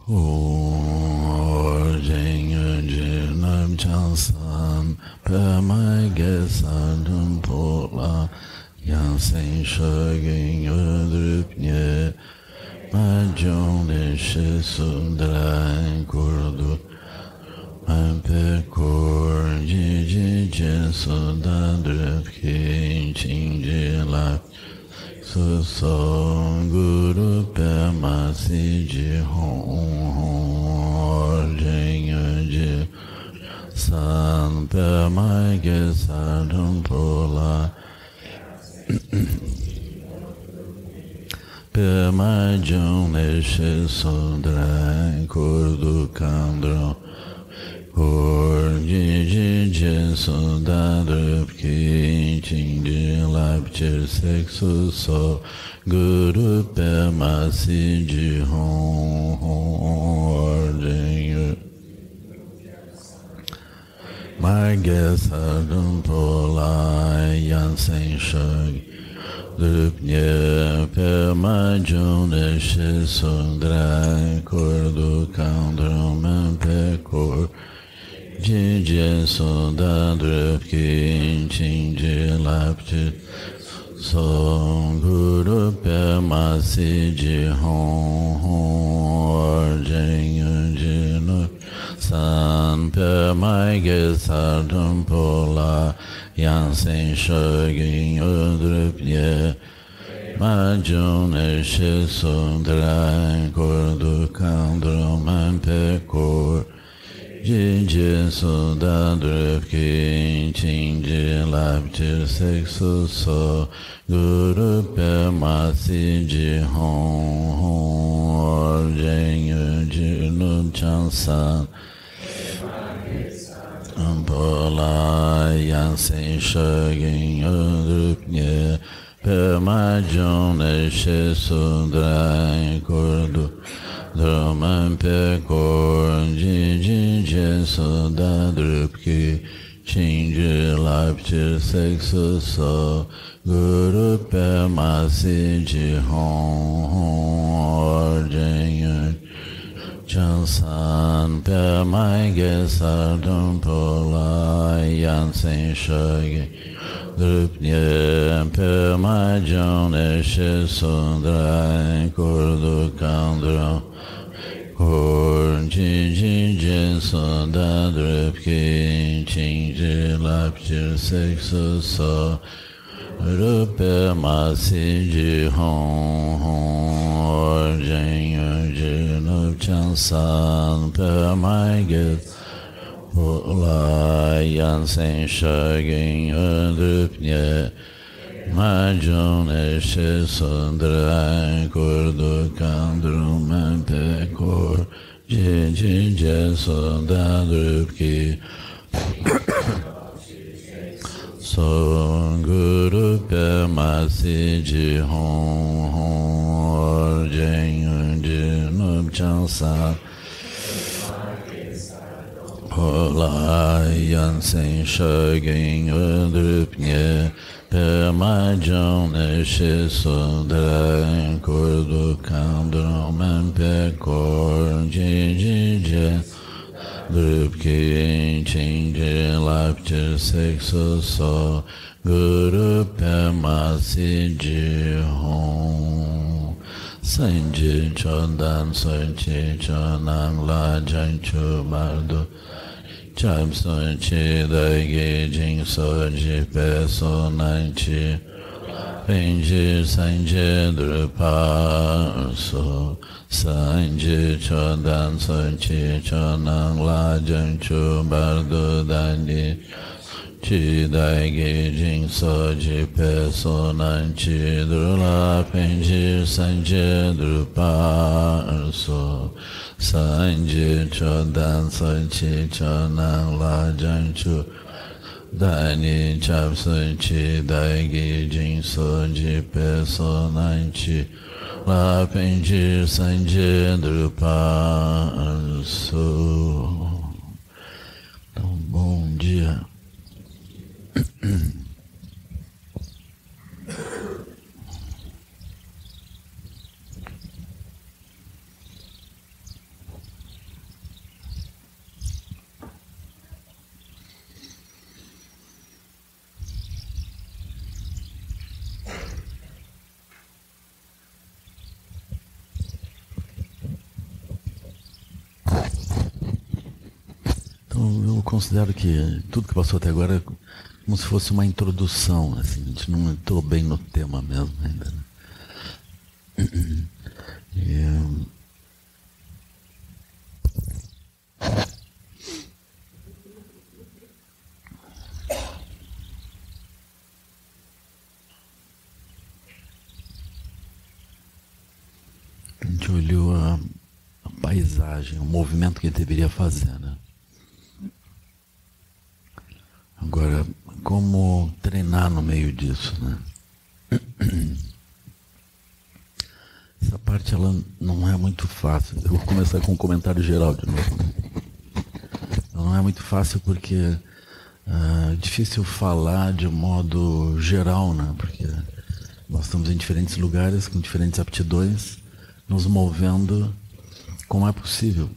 Ho Jing Jin Nam Chang San Pe Mai Ge San Dun Po La Yang Sen She Yin Yu Drup Nye Ma Jung Li Shi Sun Dran Kur Du Man Pe Kur Ji Ji Jin Sun Dan Drup Ki Ching Ji La Su Song Guru Pe Ma Si Ji Hong Hong Jing Ji San Pe Mai Ge San Dun Po La Pe Mai Jung Le Shi Sun Dran Kur Du Kan Dron Kur Ji Ji Jin Sun Dan Drup Ki Ching Ji Lap Chir Sek Su So Guru Pe Ma Si Ji Hong Hong Jing Yu Mai Ge Sa Dun Po La Yan Sen She Drup Nye Pe Ma Jung Le Shi Sun Dran Kur Du Kan Dron Men Pe Kur Ji Jin Sun Dan Drup Ki Ching Ji Lap Chir Song Guru Pe Ma Si Ji Hong Hong Jing Yu Ji Nu San Pe Mai Ge Sa Dun Po La Yang Sen She Yin Yu Drup Nye Ma Jung Le Shi Sun Dran Kur Du Kan Dron Man Pe Kur Ji Jin Sun Dan Drup Ki Ching Ji Lap Chir Sek Su So Guru Pe Ma Si Ji Hong Hong Jing Yu Ji Nu Chang San Po La Yang Sen She Yin Yu Drup Nye Pe Ma Jung Le Shi Sun Dran Kur Du Dron Man Pe Kur Ji Ji Jin Sun Dan Drup Ki Ching Ji Lap Chir Sek Su So Guru Pe Ma Si Ji Hong Hong Jing Yu Chang San Pe Mai Ge Sa Dun Po La Yan Sen She Drup Nye Pe Ma Jung Le Shi Sun Dran Kur Du Kan Dron Kur Ji Ji Jin Sun Dan Drup Ki Ching Ji Lap Chir Sek Su So Guru Pe Ma Si Ji Hong Hong Jing Yu Ji Nu Chang San Pe Mai Ge Po La Yan Sen She Yin Yu Drup Nye Ma Jung Le Shi Sun Dran Kur Du Kan Dron Man Pe Kur Ji Ji Jin Sun Dan Drup Ki So Guru Pe Ma Si Ji Hong Hong Jing Yu Ji Nu Chang San Po La Yan Sen She Yin Yu Drup Nye Pe Ma Jung Le Shi Sun Dran Kur Du Kan Dron Man Pe Kur Ji Ji Jin Drup Ki Ching Ji Lap Chir Sek Su So Guru Pe Ma Si Ji Hong Sen Ji Chon Dan Sun Chi Chon Nang La Jan Chu Bar Du Cham Sun Chi Dai Ge Jing So Ji Pe So Nan Chi Pen Ji San Ji Drupa So San Ji Chon Dan Sun Chi Chon Nang La Jan Chu Bar Du Dan Di Chi Dai Ge Jing So Ji Pe So Nan Chi Dru La Pen Ji San Ji Drupa So San Ji Chon Dan Sun Chi Chon Nang La Jan Chu Dan Ni Chap Sun Chi Dai Ge Jing So Ji Pe So Nan Chi La Pen Ji San Ji Drupa So. Então, bom dia. considero que tudo que passou até agora é como se fosse uma introdução, assim, a gente não entrou bem no tema mesmo ainda, né? A gente olhou a paisagem, o movimento que ele deveria fazer, né? Agora, como treinar no meio disso, né? Essa parte, ela não é muito fácil. Eu vou começar com um comentário geral de novo, né? Ela não é muito fácil porque é difícil falar de modo geral, né? Porque nós estamos em diferentes lugares, com diferentes aptidões, nos movendo como é possível.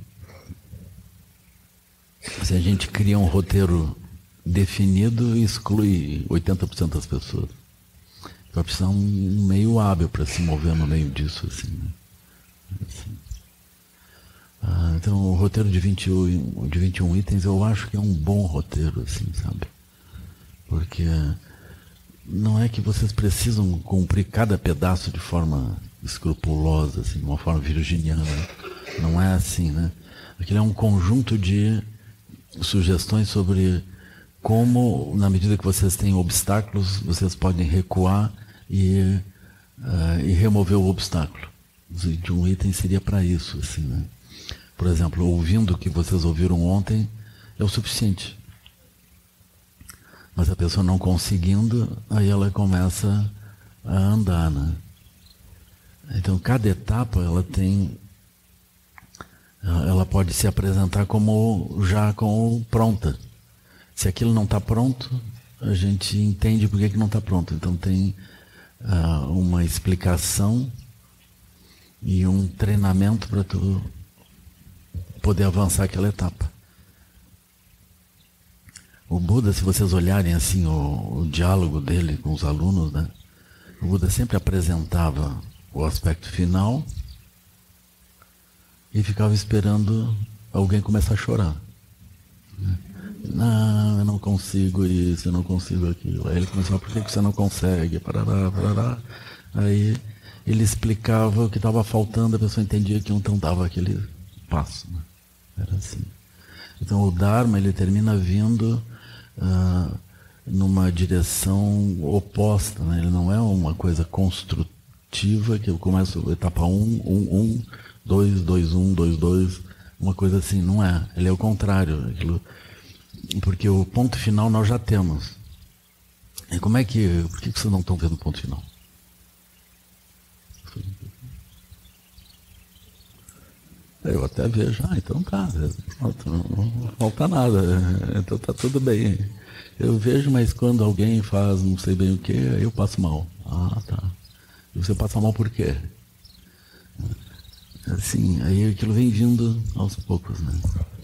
Se a gente cria um roteiro definido, exclui 80% das pessoas. Vai precisar um meio hábil para se mover no meio disso, assim, né? Assim. Então, o roteiro de 21 itens, eu acho que é um bom roteiro, assim, sabe? Porque não é que vocês precisam cumprir cada pedaço de forma escrupulosa, assim, de uma forma virginiana. Não é assim, né? Aquilo é um conjunto de sugestões sobre como, na medida que vocês têm obstáculos, vocês podem recuar e remover o obstáculo. De um item seria para isso, assim, né? Por exemplo, ouvindo o que vocês ouviram ontem é o suficiente. Mas a pessoa não conseguindo, aí ela começa a andar, né? Então, cada etapa, ela pode se apresentar já como pronta. Se aquilo não está pronto, a gente entende por que não está pronto. Então tem uma explicação e um treinamento para tu poder avançar aquela etapa. O Buda, se vocês olharem assim o diálogo dele com os alunos, né? O Buda sempre apresentava o aspecto final e ficava esperando alguém começar a chorar, né? Não, eu não consigo isso, eu não consigo aquilo. Aí ele começava, por que você não consegue? Parará, parará. Aí ele explicava o que estava faltando, a pessoa entendia que então dava aquele passo, né? Era assim. Então o Dharma, ele termina vindo numa direção oposta, né? Ele não é uma coisa construtiva, que eu começo etapa 1, 2, 2, 1, 2, 2, uma coisa assim, não é. Ele é o contrário, aquilo. Porque o ponto final nós já temos. E por que vocês não estão vendo o ponto final? Eu até vejo, então tá, não falta nada, então tá tudo bem. Eu vejo, mas quando alguém faz não sei bem o que, aí eu passo mal. Ah, tá. E você passa mal por quê? Assim, aí aquilo vem vindo aos poucos, né?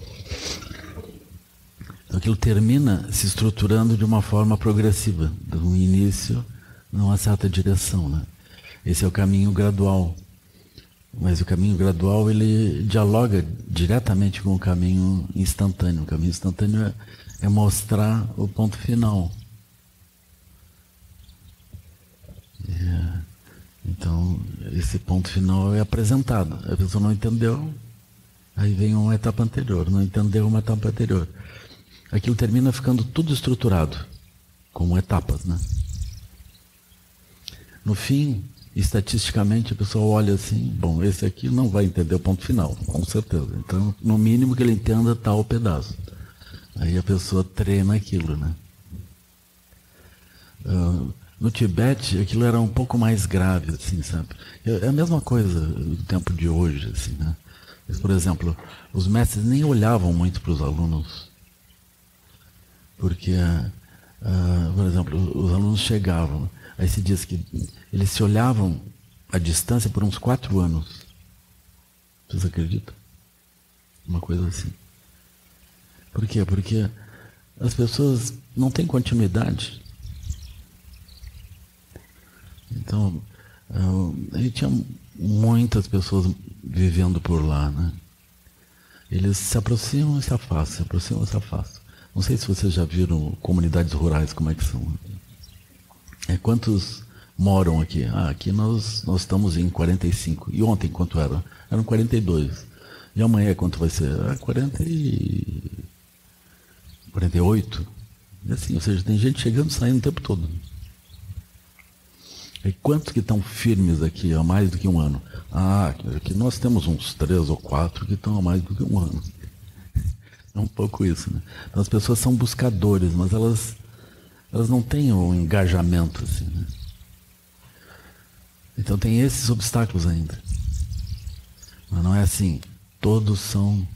Então aquilo termina se estruturando de uma forma progressiva, do início numa certa direção, né? Esse é o caminho gradual. Mas o caminho gradual, ele dialoga diretamente com o caminho instantâneo. O caminho instantâneo é mostrar o ponto final. Então, esse ponto final é apresentado. A pessoa não entendeu, aí vem uma etapa anterior. Não entendeu uma etapa anterior. Aquilo termina ficando tudo estruturado, como etapas, né? No fim, estatisticamente, a pessoa olha assim, bom, esse aqui não vai entender o ponto final, com certeza. Então, no mínimo que ele entenda tal pedaço. Aí a pessoa treina aquilo, né? No Tibete, aquilo era um pouco mais grave, assim, sabe? É a mesma coisa no tempo de hoje, assim, né? Mas, por exemplo, os mestres nem olhavam muito para os alunos, porque, por exemplo, os alunos chegavam, aí se diz que eles se olhavam à distância por uns 4 anos. Vocês acreditam? Uma coisa assim. Por quê? Porque as pessoas não têm continuidade. Então, aí tinha muitas pessoas vivendo por lá, né? Eles se aproximam e se afastam, se aproximam e se afastam. Não sei se vocês já viram comunidades rurais, como é que são. Quantos moram aqui? Aqui nós estamos em 45. E ontem quanto era? Eram 42. E amanhã quanto vai ser? 48. E assim, ou seja, tem gente chegando e saindo o tempo todo. E quantos que estão firmes aqui há mais do que um ano? Aqui nós temos uns 3 ou 4 que estão há mais do que um ano. É um pouco isso, né? Então as pessoas são buscadores, mas elas não têm um engajamento, assim, né? Então tem esses obstáculos ainda. Mas não é assim, todos são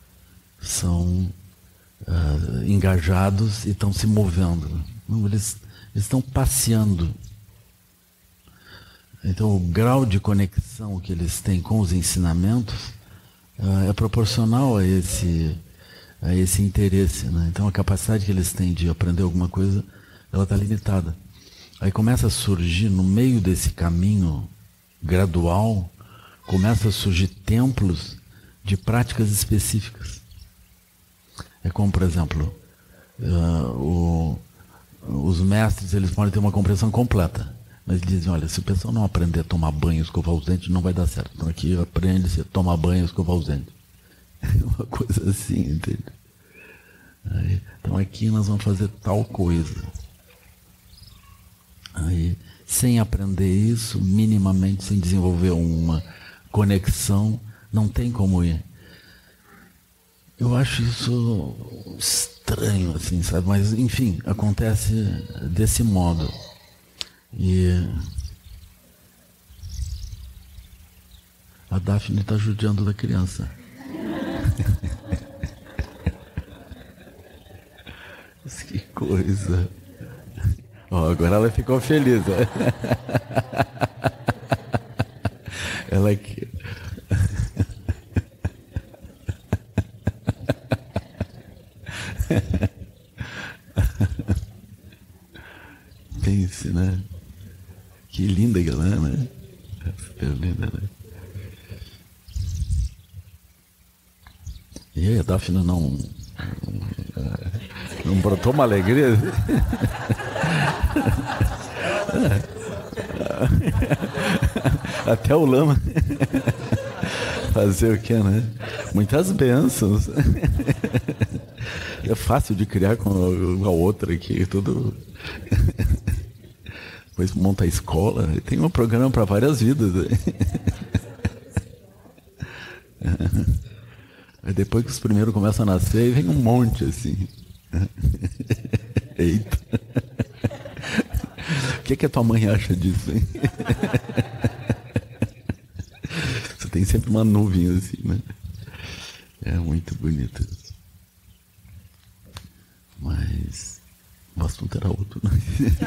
engajados e estão se movendo. Não, eles estão passeando. Então o grau de conexão que eles têm com os ensinamentos é proporcional a esse interesse, né? Então a capacidade que eles têm de aprender alguma coisa, ela está limitada. Aí começa a surgir, no meio desse caminho gradual, começa a surgir templos de práticas específicas. É como, por exemplo, os mestres, eles podem ter uma compreensão completa, mas eles dizem, olha, se o pessoal não aprender a tomar banho e escovar os dentes, não vai dar certo. Então aqui aprende-se a tomar banho e escovar os dentes. Uma coisa assim, entende? Então aqui nós vamos fazer tal coisa. Aí, sem aprender isso, minimamente, sem desenvolver uma conexão, não tem como ir. Eu acho isso estranho, assim, sabe? Mas, enfim, acontece desse modo. E a Daphne está judiando da criança. Que coisa. Agora ela ficou feliz. Ela aqui. Pense, né? Que linda que ela é, né? Super linda, né? E aí, a Daphne não brotou uma alegria? Até o lama. Fazer o que, né? Muitas bênçãos. É fácil de criar com a outra aqui, tudo. Depois monta a escola, tem um programa para várias vidas. Aí depois que os primeiros começam a nascer, vem um monte assim. Eita. O que a tua mãe acha disso, hein? Você tem sempre uma nuvem assim, né? É muito bonito isso. Mas o assunto era outro, né?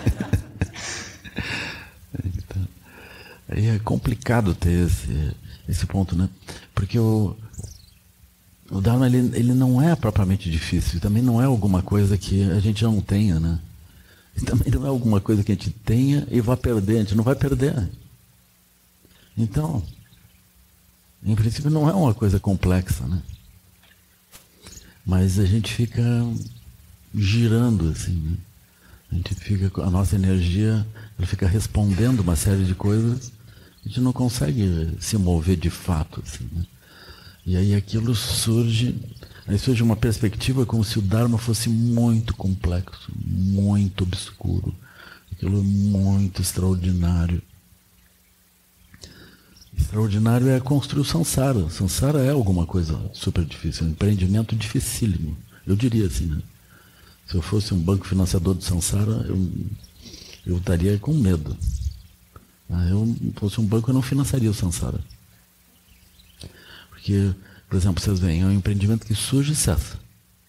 Então, aí é complicado ter esse ponto, né? Porque o Dharma, ele não é propriamente difícil, também não é alguma coisa que a gente não tenha, né? E também não é alguma coisa que a gente tenha e vá perder, a gente não vai perder. Então, em princípio não é uma coisa complexa, né? Mas a gente fica girando assim, né? A nossa energia, ela fica respondendo uma série de coisas, a gente não consegue se mover de fato, assim, né? E aí aquilo surge uma perspectiva como se o Dharma fosse muito complexo, muito obscuro, aquilo é muito extraordinário. Extraordinário é construir o samsara. O samsara é alguma coisa super difícil, um empreendimento dificílimo. Eu diria assim, né? Se eu fosse um banco financiador do samsara, eu estaria com medo. Eu fosse um banco, eu não financiaria o samsara. Porque, por exemplo, vocês veem, é um empreendimento que surge e cessa.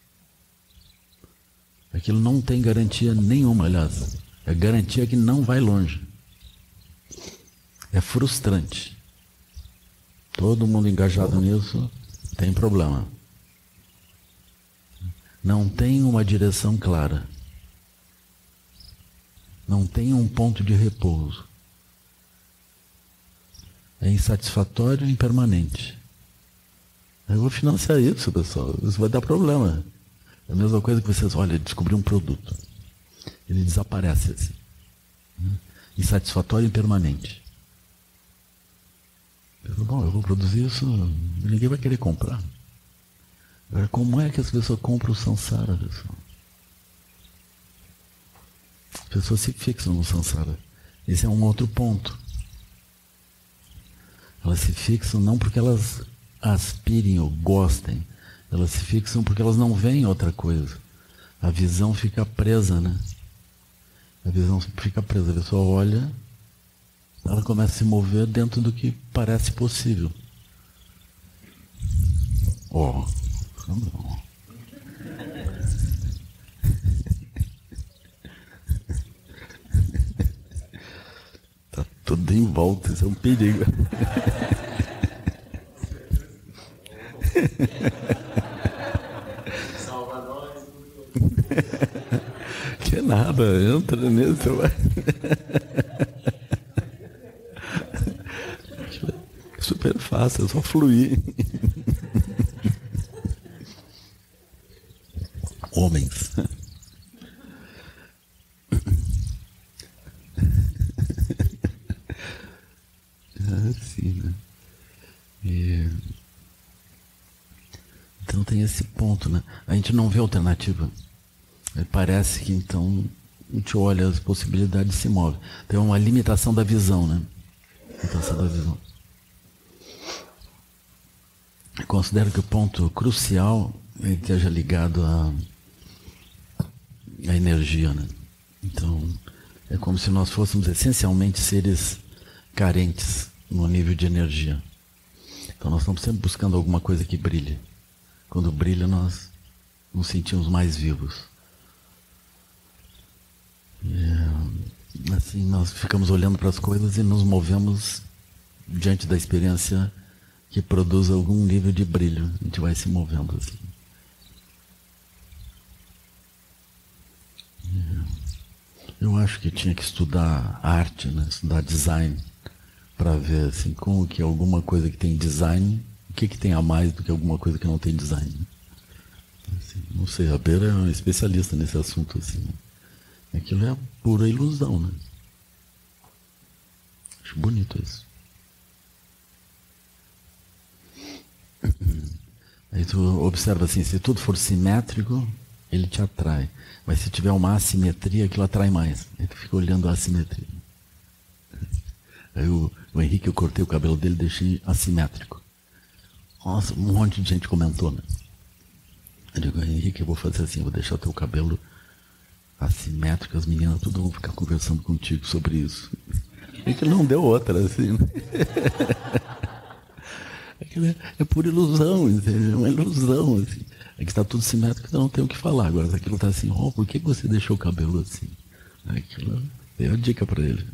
Aquilo não tem garantia nenhuma, aliás. É garantia que não vai longe. É frustrante. Todo mundo engajado nisso tem problema. Não tem uma direção clara. Não tem um ponto de repouso. É insatisfatório e impermanente. Eu vou financiar isso, pessoal. Isso vai dar problema. É a mesma coisa que vocês, olha, descobrir um produto. Ele desaparece assim. Insatisfatório e impermanente. Bom, eu vou produzir isso, ninguém vai querer comprar. Agora, como é que as pessoas compram o samsara, pessoal? As pessoas se fixam no samsara. Esse é um outro ponto. Elas se fixam não porque elas aspirem ou gostem, elas se fixam porque elas não veem outra coisa. A visão fica presa, né? A visão fica presa. A pessoa olha, ela começa a se mover dentro do que parece possível. Ó, não. Tá tudo em volta, isso é um perigo. Salva nós. Que nada, entra nisso. Super fácil, é só fluir. Homens. Assim, né? Então tem esse ponto, né? A gente não vê alternativa. Parece que então a gente olha as possibilidades e se move. Tem uma limitação da visão, né? Limitação da visão. Eu considero que o ponto crucial esteja ligado à energia, né? Então, é como se nós fôssemos essencialmente seres carentes no nível de energia. Então nós estamos sempre buscando alguma coisa que brilhe. Quando brilha, nós nos sentimos mais vivos. Assim, nós ficamos olhando para as coisas e nos movemos diante da experiência que produz algum nível de brilho. A gente vai se movendo assim. Eu acho que tinha que estudar arte, né? Estudar design, para ver assim, como que alguma coisa que tem design, o que tem a mais do que alguma coisa que não tem design. Assim, não sei, a Beira é um especialista nesse assunto. Assim. Aquilo é pura ilusão, né? Acho bonito isso. Aí tu observa assim, se tudo for simétrico, ele te atrai. Mas se tiver uma assimetria, aquilo atrai mais. Aí tu fica olhando a assimetria. Aí o Henrique, eu cortei o cabelo dele e deixei assimétrico. Nossa, um monte de gente comentou, né? Eu digo, Henrique, eu vou fazer assim, vou deixar o teu cabelo assimétrico, as meninas tudo vão ficar conversando contigo sobre isso. É que não deu outra, assim. Né? Aquilo é pura ilusão, entendeu? É uma ilusão, assim. É que está tudo simétrico, então não tem o que falar. Agora, se aquilo está assim, oh, por que você deixou o cabelo assim? Aquilo, dei uma dica para ele.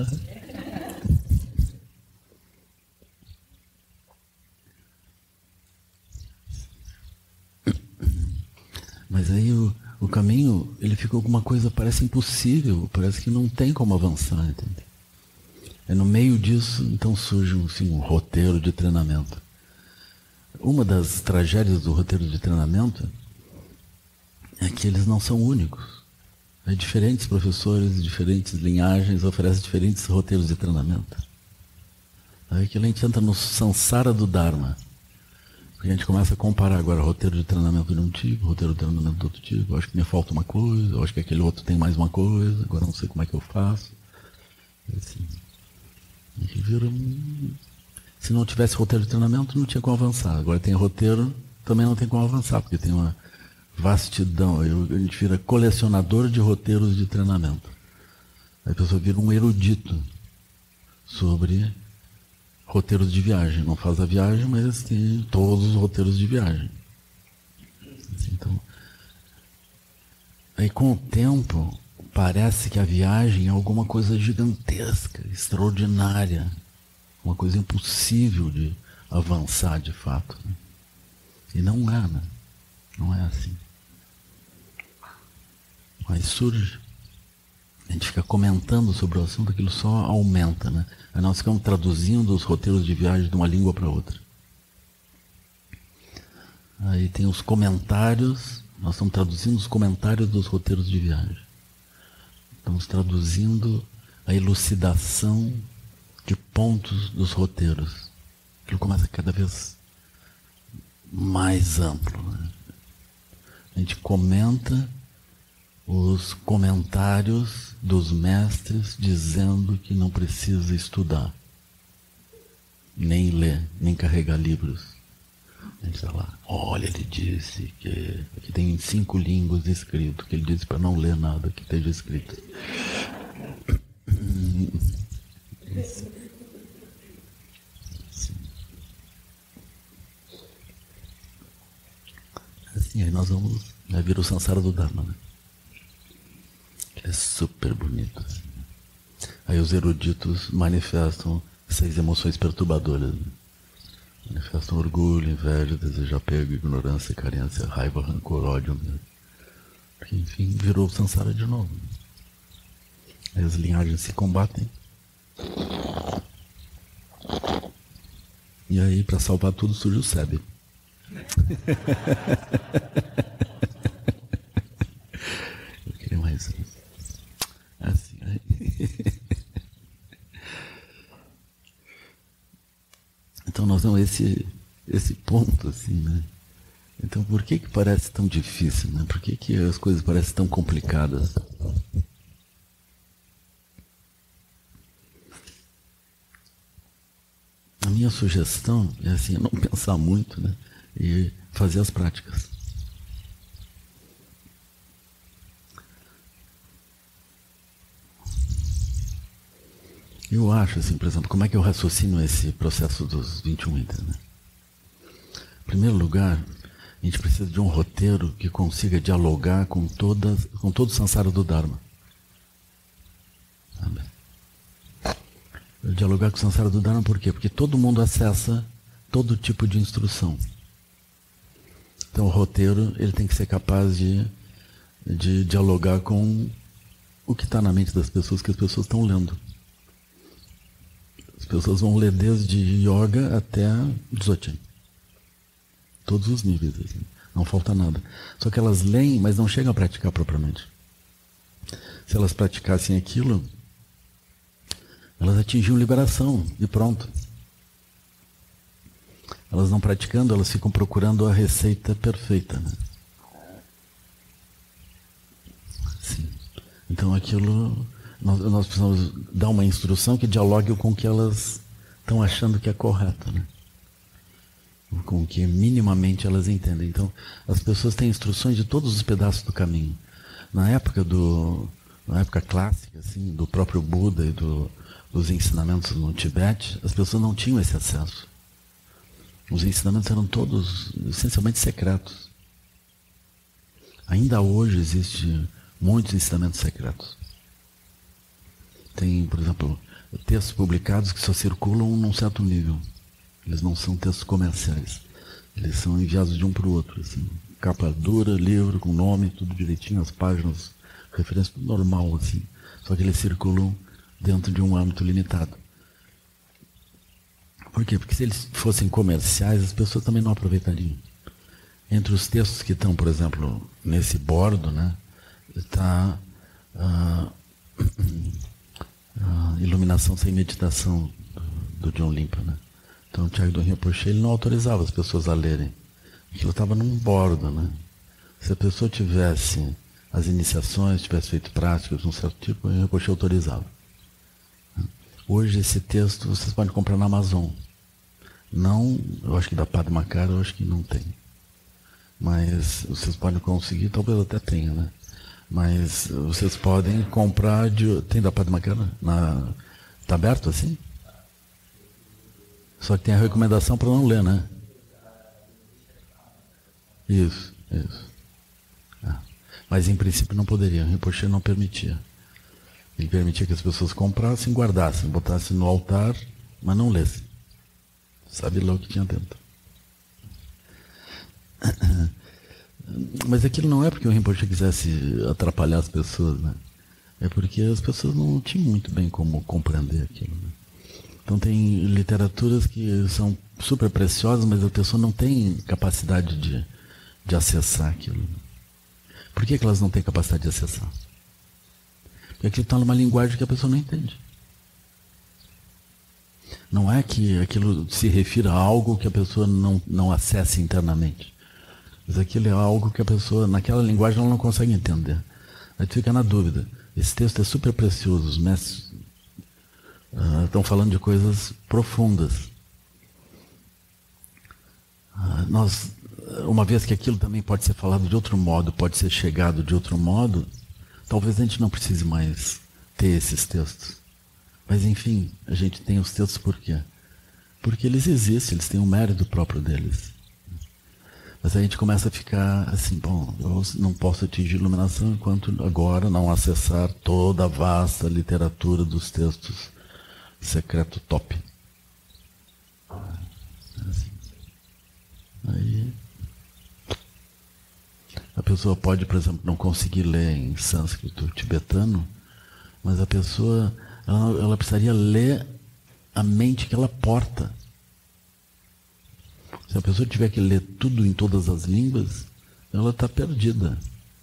Mas aí o caminho, ele fica alguma coisa, parece impossível, parece que não tem como avançar, entende? É no meio disso, então surge assim, um roteiro de treinamento. Uma das tragédias do roteiro de treinamento é que eles não são únicos. Diferentes professores, diferentes linhagens oferecem diferentes roteiros de treinamento. Aí que a gente entra no samsara do Dharma. Porque a gente começa a comparar agora roteiro de treinamento de um tipo, roteiro de treinamento do outro tipo. Eu acho que me falta uma coisa, eu acho que aquele outro tem mais uma coisa, agora não sei como é que eu faço. Assim, a gente vira Se não tivesse roteiro de treinamento, não tinha como avançar. Agora tem roteiro, também não tem como avançar, porque tem uma vastidão. A gente vira colecionador de roteiros de treinamento. Aí a pessoa vira um erudito sobre roteiros de viagem. Não faz a viagem, mas tem todos os roteiros de viagem. Então, aí com o tempo, parece que a viagem é alguma coisa gigantesca, extraordinária. Uma coisa impossível de avançar de fato. Né? E não é, né? Não é assim. Mas surge. A gente fica comentando sobre o assunto, aquilo só aumenta, né? Aí nós ficamos traduzindo os roteiros de viagem de uma língua para outra. Aí tem os comentários Nós estamos traduzindo os comentários dos roteiros de viagem. Estamos traduzindo a elucidação de pontos dos roteiros. Aquilo começa cada vez mais amplo, né? A gente comenta os comentários dos mestres dizendo que não precisa estudar, nem ler, nem carregar livros. A gente está lá, olha, ele disse que aqui tem em 5 línguas escrito, que ele disse para não ler nada que esteja escrito. Assim, aí nós vamos, vai vir o Sansara do Dharma, né? É super bonito. Assim. Aí os eruditos manifestam 6 emoções perturbadoras, né? Manifestam orgulho, inveja, desejo, apego, ignorância, carência, raiva, rancor, ódio. Né? Que, enfim, virou o Sansara de novo. Aí as linhagens se combatem. E aí, para salvar tudo, surge o Sebe. Eu queria mais assim. Então nós damos esse ponto assim, né? Então por que parece tão difícil, né? Por que as coisas parecem tão complicadas? A minha sugestão é assim, não pensar muito, né? E fazer as práticas. Eu acho, assim, por exemplo, como é que eu raciocino esse processo dos 21 itens, né? Em primeiro lugar, a gente precisa de um roteiro que consiga dialogar com todo o Sansara do Dharma. Sabe? Dialogar com o Sansara do Dharma por quê? Porque todo mundo acessa todo tipo de instrução. Então o roteiro ele tem que ser capaz de dialogar com o que está na mente das pessoas, que as pessoas estão lendo. As pessoas vão ler desde yoga até dzogchen. Todos os níveis, assim. Não falta nada. Só que elas leem, mas não chegam a praticar propriamente. Se elas praticassem aquilo, elas atingiam liberação e pronto. Elas não praticando, elas ficam procurando a receita perfeita, né? Sim. Então aquilo, nós precisamos dar uma instrução que dialogue com o que elas estão achando que é correto, né? Com o que minimamente elas entendem. Então as pessoas têm instruções de todos os pedaços do caminho. Na época clássica, assim, do próprio Buda e dos ensinamentos no Tibete, as pessoas não tinham esse acesso. Os ensinamentos eram todos essencialmente secretos. Ainda hoje existem muitos ensinamentos secretos. Tem, por exemplo, textos publicados que só circulam num certo nível. Eles não são textos comerciais. Eles são enviados de um para o outro. Assim. Capa dura, livro, com nome, tudo direitinho, as páginas, referência, tudo normal. Assim. Só que eles circulam dentro de um âmbito limitado. Por quê? Porque se eles fossem comerciais, as pessoas também não aproveitariam. Entre os textos que estão, por exemplo, nesse bordo, né, está Iluminação Sem Meditação, do John Limpa. Né? Então o Chagdon Rinpoche ele não autorizava as pessoas a lerem. Aquilo estava num bordo. Né? Se a pessoa tivesse as iniciações, tivesse feito práticas de um certo tipo, o Rinpoche autorizava. Hoje esse texto vocês podem comprar na Amazon. Não, eu acho que da Padmakara eu acho que não tem. Mas vocês podem conseguir, talvez até tenha, né? Mas vocês podem comprar tem da Padmakara? Está aberto assim? Só que tem a recomendação para não ler, né? Isso. Mas em princípio não poderia, o Rinpoche não permitia. Ele permitia que as pessoas comprassem, guardassem, botassem no altar, mas não lessem. Sabe lá o que tinha dentro. Mas aquilo não é porque o Rinpoche quisesse atrapalhar as pessoas, né? É porque as pessoas não tinham muito bem como compreender aquilo. Né? Então tem literaturas que são super preciosas, mas a pessoa não tem capacidade de acessar aquilo. Né? Por que elas não têm capacidade de acessar? Porque aquilo está numa linguagem que a pessoa não entende. Não é que aquilo se refira a algo que a pessoa não acesse internamente. Mas aquilo é algo que a pessoa, naquela linguagem, ela não consegue entender. Aí tu fica na dúvida. Esse texto é super precioso. Os mestres estão falando de coisas profundas. Uma vez que aquilo também pode ser falado de outro modo, pode ser chegado de outro modo, talvez a gente não precise mais ter esses textos. Mas enfim, a gente tem os textos por quê? Porque eles existem, eles têm um mérito próprio deles. Mas a gente começa a ficar assim, bom, eu não posso atingir iluminação enquanto agora não acessar toda a vasta literatura dos textos secreto top. Assim. Aí a pessoa pode, por exemplo, não conseguir ler em sânscrito tibetano, mas a pessoa, ela precisaria ler a mente que ela porta. Se a pessoa tiver que ler tudo em todas as línguas, ela está perdida.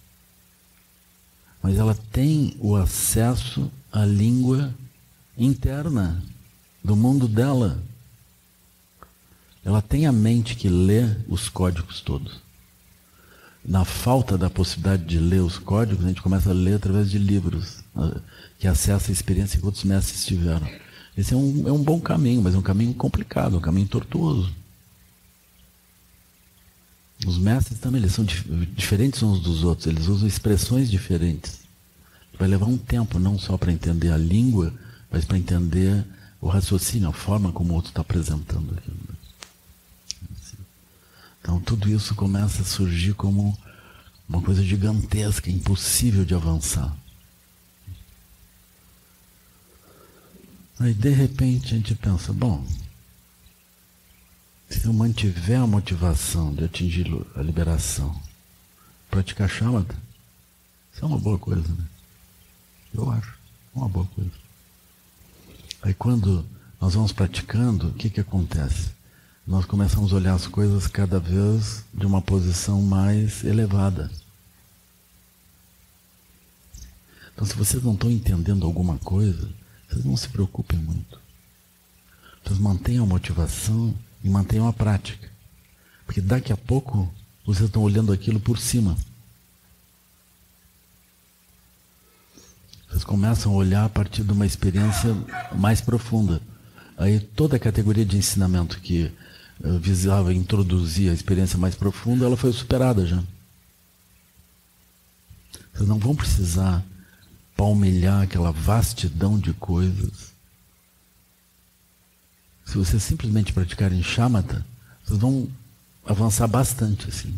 Mas ela tem o acesso à língua interna do mundo dela. Ela tem a mente que lê os códigos todos. Na falta da possibilidade de ler os códigos, a gente começa a ler através de livros, que acessa a experiência que outros mestres tiveram. Esse é um bom caminho, mas é um caminho complicado, um caminho tortuoso. Os mestres também, eles são diferentes uns dos outros, eles usam expressões diferentes. Vai levar um tempo, não só para entender a língua, mas para entender o raciocínio, a forma como o outro está apresentando aquilo. Então tudo isso começa a surgir como uma coisa gigantesca, impossível de avançar. Aí de repente a gente pensa, bom, se eu mantiver a motivação de atingir a liberação, praticar shamatha, isso é uma boa coisa, né? Eu acho, uma boa coisa. Aí quando nós vamos praticando, o que acontece? Nós começamos a olhar as coisas cada vez de uma posição mais elevada. Então, se vocês não estão entendendo alguma coisa, vocês não se preocupem muito. Vocês mantenham a motivação e mantenham a prática. Porque daqui a pouco, vocês estão olhando aquilo por cima. Vocês começam a olhar a partir de uma experiência mais profunda. Aí toda a categoria de ensinamento que visava introduzir a experiência mais profunda, ela foi superada já. Vocês não vão precisar palmilhar aquela vastidão de coisas. Se vocês simplesmente praticarem shamatha, vocês vão avançar bastante assim.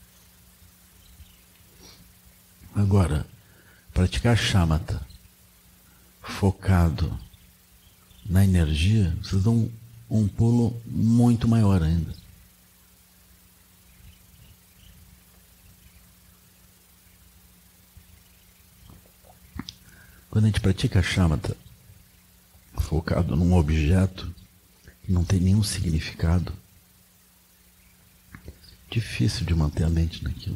Agora, praticar shamatha focado na energia, vocês dão um pulo muito maior ainda. Quando a gente pratica shamatha focado num objeto que não tem nenhum significado, difícil de manter a mente naquilo.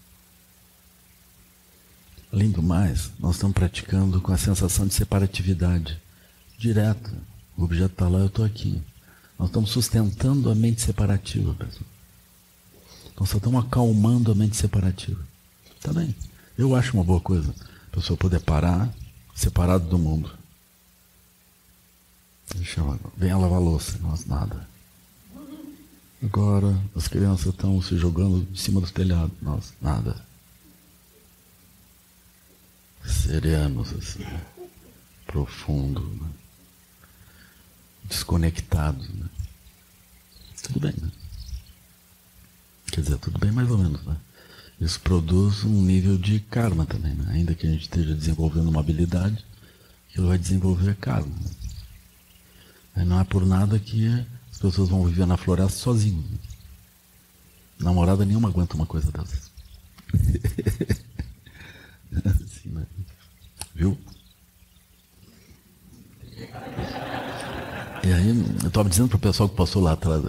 Além do mais, nós estamos praticando com a sensação de separatividade direta. O objeto está lá, eu estou aqui. Nós estamos sustentando a mente separativa, pessoal. Nós só estamos acalmando a mente separativa. Tá bem. Eu acho uma boa coisa a pessoa poder parar, separado do mundo. Venha lavar a louça. Nós nada. Agora as crianças estão se jogando de cima dos telhados. Nós nada. Serenos, assim, profundo, né? Desconectados, né? Tudo bem, né? Quer dizer, tudo bem mais ou menos, né? Isso produz um nível de karma também, né? Ainda que a gente esteja desenvolvendo uma habilidade, aquilo vai desenvolver karma, né? Aí não é por nada que as pessoas vão viver na floresta sozinhos, né? Namorada nenhuma aguenta uma coisa dessas. Assim, né? Viu? E aí, eu estava dizendo para o pessoal que passou lá atrás.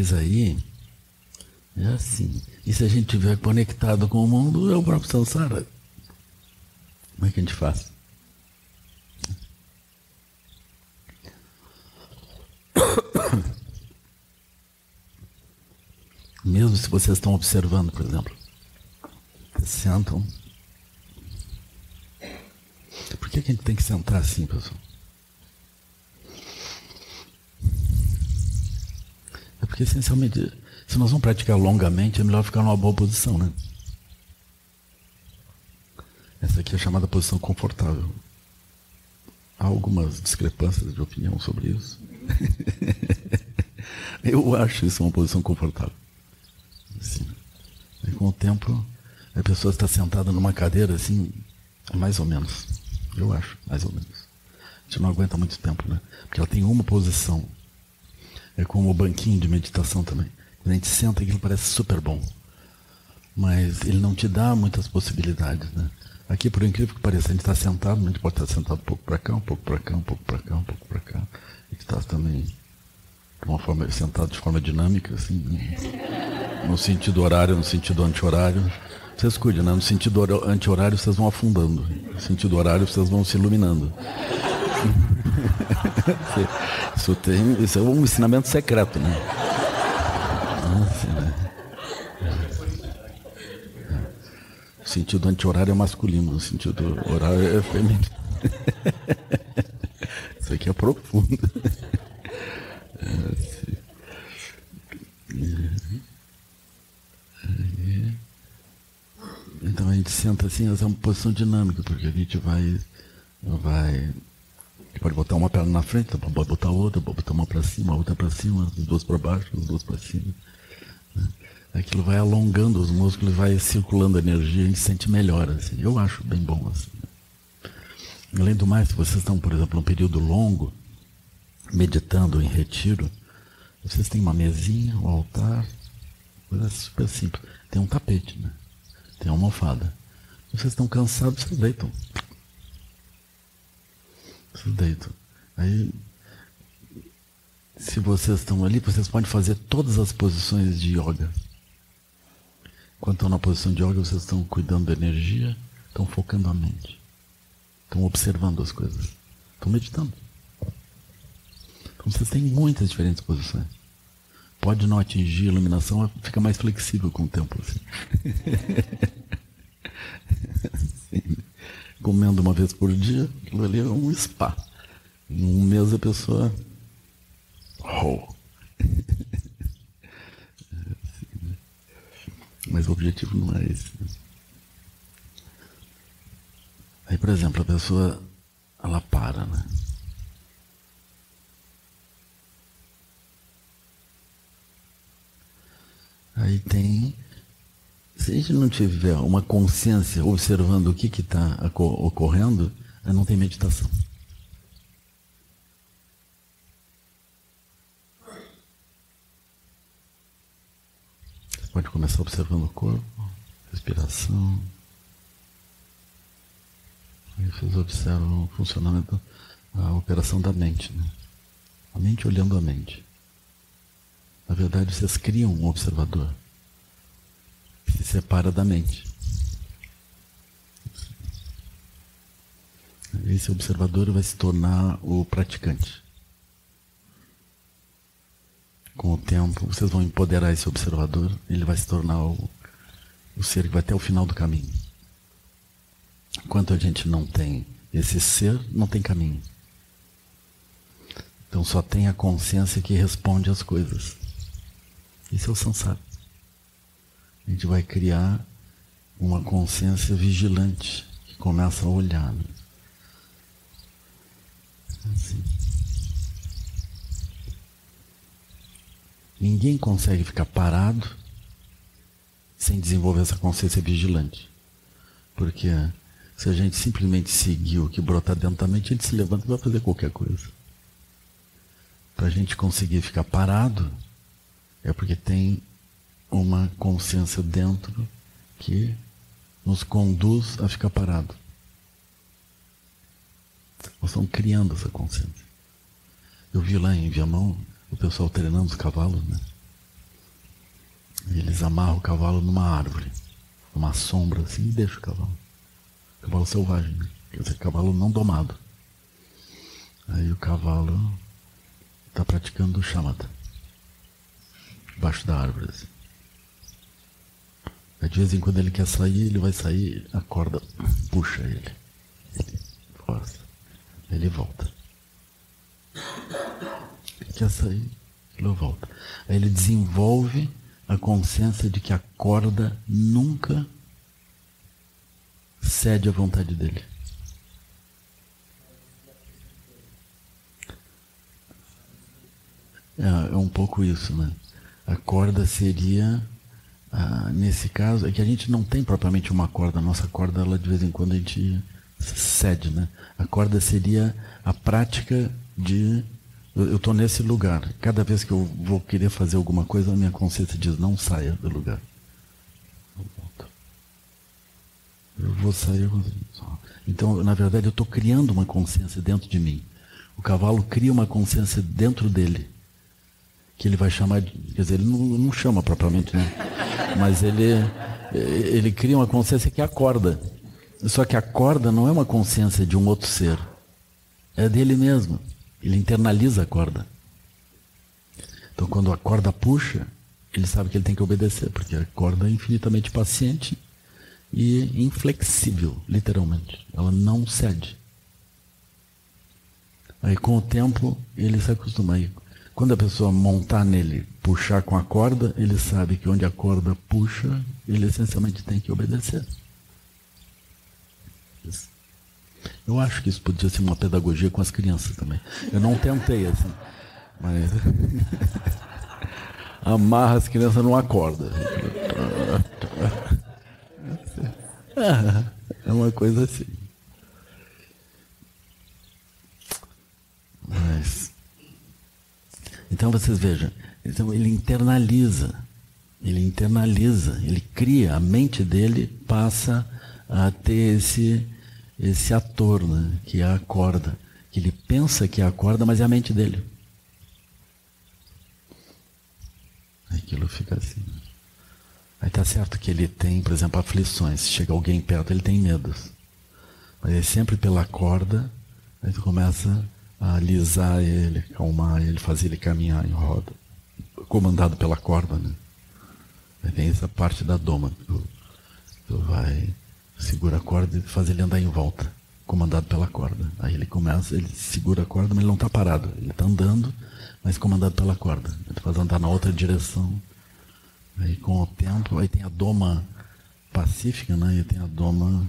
Mas aí, é assim. E se a gente estiver conectado com o mundo, é o próprio samsara. Como é que a gente faz? Mesmo se vocês estão observando, por exemplo, vocês sentam. Por que a gente tem que sentar assim, pessoal? É porque, essencialmente, se nós vamos praticar longamente, é melhor ficar numa boa posição, né? Essa aqui é chamada posição confortável. Há algumas discrepâncias de opinião sobre isso. Eu acho isso uma posição confortável. Assim. E com o tempo, a pessoa está sentada numa cadeira assim, mais ou menos. Eu acho, mais ou menos. A gente não aguenta muito tempo, né? Porque ela tem uma posição. É como o banquinho de meditação também. Quando a gente senta, aquilo parece super bom. Mas ele não te dá muitas possibilidades, né? Aqui, por incrível que pareça, a gente está sentado, a gente pode estar sentado um pouco para cá, um pouco para cá, um pouco para cá, um pouco para cá. A gente está também de uma forma, sentado de forma dinâmica, assim, né? No sentido horário, no sentido anti-horário. Vocês cuidem, né? No sentido anti-horário vocês vão afundando. No sentido horário vocês vão se iluminando. Isso é um ensinamento secreto, né? Assim, né? O sentido anti-horário é masculino, o sentido horário é feminino. Isso aqui é profundo. Então a gente senta assim, essa é uma posição dinâmica, porque a gente vai pode botar uma perna na frente, pode botar outra, pode botar uma para cima, outra para cima, as duas para baixo, as duas para cima. Aquilo vai alongando os músculos, vai circulando a energia, a gente sente melhor, assim. Eu acho bem bom, assim. Além do mais, se vocês estão, por exemplo, num período longo, meditando em retiro, vocês têm uma mesinha, um altar, coisa super simples. Tem um tapete, né? Tem uma almofada. Se vocês estão cansados, vocês deitam. Vocês deitam. Aí, se vocês estão ali, vocês podem fazer todas as posições de yoga. Quando estão na posição de yoga, vocês estão cuidando da energia, estão focando a mente. Estão observando as coisas. Estão meditando. Então vocês têm muitas diferentes posições. Pode não atingir a iluminação, fica mais flexível com o tempo. Assim. Assim, comendo uma vez por dia, aquilo ali é um spa. Em um mês a pessoa... Mas o objetivo não é esse. Aí, por exemplo, a pessoa, ela para, né? Aí tem... Se a gente não tiver uma consciência observando o que está ocorrendo, não tem meditação. Você pode começar observando o corpo, respiração. Aí vocês observam o funcionamento, a operação da mente, né? A mente olhando a mente. Na verdade, vocês criam um observador que se separa da mente. Esse observador vai se tornar o praticante. Com o tempo, vocês vão empoderar esse observador, ele vai se tornar o ser que vai até o final do caminho. Enquanto a gente não tem esse ser, não tem caminho. Então só tem a consciência que responde às coisas. Isso é o samsara. A gente vai criar uma consciência vigilante que começa a olhar. Né? Assim. Ninguém consegue ficar parado sem desenvolver essa consciência vigilante. Porque se a gente simplesmente seguir o que brotar dentro da mente, a gente se levanta e vai fazer qualquer coisa. Para a gente conseguir ficar parado, é porque tem uma consciência dentro que nos conduz a ficar parado. Nós estamos criando essa consciência. Eu vi lá em Viamão o pessoal treinando os cavalos, né? E eles amarram o cavalo numa árvore, numa sombra assim, e deixam o cavalo. Cavalo selvagem, né? Quer dizer, cavalo não domado. Aí o cavalo está praticando o shamatha, debaixo da árvore. Assim. Aí, de vez em quando ele quer sair, ele vai sair, a corda puxa ele força, ele volta. Ele quer sair, ele volta. Aí ele desenvolve a consciência de que a corda nunca cede à vontade dele. É um pouco isso, né? A corda seria, nesse caso, é que a gente não tem propriamente uma corda. A nossa corda, ela de vez em quando a gente cede, né? A corda seria a prática de... Eu estou nesse lugar. Cada vez que eu vou querer fazer alguma coisa, a minha consciência diz, não saia do lugar. Eu vou sair... Então, na verdade, eu estou criando uma consciência dentro de mim. O cavalo cria uma consciência dentro dele, que ele vai chamar de... Quer dizer, ele não chama propriamente, né? Mas ele cria uma consciência que é a corda. Só que a corda não é uma consciência de um outro ser. É dele mesmo. Ele internaliza a corda. Então, quando a corda puxa, ele sabe que ele tem que obedecer, porque a corda é infinitamente paciente e inflexível, literalmente. Ela não cede. Aí, com o tempo, ele se acostuma. Aí, quando a pessoa montar nele, puxar com a corda, ele sabe que onde a corda puxa, ele essencialmente tem que obedecer. Eu acho que isso podia ser uma pedagogia com as crianças também. Eu não tentei assim, mas amarra as crianças numa corda. É uma coisa assim. Mas, então vocês vejam, então ele internaliza, ele cria, a mente dele passa a ter esse ator, né, que é a corda, que ele pensa que é a corda, mas é a mente dele. Aquilo fica assim. Aí tá certo que ele tem, por exemplo, aflições. Se chega alguém perto, ele tem medos. Mas é sempre pela corda, aí tu começa a alisar ele, acalmar ele, fazer ele caminhar em roda, comandado pela corda, né? Aí tem essa parte da doma. Tu vai... segura a corda e faz ele andar em volta, comandado pela corda. Aí ele segura a corda, mas ele não está parado. Ele está andando, mas comandado pela corda. Ele faz andar na outra direção. Aí com o tempo, aí tem a doma pacífica, né? E tem a doma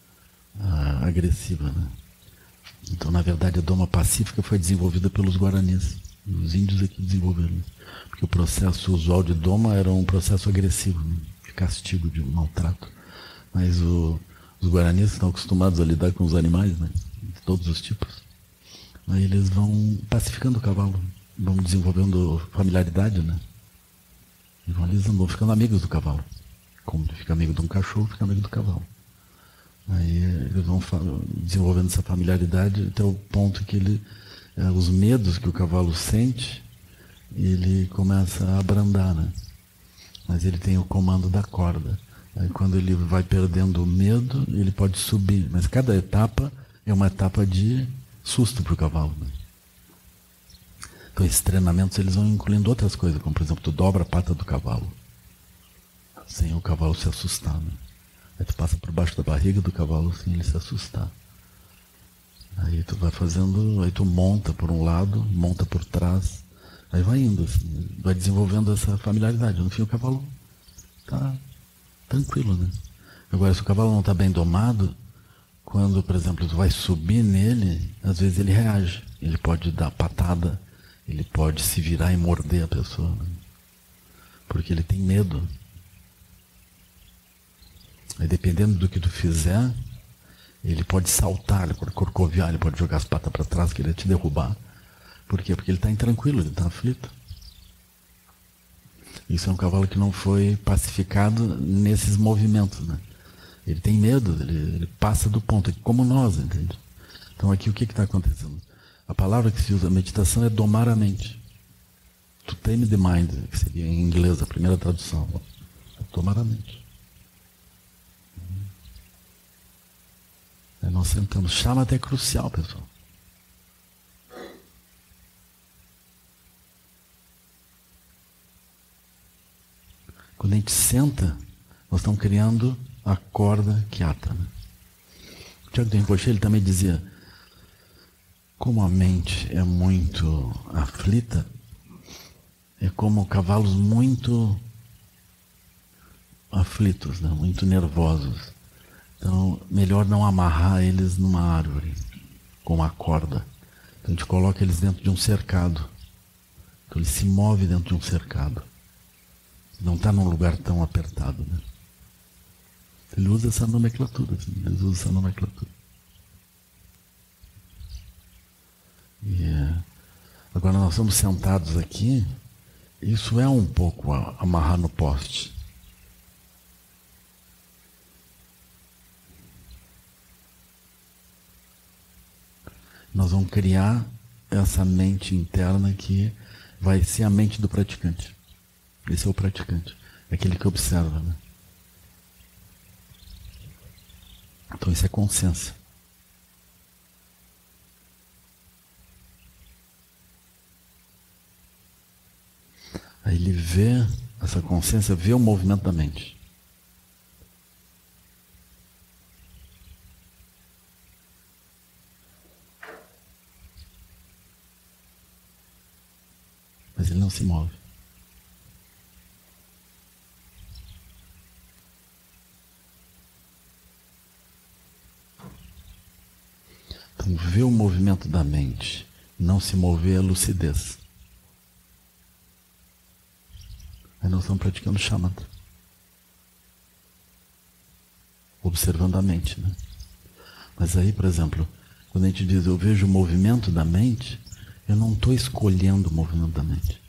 agressiva, né? Então, na verdade, a doma pacífica foi desenvolvida pelos guaranis. Os índios aqui desenvolveram. Porque o processo usual de doma era um processo agressivo, né? De castigo, de maltrato. Mas os guaranis estão acostumados a lidar com os animais, né? De todos os tipos. Aí eles vão pacificando o cavalo, vão desenvolvendo familiaridade, né? E vão ficando amigos do cavalo. Como fica amigo de um cachorro, fica amigo do cavalo. Aí eles vão desenvolvendo essa familiaridade até o ponto que os medos que o cavalo sente, ele começa a abrandar, né? Mas ele tem o comando da corda. Aí quando ele vai perdendo o medo, ele pode subir. Mas cada etapa é uma etapa de susto para o cavalo, né? Então esses treinamentos eles vão incluindo outras coisas, como por exemplo, tu dobra a pata do cavalo, sem o cavalo se assustar, né? Aí tu passa por baixo da barriga do cavalo sem ele se assustar. Aí tu vai fazendo, aí tu monta por um lado, monta por trás, aí vai indo, assim, vai desenvolvendo essa familiaridade. No fim o cavalo tá tranquilo, né? Agora, se o cavalo não está bem domado, quando, por exemplo, tu vai subir nele, às vezes ele reage. Ele pode dar patada, ele pode se virar e morder a pessoa, né? Porque ele tem medo. Aí, dependendo do que tu fizer, ele pode saltar, ele pode corcoviar, ele pode jogar as patas para trás, querer te derrubar. Por quê? Porque ele está intranquilo, ele está aflito. Isso é um cavalo que não foi pacificado nesses movimentos, né? Ele tem medo, ele passa do ponto, como nós, entende? Então aqui o que está acontecendo? A palavra que se usa na meditação é domar a mente. To tame the mind, que seria em inglês a primeira tradução. Tomar a mente. Aí nós sentamos. Shamatha é crucial, pessoal. Quando a gente senta, nós estamos criando a corda quieta. Né? O Tiago Rinpoche, ele também dizia, como a mente é muito aflita, é como cavalos muito aflitos, né? Muito nervosos. Então, melhor não amarrar eles numa árvore, com uma corda. Então, a gente coloca eles dentro de um cercado. Então, ele se move dentro de um cercado. Não está num lugar tão apertado. Né? Ele usa essa nomenclatura. Assim, eles usam essa nomenclatura. Agora, nós estamos sentados aqui. Isso é um pouco amarrar no poste. Nós vamos criar essa mente interna que vai ser a mente do praticante. Esse é o praticante, é aquele que observa. Né? Então isso é consciência. Aí ele vê, essa consciência vê o movimento da mente. Mas ele não se move. Então, ver o movimento da mente, não se mover é lucidez. Aí nós estamos praticando shamatha. Observando a mente, né? Mas aí, por exemplo, quando a gente diz eu vejo o movimento da mente, eu não estou escolhendo o movimento da mente.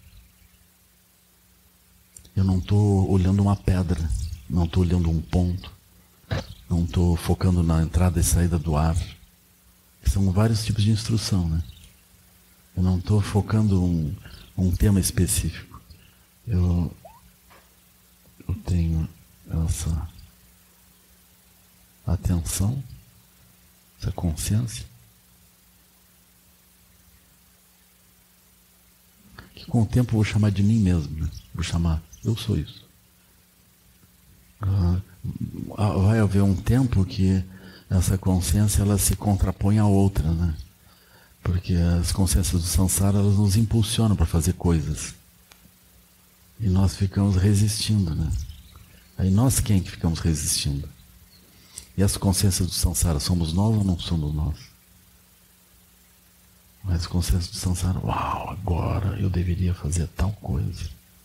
Eu não estou olhando uma pedra, não estou olhando um ponto, não estou focando na entrada e saída do ar. São vários tipos de instrução, né? Eu não estou focando um tema específico. Eu tenho essa atenção, essa consciência, que com o tempo eu vou chamar de mim mesmo, né? Vou chamar, eu sou isso. Vai haver um tempo que essa consciência ela se contrapõe à outra, né? Porque as consciências do samsara elas nos impulsionam para fazer coisas. E nós ficamos resistindo, né? Aí nós quem que ficamos resistindo? E as consciências do samsara, somos nós ou não somos nós? Mas as consciências do samsara, uau, agora eu deveria fazer tal coisa.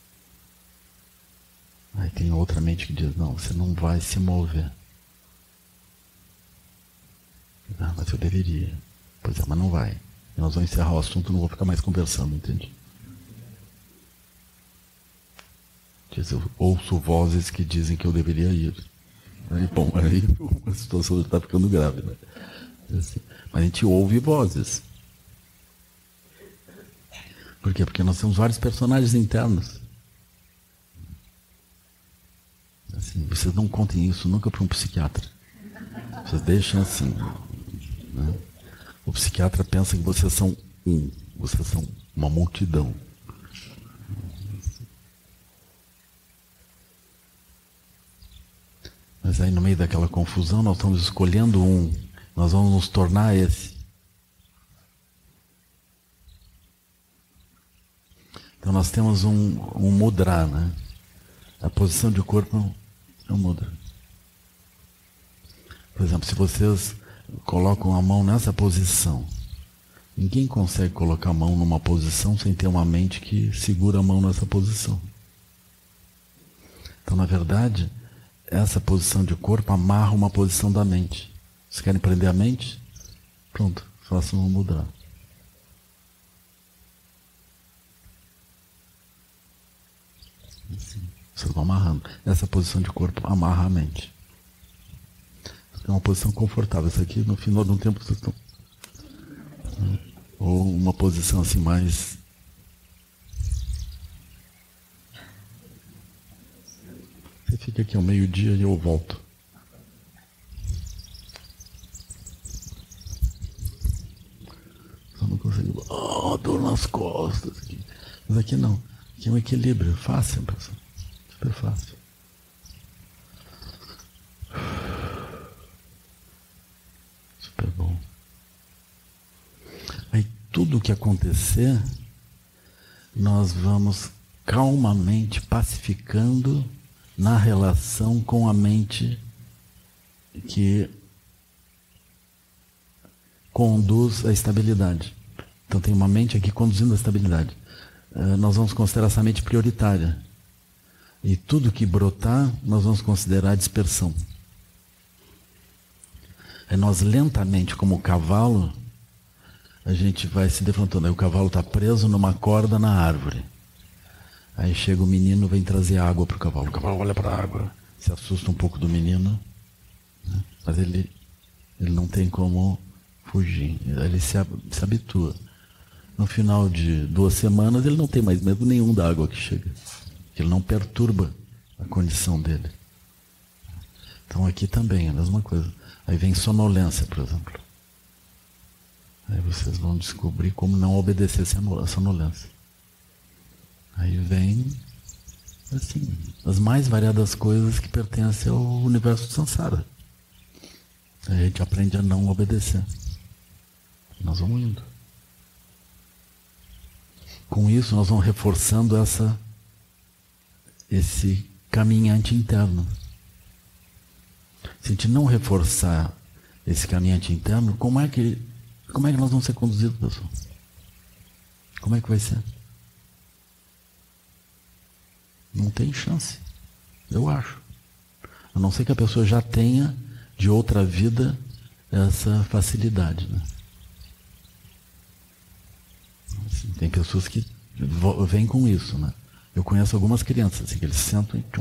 Aí tem outra mente que diz, não, você não vai se mover. Ah, mas eu deveria. Pois é, mas não vai. E nós vamos encerrar o assunto, não vou ficar mais conversando, entende? Eu ouço vozes que dizem que eu deveria ir. Aí, bom, aí a situação está ficando grave, né? Assim, mas a gente ouve vozes. Por quê? Porque nós temos vários personagens internos. Assim, vocês não contem isso nunca para um psiquiatra. Vocês deixam assim. Né? O psiquiatra pensa que vocês são vocês são uma multidão. Mas aí no meio daquela confusão nós estamos escolhendo nós vamos nos tornar esse. Então nós temos um mudra, né? A posição de corpo é um mudra. Por exemplo, se vocês colocam a mão nessa posição, ninguém consegue colocar a mão numa posição sem ter uma mente que segura a mão nessa posição. Então, na verdade, essa posição de corpo amarra uma posição da mente. Vocês querem prender a mente? Pronto, façam um mudra. Assim, vocês vão amarrando. Essa posição de corpo amarra a mente. É uma posição confortável. Essa aqui, no final de um tempo, vocês estão... Ou uma posição assim mais Você fica aqui ao meio-dia e eu volto. Só não consigo. Dor nas costas. Aqui. Mas aqui não. Aqui é um equilíbrio. Fácil, pessoal. Super fácil. Super bom. Aí tudo o que acontecer, nós vamos calmamente pacificando na relação com a mente que conduz à estabilidade. Então tem uma mente aqui conduzindo à estabilidade. Nós vamos considerar essa mente prioritária. E tudo que brotar, nós vamos considerar dispersão. Aí nós lentamente, como o cavalo, a gente vai se defrontando. Aí o cavalo está preso numa corda na árvore. Aí chega o menino, vem trazer água para o cavalo olha para a água, se assusta um pouco do menino, né? Mas ele não tem como fugir. Ele se habitua. No final de 2 semanas, ele não tem mais medo nenhum da água que chega. Ele não perturba a condição dele. Então aqui também é a mesma coisa. Aí vem sonolência, por exemplo. Aí vocês vão descobrir como não obedecer a sonolência. Aí vem, assim, as mais variadas coisas que pertencem ao universo de Sansara. Aí a gente aprende a não obedecer. Nós vamos indo. Com isso, nós vamos reforçando esse caminhante interno. Se a gente não reforçar esse caminhante interno, como é que nós vamos ser conduzidos, pessoal? Como é que vai ser? Não tem chance, eu acho. A não ser que a pessoa já tenha, de outra vida, essa facilidade, né? Assim, tem pessoas que vêm com isso, né? Eu conheço algumas crianças, assim, que eles sentam e tchum.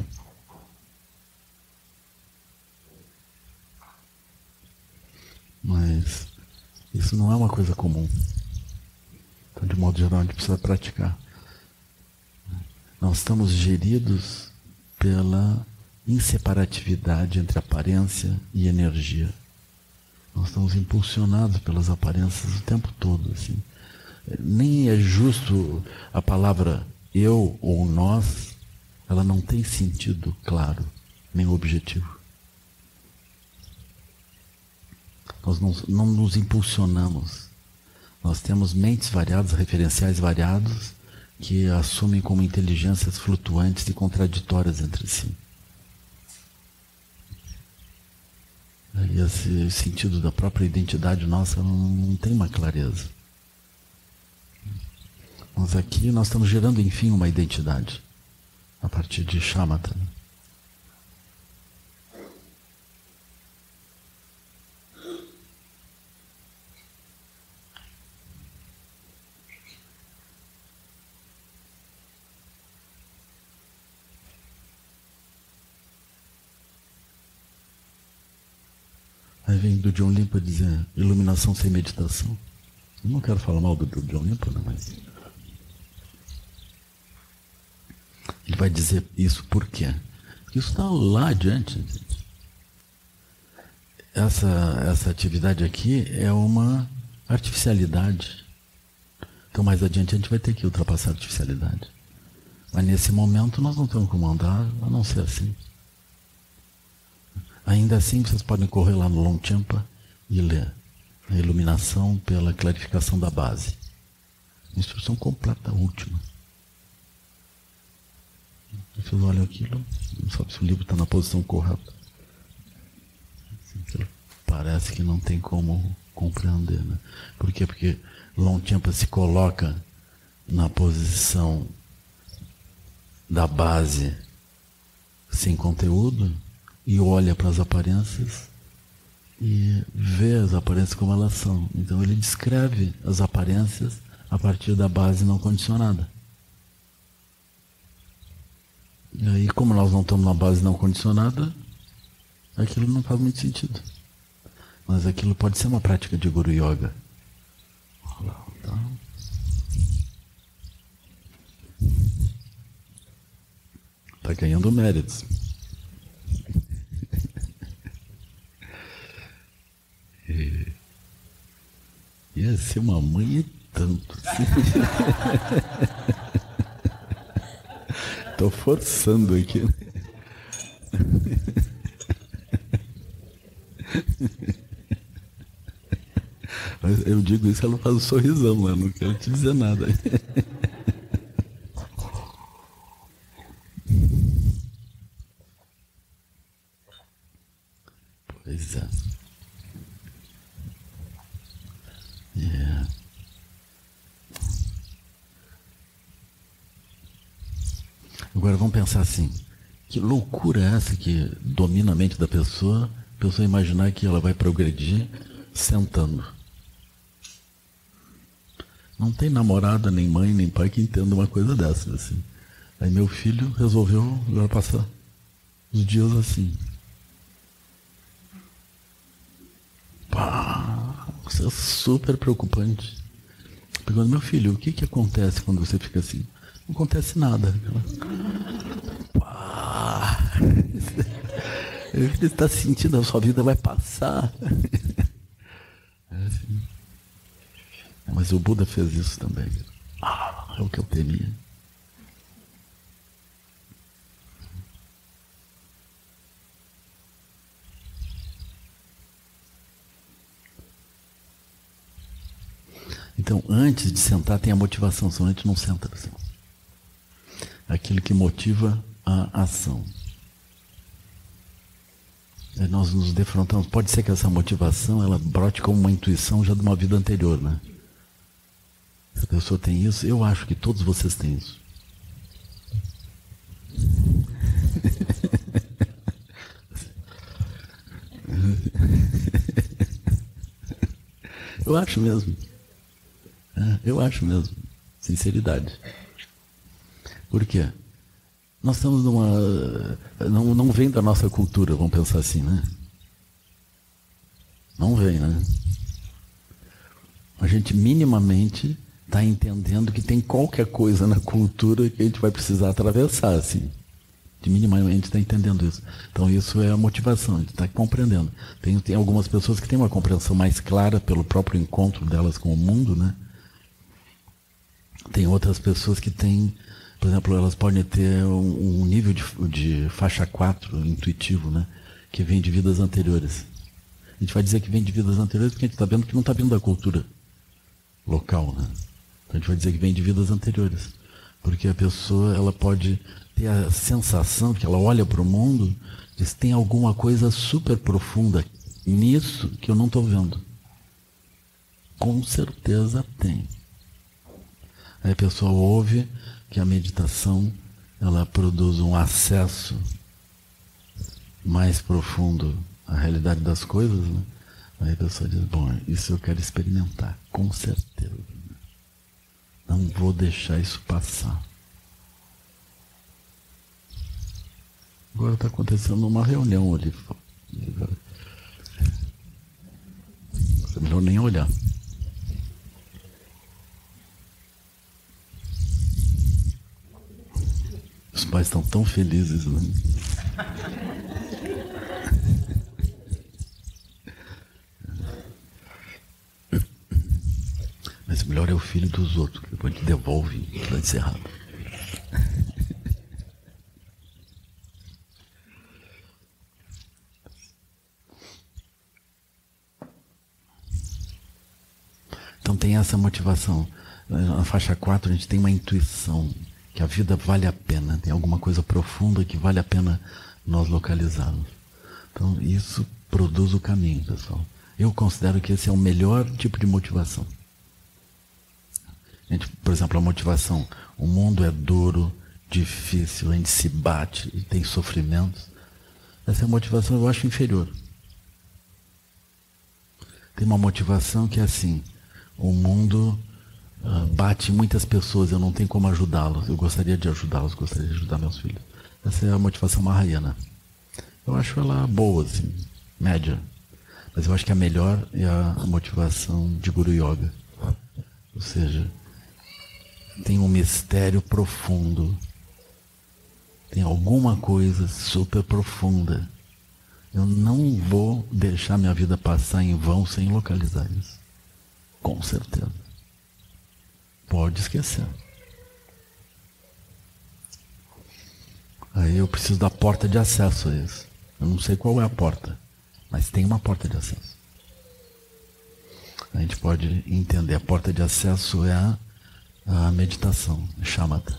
Mas isso não é uma coisa comum. Então, de modo geral, a gente precisa praticar. Nós estamos geridos pela inseparatividade entre aparência e energia. Nós estamos impulsionados pelas aparências o tempo todo, assim. Nem é justo a palavra eu ou nós, ela não tem sentido claro, nem objetivo. Nós não nos impulsionamos. Nós temos mentes variadas, referenciais variados, que assumem como inteligências flutuantes e contraditórias entre si. E esse sentido da própria identidade nossa não tem uma clareza. Mas aqui nós estamos gerando, enfim, uma identidade, a partir de shamatha. Aí vem do John Limpa dizer, iluminação sem meditação. Eu não quero falar mal do John Limpa, não, mas ele vai dizer isso por quê? Porque isso está lá adiante. Essa atividade aqui é uma artificialidade. Então mais adiante a gente vai ter que ultrapassar a artificialidade. Mas nesse momento nós não temos como andar a não ser assim. Ainda assim, vocês podem correr lá no Longchenpa e ler a iluminação pela clarificação da base. Instrução completa, última. Vocês olham aquilo, não sabe se o livro está na posição correta. Parece que não tem como compreender, né? Por quê? Porque Longchenpa se coloca na posição da base sem conteúdo, e olha para as aparências e vê as aparências como elas são. Então ele descreve as aparências a partir da base não condicionada. E aí, como nós não estamos na base não condicionada, aquilo não faz muito sentido. Mas aquilo pode ser uma prática de Guru Yoga. Olha lá, tá? Está ganhando méritos. vai ser uma mãe e tanto. Tô forçando aqui. Mas eu digo isso, ela faz um sorrisão lá, não quero te dizer nada. Pois é. Yeah. Agora vamos pensar assim, que loucura é essa que domina a mente da pessoa, a pessoa imaginar que ela vai progredir sentando. Não tem namorada, nem mãe, nem pai que entenda uma coisa dessas, assim. Aí meu filho resolveu agora passar os dias assim. Pá, isso é super preocupante. Pergunto, meu filho, o que acontece quando você fica assim? Não acontece nada. Pá, ele está sentindo, a sua vida vai passar. É assim. Mas o Buda fez isso também. É o que eu temia. Então, antes de sentar, tem a motivação, senão a gente não senta. Assim. Aquilo que motiva a ação. Aí nós nos defrontamos. Pode ser que essa motivação ela brote como uma intuição já de uma vida anterior, né? Se a pessoa tem isso, eu acho que todos vocês têm isso. Eu acho mesmo. Eu acho mesmo. Sinceridade. Por quê? Nós estamos numa... Não vem da nossa cultura, vamos pensar assim, né? Não vem, né? A gente minimamente está entendendo que tem qualquer coisa na cultura que a gente vai precisar atravessar, assim. A gente minimamente está entendendo isso. Então isso é a motivação, a gente está compreendendo. Tem algumas pessoas que têm uma compreensão mais clara pelo próprio encontro delas com o mundo, né? Tem outras pessoas que têm, por exemplo, elas podem ter um nível de faixa 4 intuitivo, né? Que vem de vidas anteriores. A gente vai dizer que vem de vidas anteriores porque a gente está vendo que não está vindo da cultura local, né? Então a gente vai dizer que vem de vidas anteriores. Porque a pessoa, ela pode ter a sensação que ela olha para o mundo e diz, tem alguma coisa super profunda nisso que eu não estou vendo. Com certeza tem. Aí a pessoa ouve que a meditação, ela produz um acesso mais profundo à realidade das coisas, né? Aí a pessoa diz, bom, isso eu quero experimentar, com certeza. Não vou deixar isso passar. Agora está acontecendo uma reunião ali. É melhor nem olhar. Os pais estão tão felizes, né? Mas o melhor é o filho dos outros, que depois te devolve e está encerrado. Então tem essa motivação. Na faixa 4 a gente tem uma intuição que a vida vale a pena, tem alguma coisa profunda que vale a pena nós localizarmos. Então isso produz o caminho, pessoal. Eu considero que esse é o melhor tipo de motivação. A gente, por exemplo, a motivação, o mundo é duro, difícil, a gente se bate e tem sofrimentos. Essa motivação eu acho inferior. Tem uma motivação que é assim, o mundo bate em muitas pessoas, eu não tenho como ajudá-los, eu gostaria de ajudá-los, gostaria de ajudar meus filhos. Essa é a motivação mahayana. Eu acho ela boa, assim, média. Mas eu acho que a melhor é a motivação de Guru Yoga. Ou seja, tem um mistério profundo, tem alguma coisa super profunda. Eu não vou deixar minha vida passar em vão sem localizar isso. Com certeza. Pode esquecer. Aí eu preciso da porta de acesso a isso. Eu não sei qual é a porta, mas tem uma porta de acesso. A gente pode entender, a porta de acesso é a meditação, a shamatha.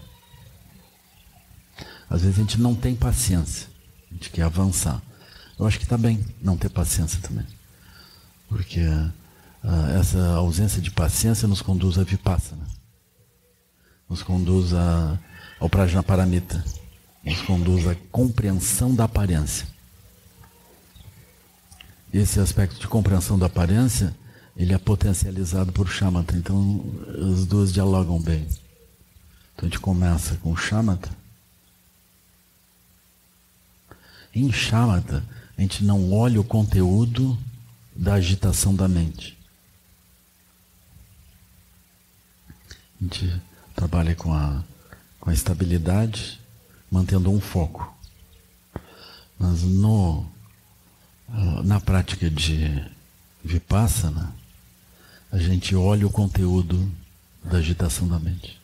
Às vezes a gente não tem paciência, a gente quer avançar. Eu acho que está bem não ter paciência também. Porque essa ausência de paciência nos conduz a vipassana. Nos conduz ao prajnaparamita. Nos conduz à compreensão da aparência. Esse aspecto de compreensão da aparência, ele é potencializado por shamatha. Então, as duas dialogam bem. Então, a gente começa com shamatha. Em shamatha, a gente não olha o conteúdo da agitação da mente. A gente trabalha com a estabilidade, mantendo um foco. Mas na prática de vipassana, a gente olha o conteúdo da agitação da mente.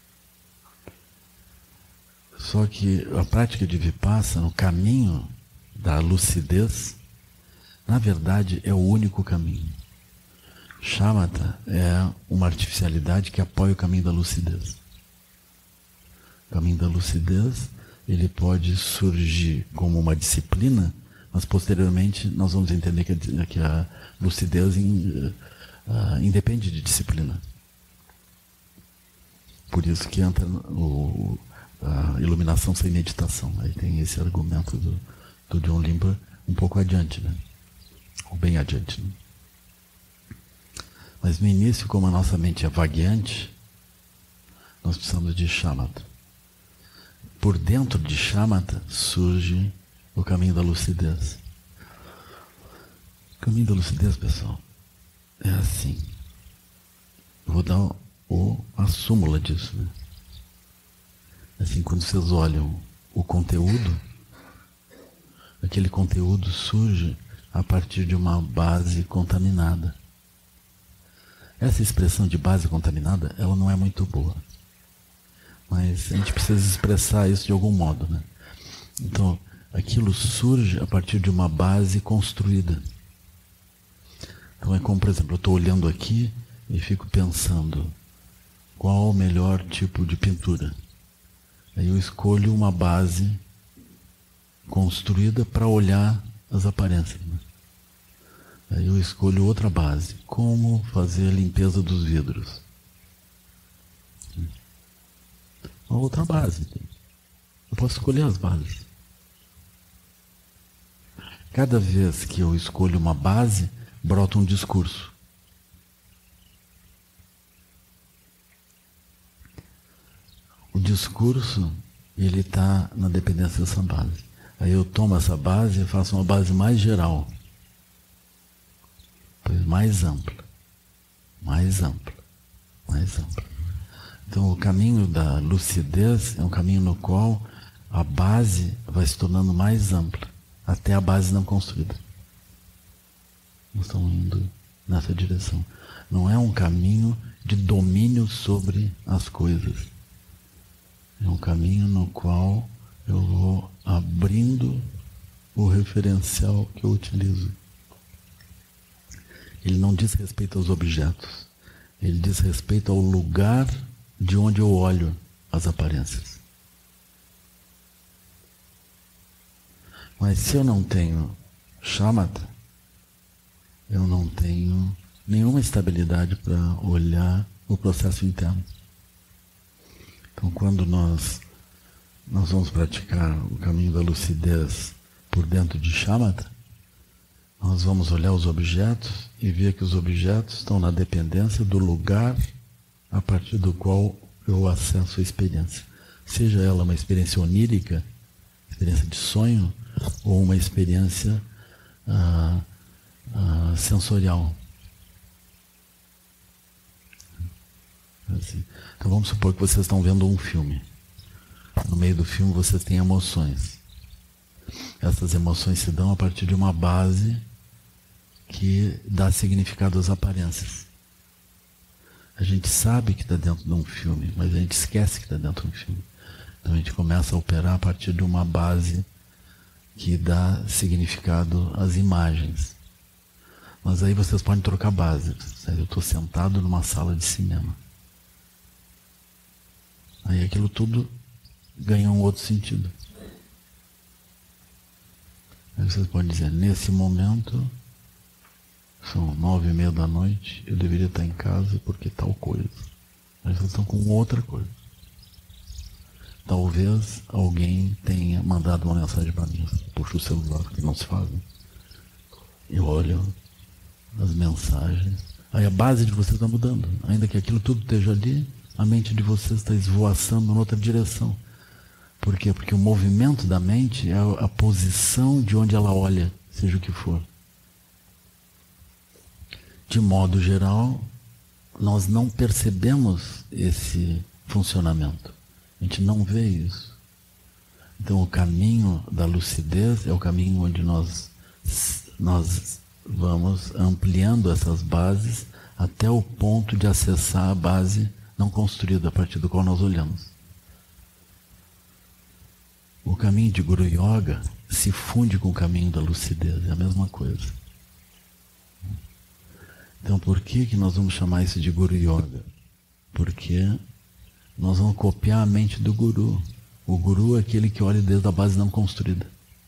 Só que a prática de vipassana, o caminho da lucidez, na verdade é o único caminho. Shamatha é uma artificialidade que apoia o caminho da lucidez. O caminho da lucidez, ele pode surgir como uma disciplina, mas posteriormente nós vamos entender que a lucidez independe de disciplina. Por isso que entra a iluminação sem meditação. Aí tem esse argumento do John Limber um pouco adiante, né? Ou bem adiante, né? Mas no início, como a nossa mente é vagueante, nós precisamos de shamatha. Por dentro de shamatha surge o caminho da lucidez. O caminho da lucidez, pessoal, é assim. Eu vou dar a súmula disso, né? Assim, quando vocês olham o conteúdo, aquele conteúdo surge a partir de uma base contaminada. Essa expressão de base contaminada, ela não é muito boa. Mas a gente precisa expressar isso de algum modo, né? Então, aquilo surge a partir de uma base construída. Então é como, por exemplo, eu estou olhando aqui e fico pensando qual o melhor tipo de pintura. Aí eu escolho uma base construída para olhar as aparências, né? Aí eu escolho outra base, como fazer a limpeza dos vidros. Uma outra base. Eu posso escolher as bases. Cada vez que eu escolho uma base, brota um discurso. O discurso, ele está na dependência dessa base. Aí eu tomo essa base e faço uma base mais geral. Mais ampla. Mais ampla. Mais ampla. Então o caminho da lucidez é um caminho no qual a base vai se tornando mais ampla, até a base não construída. Nós estamos indo nessa direção. Não é um caminho de domínio sobre as coisas. É um caminho no qual eu vou abrindo o referencial que eu utilizo. Ele não diz respeito aos objetos. Ele diz respeito ao lugar de onde eu olho as aparências. Mas se eu não tenho shamatha, eu não tenho nenhuma estabilidade para olhar o processo interno. Então, quando nós vamos praticar o caminho da lucidez por dentro de shamatha, nós vamos olhar os objetos e ver que os objetos estão na dependência do lugar a partir do qual eu acesso a experiência. Seja ela uma experiência onírica, experiência de sonho, ou uma experiência sensorial. Assim. Então vamos supor que vocês estão vendo um filme. No meio do filme vocês têm emoções. Essas emoções se dão a partir de uma base que dá significado às aparências. A gente sabe que está dentro de um filme, mas a gente esquece que está dentro de um filme. Então a gente começa a operar a partir de uma base que dá significado às imagens. Mas aí vocês podem trocar base. Eu estou sentado numa sala de cinema. Aí aquilo tudo ganha um outro sentido. Aí vocês podem dizer, nesse momento, são 9:30 da noite, eu deveria estar em casa porque tal coisa. Aí vocês estão com outra coisa. Talvez alguém tenha mandado uma mensagem para mim. Puxa o celular, que não se faz. Né? Eu olho as mensagens. Aí a base de vocês está mudando. Ainda que aquilo tudo esteja ali, a mente de vocês está esvoaçando em outra direção. Por quê? Porque o movimento da mente é a posição de onde ela olha, seja o que for. De modo geral, nós não percebemos esse funcionamento. A gente não vê isso. Então o caminho da lucidez é o caminho onde nós vamos ampliando essas bases até o ponto de acessar a base não construída a partir do qual nós olhamos. O caminho de Guru Yoga se funde com o caminho da lucidez, é a mesma coisa. Então por que nós vamos chamar isso de Guru Yoga? Porque nós vamos copiar a mente do Guru. O Guru é aquele que olha desde a base não construída.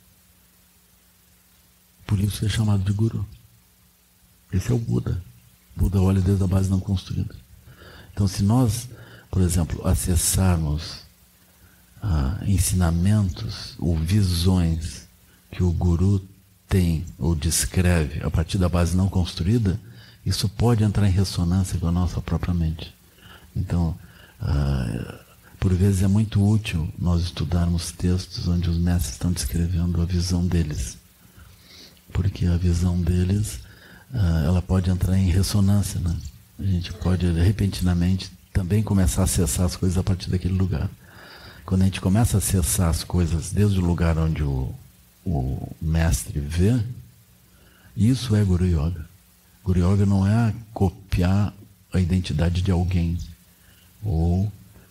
Por isso é chamado de Guru. Esse é o Buda. O Buda olha desde a base não construída. Então se nós, por exemplo, acessarmos ensinamentos ou visões que o Guru tem ou descreve a partir da base não construída, isso pode entrar em ressonância com a nossa própria mente. Então, por vezes é muito útil nós estudarmos textos onde os mestres estão descrevendo a visão deles. Porque a visão deles, ela pode entrar em ressonância, né? A gente pode, repentinamente, também começar a acessar as coisas a partir daquele lugar. Quando a gente começa a acessar as coisas desde o lugar onde o mestre vê, isso é Guru Yoga. Guru Yoga não é copiar a identidade de alguém ou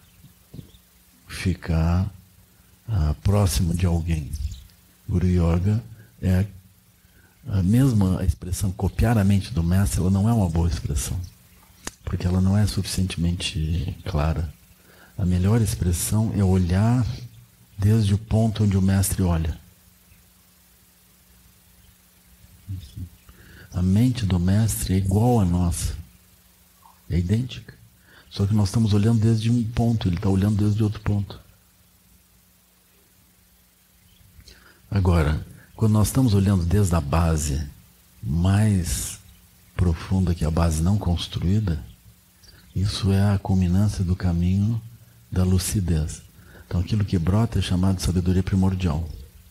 ficar próximo de alguém. Guru Yoga é a mesma expressão, copiar a mente do mestre, ela não é uma boa expressão, porque ela não é suficientemente clara. A melhor expressão é olhar desde o ponto onde o mestre olha. A mente do mestre é igual à nossa, é idêntica. Só que nós estamos olhando desde um ponto, ele está olhando desde outro ponto. Agora, quando nós estamos olhando desde a base mais profunda que a base não construída, isso é a culminância do caminho da lucidez. Então aquilo que brota é chamado de sabedoria primordial.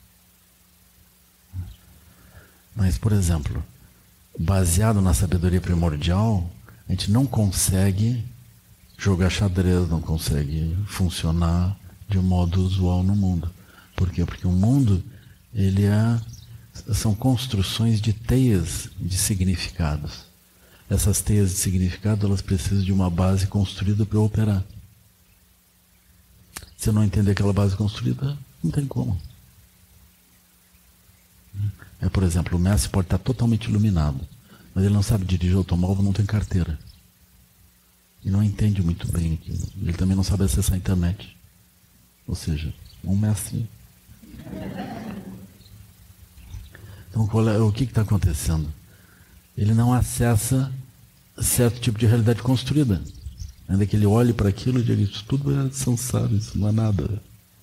Mas, por exemplo, baseado na sabedoria primordial, a gente não consegue jogar xadrez, não consegue funcionar de modo usual no mundo. Por quê? Porque o mundo, são construções de teias de significados. Essas teias de significado, elas precisam de uma base construída para operar. Se eu não entender aquela base construída, não tem como. Por exemplo, o mestre pode estar totalmente iluminado, mas ele não sabe dirigir automóvel, não tem carteira. E não entende muito bem aquilo. Ele também não sabe acessar a internet. Ou seja, um mestre. Então, o que está acontecendo? Ele não acessa certo tipo de realidade construída. Ainda que ele olhe para aquilo e diga, isso tudo é samsara, isso não é nada.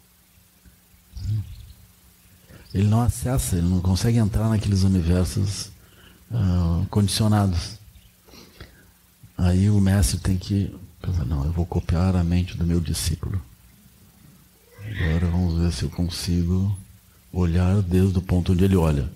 Ele não acessa, ele não consegue entrar naqueles universos condicionados. Aí o mestre tem que pensar, não, eu vou copiar a mente do meu discípulo. Agora vamos ver se eu consigo olhar desde o ponto onde ele olha.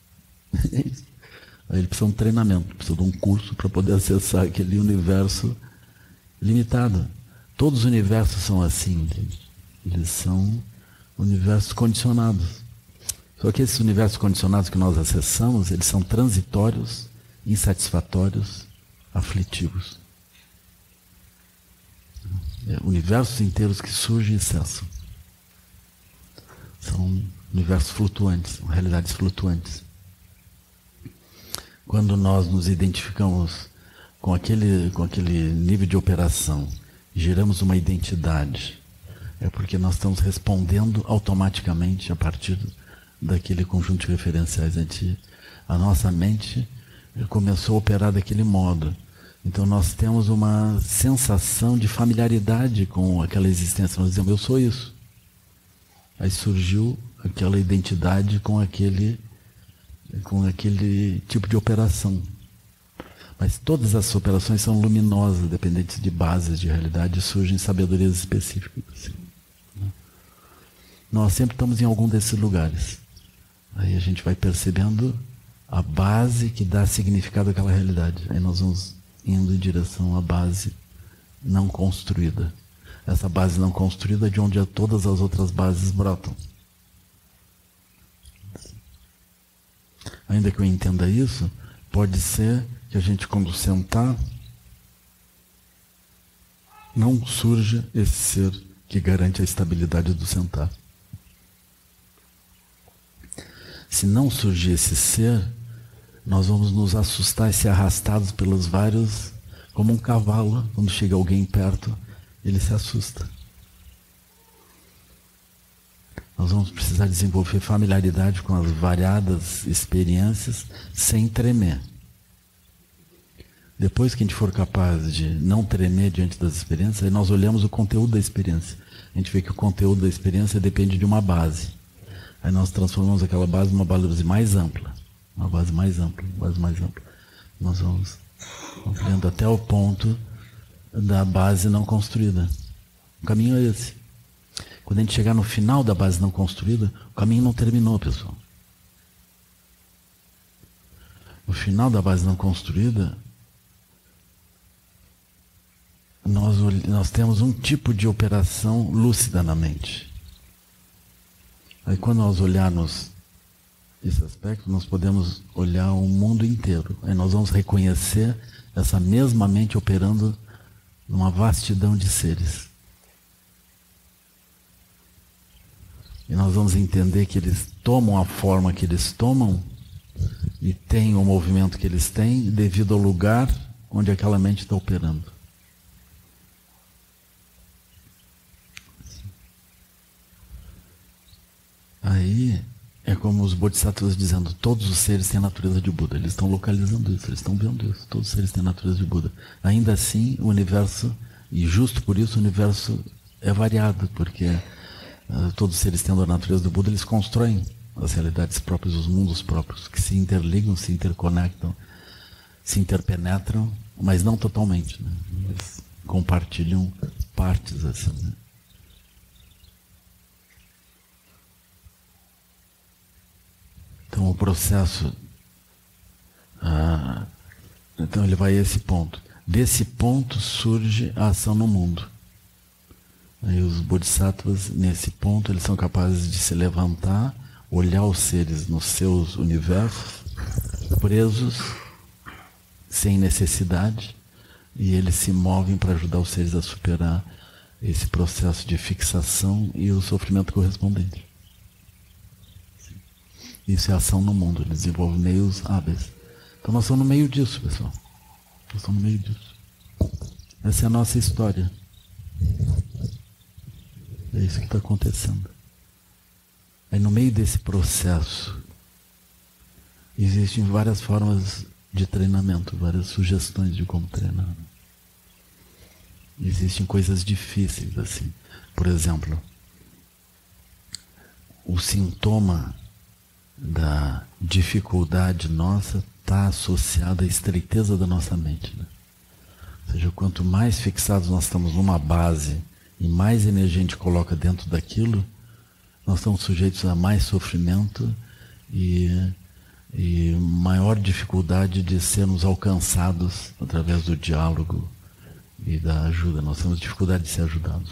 Aí ele precisa de um treinamento, precisa de um curso para poder acessar aquele universo limitado. Todos os universos são assim, eles são universos condicionados. Só que esses universos condicionados que nós acessamos, eles são transitórios, insatisfatórios, aflitivos. universos inteiros que surgem e cessam. São universos flutuantes, são realidades flutuantes. Quando nós nos identificamos com aquele nível de operação, geramos uma identidade, é porque nós estamos respondendo automaticamente a partir daquele conjunto de referenciais. A nossa mente começou a operar daquele modo. Então nós temos uma sensação de familiaridade com aquela existência. Nós dizemos, eu sou isso. Aí surgiu aquela identidade com aquele tipo de operação. Mas todas as operações são luminosas, dependentes de bases de realidade, surgem sabedorias específicas. Assim. Nós sempre estamos em algum desses lugares. Aí a gente vai percebendo a base que dá significado àquela realidade. Aí nós vamos indo em direção à base não construída. Essa base não construída é de onde todas as outras bases brotam. Ainda que eu entenda isso, pode ser que a gente, quando sentar, não surja esse ser que garante a estabilidade do sentar. Se não surgir esse ser, nós vamos nos assustar e ser arrastados pelos vários, como um cavalo, quando chega alguém perto, ele se assusta. Nós vamos precisar desenvolver familiaridade com as variadas experiências sem tremer. Depois que a gente for capaz de não tremer diante das experiências, aí nós olhamos o conteúdo da experiência. A gente vê que o conteúdo da experiência depende de uma base. Aí nós transformamos aquela base numa base mais ampla. Uma base mais ampla, uma base mais ampla. Nós vamos ampliando até o ponto da base não construída. O caminho é esse. Quando a gente chegar no final da base não construída, o caminho não terminou, pessoal. No final da base não construída, nós temos um tipo de operação lúcida na mente. Aí quando nós olharmos esse aspecto, nós podemos olhar o mundo inteiro. Aí nós vamos reconhecer essa mesma mente operando numa vastidão de seres. E nós vamos entender que eles tomam a forma que eles tomam e têm o movimento que eles têm devido ao lugar onde aquela mente está operando. Aí é como os bodhisattvas dizendo, todos os seres têm a natureza de Buda. Eles estão localizando isso, eles estão vendo isso. Todos os seres têm a natureza de Buda. Ainda assim, o universo, e justo por isso o universo é variado, porque todos os seres tendo a natureza do Buda, eles constroem as realidades próprias, os mundos próprios, que se interligam, se interconectam, se interpenetram, mas não totalmente, né? Eles compartilham partes assim, né? Então o processo, então ele vai a esse ponto. Desse ponto surge a ação no mundo. Aí os bodhisattvas, nesse ponto, eles são capazes de se levantar, olhar os seres nos seus universos, presos, sem necessidade, e eles se movem para ajudar os seres a superar esse processo de fixação e o sofrimento correspondente. Isso é ação no mundo, eles desenvolvem meios hábeis. Então nós estamos no meio disso, pessoal. Nós estamos no meio disso. Essa é a nossa história. É isso que está acontecendo. Aí no meio desse processo, existem várias formas de treinamento, várias sugestões de como treinar. Existem coisas difíceis, assim. Por exemplo, o sintoma da dificuldade nossa está associado à estreiteza da nossa mente, né? Ou seja, quanto mais fixados nós estamos numa base e mais energia a gente coloca dentro daquilo, nós estamos sujeitos a mais sofrimento e maior dificuldade de sermos alcançados através do diálogo e da ajuda. Nós temos dificuldade de ser ajudados.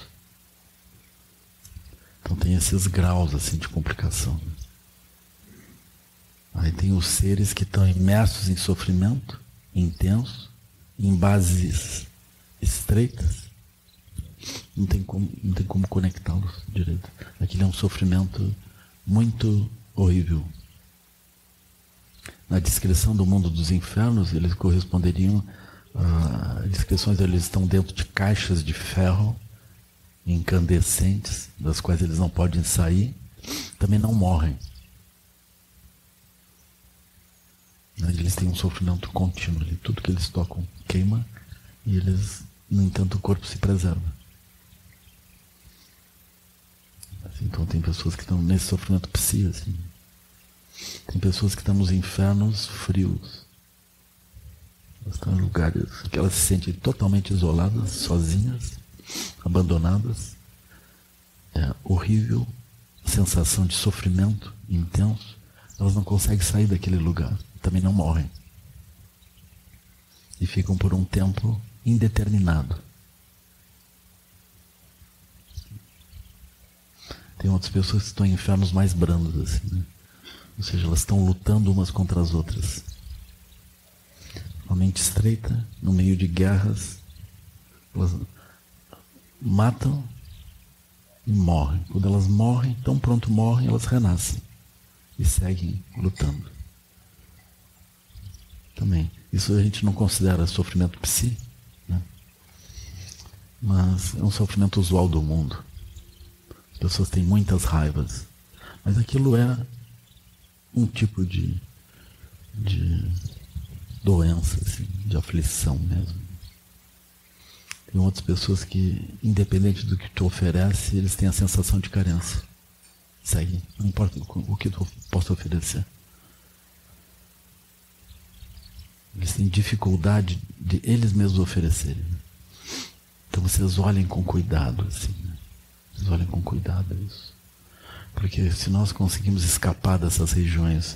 Então tem esses graus assim de complicação. Aí tem os seres que estão imersos em sofrimento intenso, em bases estreitas, não tem como conectá-los direito. Aquilo é um sofrimento muito horrível. Na descrição do mundo dos infernos, eles corresponderiam a descrições, eles estão dentro de caixas de ferro incandescentes, das quais eles não podem sair, também não morrem. Eles têm um sofrimento contínuo ali, tudo que eles tocam queima e eles, no entanto, o corpo se preserva. Então tem pessoas que estão nesse sofrimento psi, assim. Tem pessoas que estão nos infernos frios. Elas estão em lugares que elas se sentem totalmente isoladas, sozinhas, abandonadas. É horrível, sensação de sofrimento intenso. Elas não conseguem sair daquele lugar, também não morrem. E ficam por um tempo indeterminado. Tem outras pessoas que estão em infernos mais brandos, assim, né? Ou seja, elas estão lutando umas contra as outras. Uma mente estreita, no meio de guerras, elas matam e morrem. Quando elas morrem, tão pronto morrem, elas renascem e seguem lutando. Também, isso a gente não considera sofrimento psi, né? Mas é um sofrimento usual do mundo. As pessoas têm muitas raivas, mas aquilo é um tipo de doença, assim, de aflição mesmo. Tem outras pessoas que, independente do que tu oferece, eles têm a sensação de carência. Segue, não importa o que tu possa oferecer. Eles têm dificuldade de eles mesmos oferecerem. Então vocês olhem com cuidado, assim, né? Vocês olhem com cuidado isso. Porque se nós conseguimos escapar dessas regiões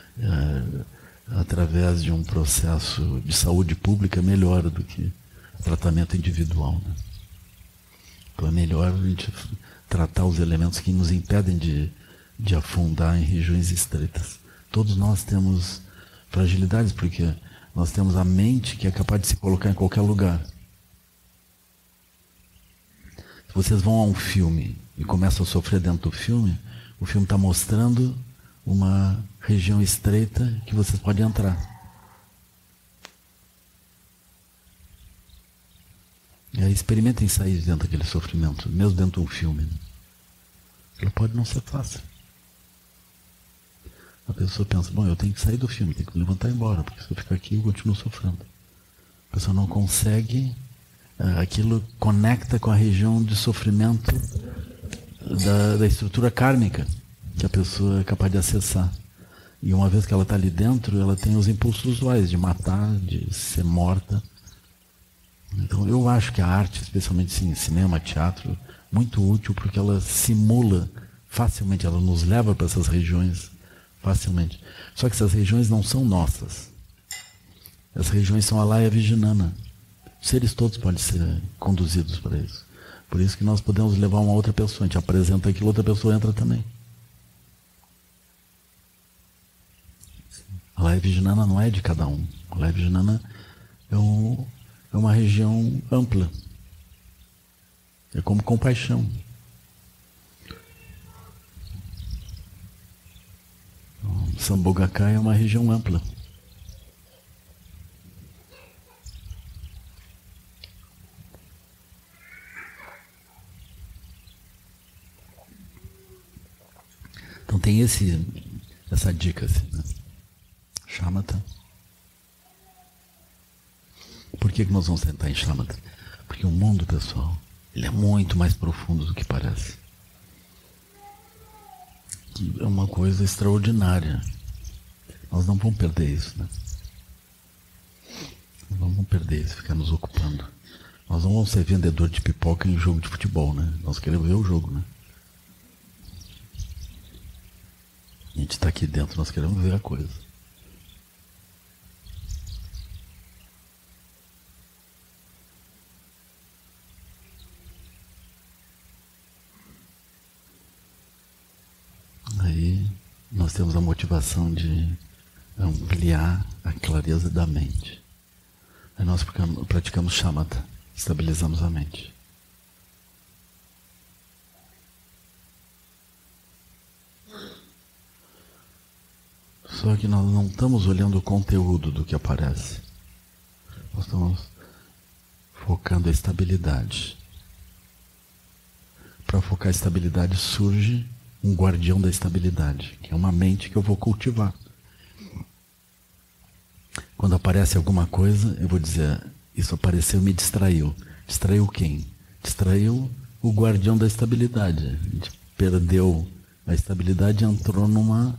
através de um processo de saúde pública, é melhor do que tratamento individual, né? Então é melhor a gente tratar os elementos que nos impedem de afundar em regiões estreitas. Todos nós temos fragilidades, porque nós temos a mente que é capaz de se colocar em qualquer lugar. Se vocês vão a um filme e começam a sofrer dentro do filme, o filme está mostrando uma região estreita que vocês podem entrar. E aí experimentem sair de dentro daquele sofrimento, mesmo dentro de um filme. Ele pode não ser fácil. A pessoa pensa, bom, eu tenho que sair do filme, tenho que me levantar e ir embora, porque se eu ficar aqui eu continuo sofrendo. A pessoa não consegue, aquilo conecta com a região de sofrimento da estrutura kármica que a pessoa é capaz de acessar. E uma vez que ela está ali dentro, ela tem os impulsos usuais de matar, de ser morta. Então eu acho que a arte, especialmente cinema, teatro, muito útil porque ela simula facilmente, ela nos leva para essas regiões facilmente. Só que essas regiões não são nossas. Essas regiões são a Alaya Vijnana. Os seres todos podem ser conduzidos para isso. Por isso que nós podemos levar uma outra pessoa, a gente apresenta aquilo, outra pessoa entra também. A Alaya Vijnana não é de cada um. A Alaya Vijnana é uma região ampla. É como compaixão. Sambhogakaya é uma região ampla. Então tem essa dica, assim, né? Shamatha. Por que nós vamos tentar em Shamatha? Porque o mundo, pessoal, ele é muito mais profundo do que parece. Que é uma coisa extraordinária. Nós não vamos perder isso, né? Nós não vamos perder isso, ficar nos ocupando. Nós não vamos ser vendedor de pipoca em jogo de futebol, né? Nós queremos ver o jogo, né? A gente está aqui dentro, nós queremos ver a coisa. Aí nós temos a motivação de ampliar a clareza da mente. Aí nós praticamos shamatha, estabilizamos a mente. Só que nós não estamos olhando o conteúdo do que aparece. Nós estamos focando a estabilidade. Para focar a estabilidade surge um guardião da estabilidade, que é uma mente que eu vou cultivar. Quando aparece alguma coisa, eu vou dizer, isso apareceu e me distraiu. Distraiu quem? Distraiu o guardião da estabilidade. A gente perdeu a estabilidade e entrou num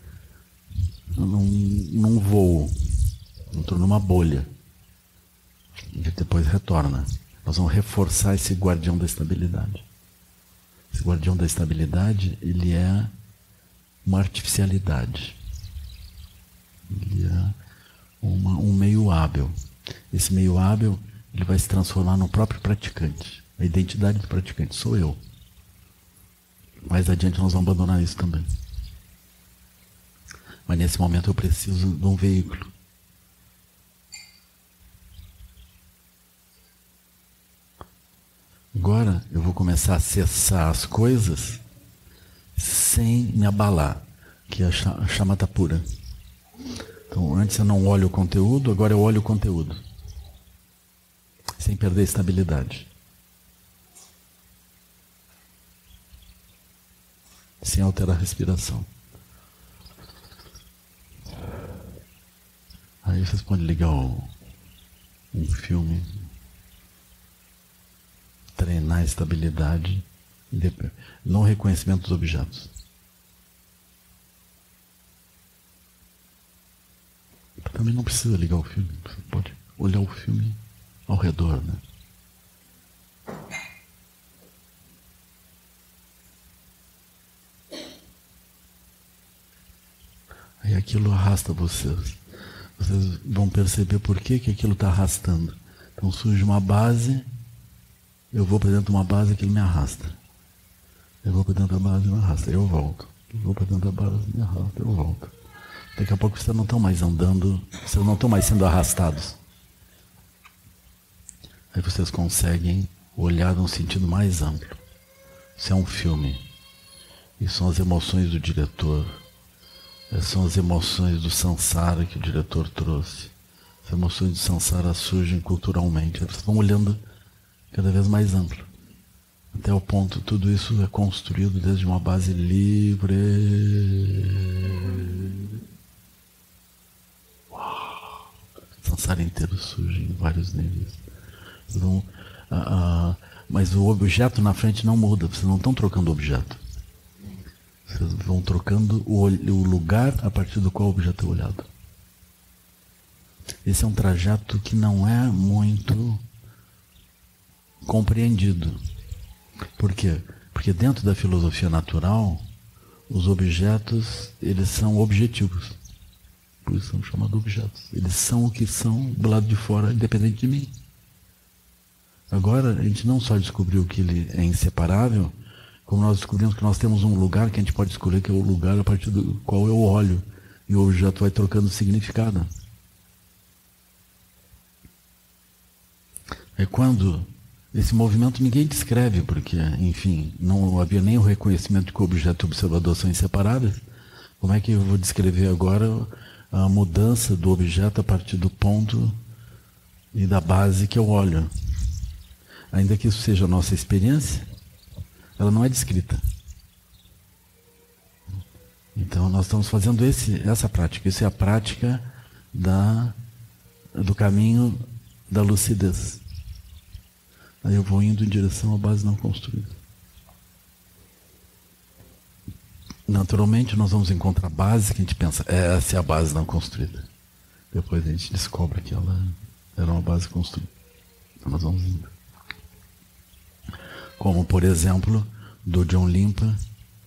voo, entrou numa bolha. E depois retorna. Nós vamos reforçar esse guardião da estabilidade. Esse guardião da estabilidade, ele é uma artificialidade. Ele é um meio hábil. Esse meio hábil, ele vai se transformar no próprio praticante. A identidade do praticante sou eu. Mais adiante nós vamos abandonar isso também. Mas nesse momento eu preciso de um veículo. Agora eu vou começar a acessar as coisas sem me abalar, que é a chamata pura. Então antes eu não olho o conteúdo, agora eu olho o conteúdo. Sem perder a estabilidade. Sem alterar a respiração. Aí vocês podem ligar um filme, treinar a estabilidade, não o reconhecimento dos objetos. Também não precisa ligar o filme, você pode olhar o filme ao redor, né? Aí aquilo arrasta vocês. Vocês vão perceber por que aquilo está arrastando. Então surge uma base, eu vou para dentro de uma base, aquilo me arrasta. Eu vou para dentro da base, me arrasta, eu volto. Eu vou para dentro da base, me arrasta, eu volto. Daqui a pouco vocês não estão mais andando, vocês não estão mais sendo arrastados. Aí vocês conseguem olhar num sentido mais amplo. Isso é um filme. Isso são as emoções do diretor. Essas são as emoções do samsara que o diretor trouxe. As emoções do samsara surgem culturalmente. Vocês vão olhando cada vez mais amplo. Até o ponto, tudo isso é construído desde uma base livre. Uau! O samsara inteiro surge em vários níveis. Então, mas o objeto na frente não muda. Vocês não estão trocando objeto. Vocês vão trocando o lugar a partir do qual o objeto é olhado. Esse é um trajeto que não é muito compreendido. Por quê? Porque dentro da filosofia natural, os objetos, eles são objetivos. Por isso são chamados objetos. Eles são o que são do lado de fora, independente de mim. Agora, a gente não só descobriu que ele é inseparável, como nós descobrimos que nós temos um lugar que a gente pode escolher, que é o lugar a partir do qual eu olho. E o objeto vai trocando significado. É quando esse movimento ninguém descreve, porque, enfim, não havia nem o reconhecimento de que o objeto e o observador são inseparáveis. Como é que eu vou descrever agora a mudança do objeto a partir do ponto e da base que eu olho? Ainda que isso seja a nossa experiência, ela não é descrita. Então nós estamos fazendo essa prática. Isso é a prática do caminho da lucidez. Aí eu vou indo em direção à base não construída. Naturalmente nós vamos encontrar a base que a gente pensa, essa é a base não construída. Depois a gente descobre que ela era uma base construída. Então nós vamos indo. Como, por exemplo, do John Limpa,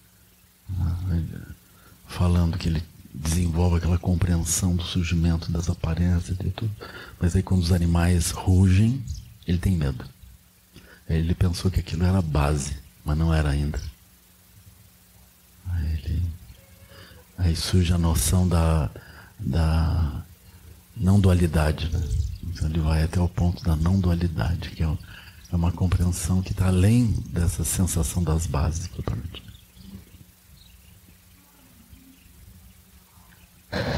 falando que ele desenvolve aquela compreensão do surgimento das aparências e tudo. Mas aí quando os animais rugem, ele tem medo. Aí ele pensou que aquilo era a base, mas não era ainda. Aí surge a noção da não dualidade, né? Então ele vai até o ponto da não dualidade, que é uma compreensão que está além dessa sensação das bases propriamente.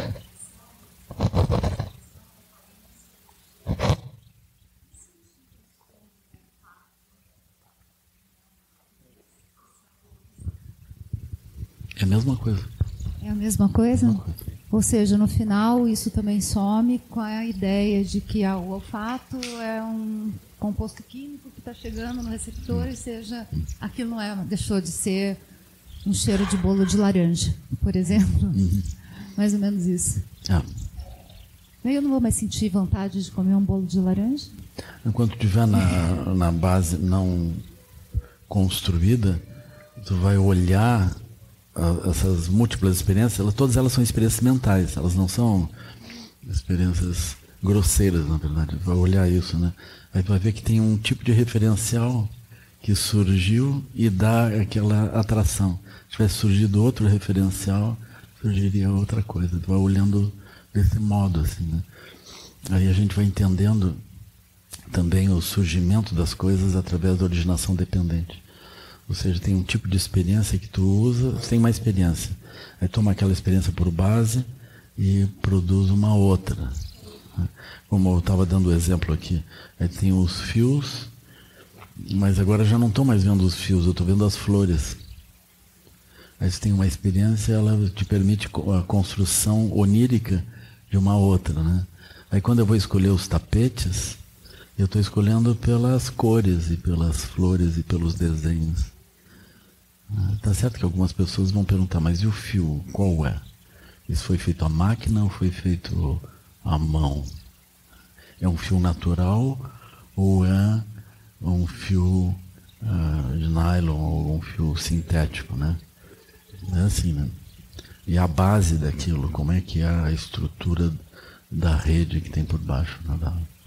É a mesma coisa. É a mesma coisa? Ou seja, no final isso também some com a ideia de que o olfato é um composto químico que está chegando no receptor, e seja, aquilo não deixou de ser um cheiro de bolo de laranja, por exemplo. Mais ou menos isso. Eu não vou mais sentir vontade de comer um bolo de laranja? Enquanto estiver na base não construída, tu vai olhar essas múltiplas experiências, todas elas são experiências mentais, elas não são experiências grosseiras, na verdade. Tu vai olhar isso, né? Aí tu vai ver que tem um tipo de referencial que surgiu e dá aquela atração. Se tivesse surgido outro referencial, surgiria outra coisa. Tu vai olhando desse modo, assim, né? Aí a gente vai entendendo também o surgimento das coisas através da originação dependente. Ou seja, tem um tipo de experiência que tu usa, você tem uma experiência. Aí toma aquela experiência por base e produz uma outra. Como eu estava dando o exemplo aqui. Aí tem os fios, mas agora já não estou mais vendo os fios, eu estou vendo as flores. Aí você tem uma experiência, ela te permite a construção onírica de uma outra, né? Aí quando eu vou escolher os tapetes, eu estou escolhendo pelas cores e pelas flores e pelos desenhos. Tá certo que algumas pessoas vão perguntar, mas e o fio, qual é? Isso foi feito à máquina ou foi feito à mão? É um fio natural ou é um fio de nylon ou um fio sintético, né? É assim, né? E a base daquilo, como é que é a estrutura da rede que tem por baixo, né?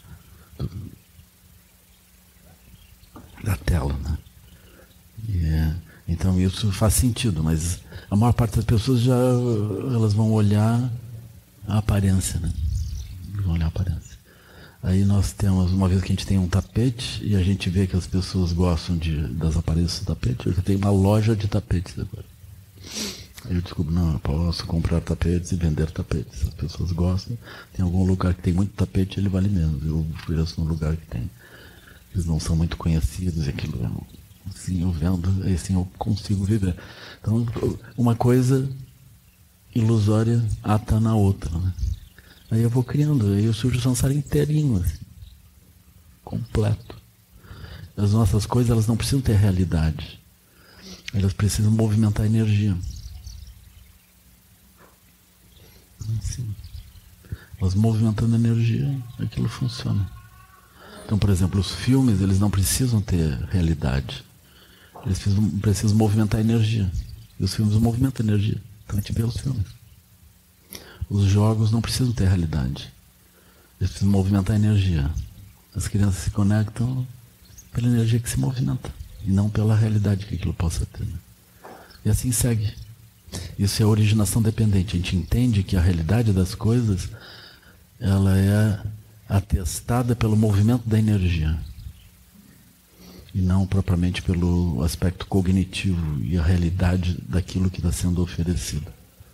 Da tela, né? Então isso faz sentido, mas a maior parte das pessoas elas vão olhar a aparência, né? Vão olhar a aparência. Aí nós temos, uma vez que a gente tem um tapete e a gente vê que as pessoas gostam das aparências do tapete, eu tenho uma loja de tapetes agora. Aí eu descubro, não, eu posso comprar tapetes e vender tapetes. As pessoas gostam. Tem algum lugar que tem muito tapete, ele vale menos. Eu ofereço num lugar que tem. Eles não são muito conhecidos, e aquilo, assim, eu vendo, assim eu consigo viver. Então, uma coisa ilusória ata na outra, né? Aí eu vou criando, aí eu surjo o samsara inteirinho, assim, completo. As nossas coisas, elas não precisam ter realidade. Elas precisam movimentar energia. Assim, elas movimentando energia, aquilo funciona. Então, por exemplo, os filmes, eles não precisam ter realidade. Eles precisam movimentar energia. E os filmes movimentam energia. Então a gente vê os filmes. Os jogos não precisam ter realidade. Eles precisam movimentar energia. As crianças se conectam pela energia que se movimenta. E não pela realidade que aquilo possa ter, né? E assim segue. Isso é a originação dependente. A gente entende que a realidade das coisas, ela é atestada pelo movimento da energia. E não propriamente pelo aspecto cognitivo e a realidade daquilo que está sendo oferecido.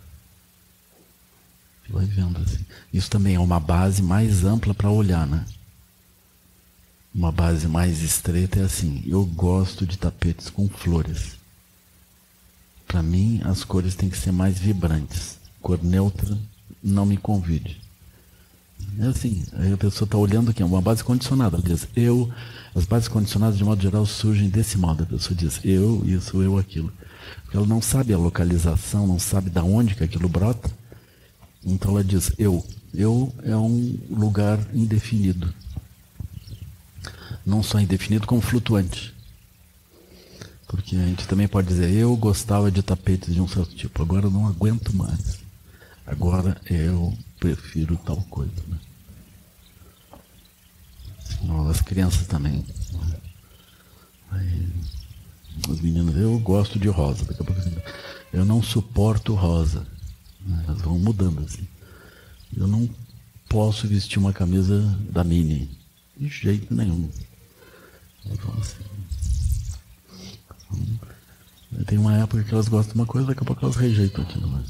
Vai vendo assim. Isso também é uma base mais ampla para olhar, né? Uma base mais estreita é assim, eu gosto de tapetes com flores. Para mim, as cores têm que ser mais vibrantes. Cor neutra, não me convide. É assim, aí a pessoa está olhando aqui, uma base condicionada. Ela diz, as bases condicionadas, de modo geral, surgem desse modo. A pessoa diz, eu, isso, eu, aquilo. Porque ela não sabe a localização, não sabe de onde que aquilo brota. Então ela diz, eu. Eu é um lugar indefinido. Não só indefinido, como flutuante. Porque a gente também pode dizer, eu gostava de tapetes de um certo tipo, agora eu não aguento mais. Agora eu prefiro tal coisa, né? As crianças também. Aí, os meninos, eu gosto de rosa. Daqui a pouco, eu não suporto rosa. Elas vão mudando assim. Eu não posso vestir uma camisa da Mini. De jeito nenhum. Então, assim, tem uma época que elas gostam de uma coisa, daqui a pouco elas rejeitam aquilo, né?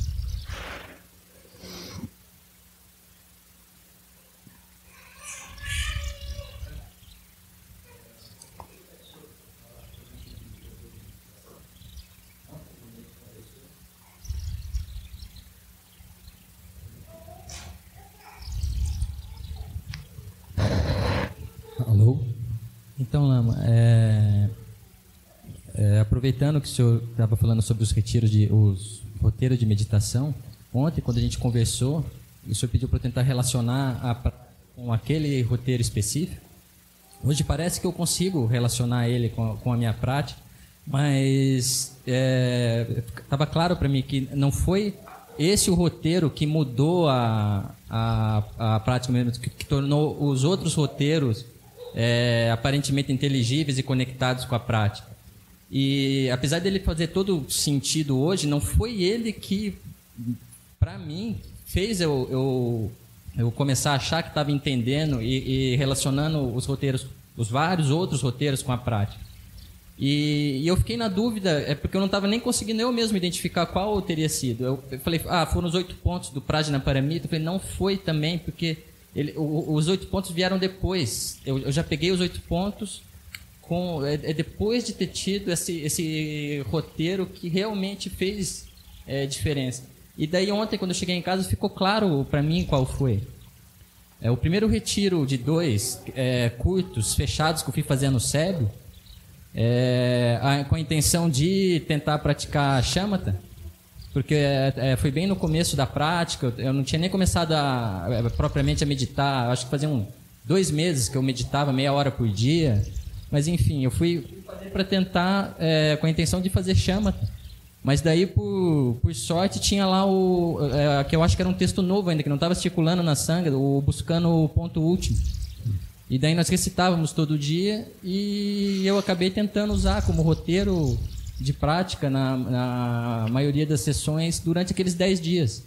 Então, Lama, aproveitando que o senhor estava falando sobre os os roteiros de meditação, ontem, quando a gente conversou, o senhor pediu para eu tentar relacionar com aquele roteiro específico. Hoje parece que eu consigo relacionar ele com a minha prática, mas estava claro para mim que não foi esse o roteiro que mudou a prática mesmo, que tornou os outros roteiros aparentemente inteligíveis e conectados com a prática. E apesar dele fazer todo sentido hoje, não foi ele que, para mim, fez eu começar a achar que estava entendendo e relacionando os roteiros, os vários outros roteiros com a prática. E eu fiquei na dúvida, porque eu não estava nem conseguindo eu mesmo identificar qual teria sido. Eu falei, foram os 8 pontos do Prajnaparamita. Eu falei, não foi também, porque os 8 pontos vieram depois. Eu já peguei os 8 pontos depois de ter tido esse roteiro que realmente fez diferença. E daí ontem, quando eu cheguei em casa, ficou claro para mim qual foi. O primeiro retiro de 2 curtos, fechados, que eu fui fazer no Sébio, com a intenção de tentar praticar shamatha, porque foi bem no começo da prática, eu não tinha nem começado propriamente a meditar, acho que fazia 2 meses que eu meditava meia hora por dia, mas enfim, eu fui fazer para tentar com a intenção de fazer shamatha. Mas daí, por sorte, tinha lá que eu acho que era um texto novo ainda, que não estava circulando na Sangha, buscando o ponto último. E daí nós recitávamos todo dia e eu acabei tentando usar como roteiro de prática na maioria das sessões durante aqueles 10 dias.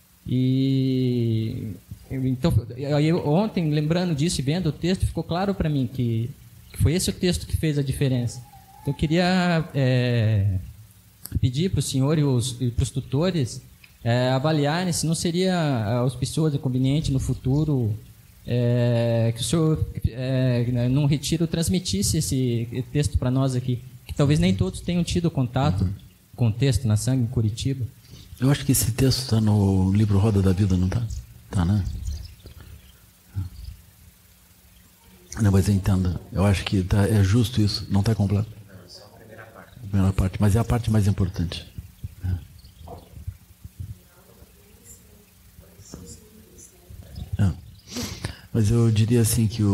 E então, ontem, lembrando disso e vendo o texto, ficou claro para mim que foi esse o texto que fez a diferença. Então, eu queria pedir para o senhor e para os tutores avaliarem se não seria auspicioso e conveniente no futuro que o senhor, num retiro, transmitisse esse texto para nós aqui, que talvez nem todos tenham tido contato com o texto na Sangha em Curitiba. Eu acho que esse texto está no livro Roda da Vida, não está? Está, né? Não, mas entenda, eu acho que é justo isso, não está completo. A primeira parte, mas é a parte mais importante. Mas eu diria assim que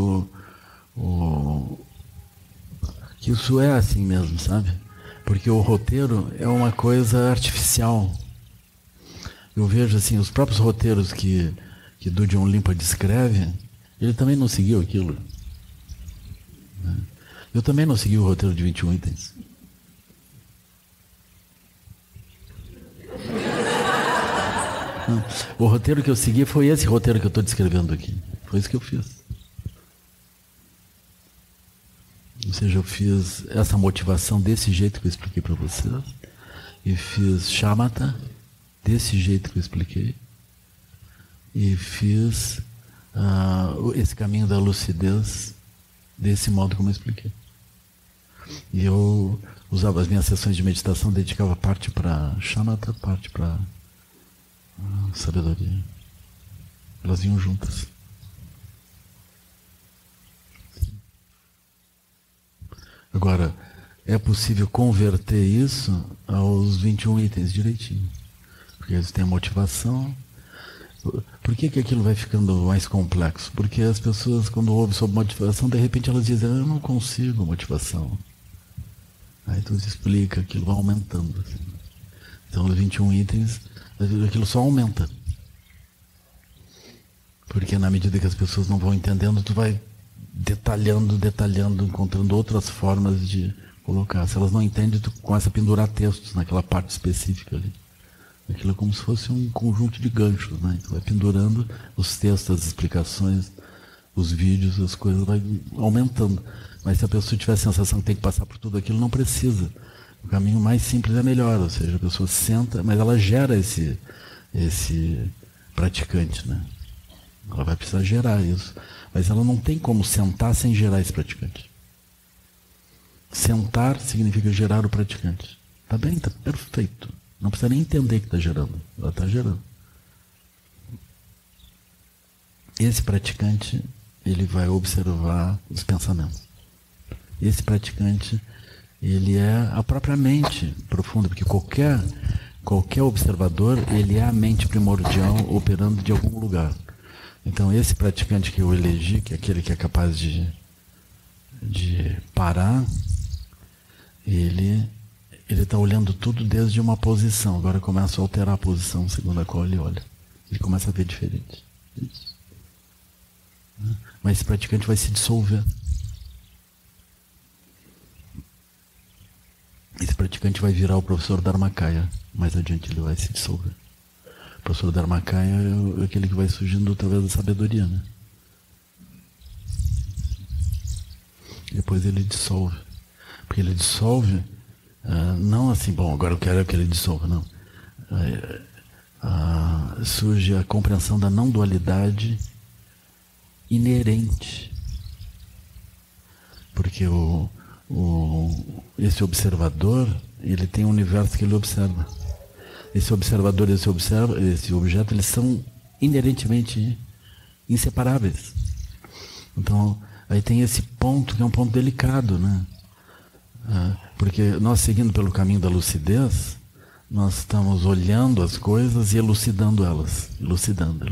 que isso é assim mesmo, sabe? Porque o roteiro é uma coisa artificial. Eu vejo assim, os próprios roteiros que Dudjom Limpa descreve, ele também não seguiu aquilo. Eu também não segui o roteiro de 21 itens. O roteiro que eu segui foi esse roteiro que eu estou descrevendo aqui. Foi isso que eu fiz. Ou seja, eu fiz essa motivação desse jeito que eu expliquei para vocês. E fiz shamatha desse jeito que eu expliquei. E fiz esse caminho da lucidez desse modo como eu expliquei. E eu usava as minhas sessões de meditação, dedicava parte para shamatha, parte para sabedoria. Elas vinham juntas. Agora, é possível converter isso aos 21 itens direitinho. Porque eles têm a motivação. Por que aquilo vai ficando mais complexo? Porque as pessoas, quando ouvem sobre motivação, de repente elas dizem, eu não consigo motivação. Aí tu explica, aquilo vai aumentando. Assim. Então, os 21 itens, aquilo só aumenta. Porque na medida que as pessoas não vão entendendo, tu vai detalhando, encontrando outras formas de colocar. Se elas não entendem, tu começa a pendurar textos naquela parte específica ali. Aquilo é como se fosse um conjunto de ganchos, né? Tu vai pendurando os textos, as explicações, os vídeos, as coisas, vai aumentando. Mas se a pessoa tiver a sensação que tem que passar por tudo aquilo, não precisa. O caminho mais simples é melhor, ou seja, a pessoa senta, mas ela gera esse praticante, né? Ela vai precisar gerar isso. Mas ela não tem como sentar sem gerar esse praticante. Sentar significa gerar o praticante. Tá bem, tá perfeito. Não precisa nem entender que está gerando. Ela está gerando. Esse praticante, ele vai observar os pensamentos. esse praticante, ele é a própria mente profunda, porque qualquer observador, ele é a mente primordial operando de algum lugar. Então, esse praticante que eu elegi, que é aquele que é capaz de parar, ele está olhando tudo desde uma posição. Agora começa a alterar a posição segundo a qual ele olha. Ele começa a ver diferente. Isso. Mas esse praticante vai se dissolver. Esse praticante vai virar o professor Dharmakaya. Mais adiante ele vai se dissolver. O professor Dharmakaya é aquele que vai surgindo através da sabedoria, né? Depois ele dissolve. Porque ele dissolve, não assim, bom, agora eu quero que ele dissolva, não. Surge a compreensão da não dualidade inerente. Porque esse observador, ele tem um universo que ele observa. Esse observador e esse objeto, eles são inerentemente inseparáveis. Então, aí tem esse ponto que é um ponto delicado, né? Porque nós, seguindo pelo caminho da lucidez, nós estamos olhando as coisas e elucidando elas. Elucidando.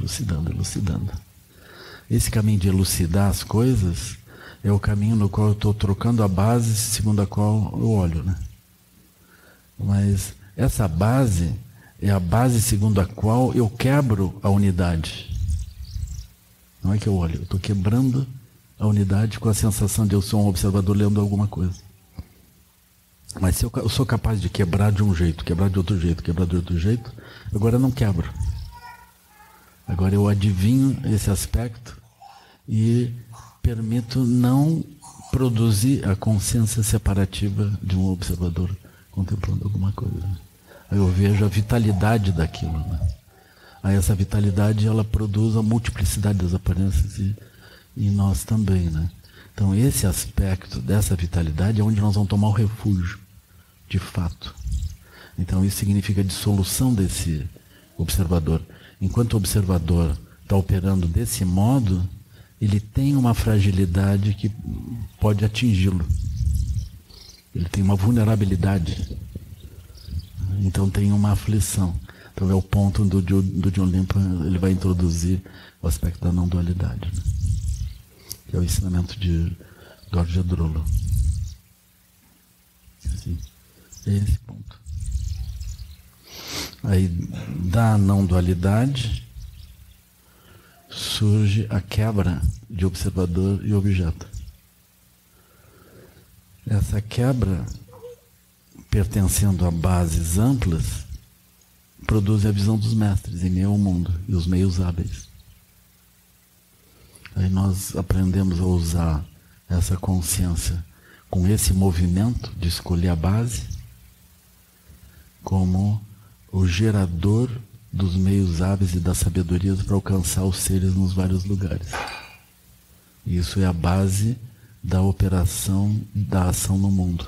Esse caminho de elucidar as coisas é o caminho no qual eu estou trocando a base segundo a qual eu olho, né? Mas essa base é a base segundo a qual eu quebro a unidade. Não é que eu olho, eu estou quebrando a unidade com a sensação de eu sou um observador lendo alguma coisa. Mas se eu sou capaz de quebrar de um jeito, quebrar de outro jeito, quebrar de outro jeito, agora eu não quebro. Agora eu adivinho esse aspecto e permito não produzir a consciência separativa de um observador contemplando alguma coisa. Aí eu vejo a vitalidade daquilo, né? Aí essa vitalidade, ela produz a multiplicidade das aparências e nós também, né? Então esse aspecto dessa vitalidade é onde nós vamos tomar o refúgio, de fato. Então isso significa a dissolução desse observador. Enquanto o observador está operando desse modo, ele tem uma fragilidade que pode atingi-lo. Ele tem uma vulnerabilidade. Então tem uma aflição. Então é o ponto do John Limpa, ele vai introduzir o aspecto da não dualidade, né? Que é o ensinamento de Dorje Drolo. Assim, é esse ponto. Aí, da não dualidade, surge a quebra de observador e objeto. Essa quebra, pertencendo a bases amplas, produz a visão dos mestres em meio ao mundo e os meios hábeis. Aí nós aprendemos a usar essa consciência com esse movimento de escolher a base como o gerador dos meios hábeis e das sabedorias para alcançar os seres nos vários lugares. Isso é a base da operação da ação no mundo.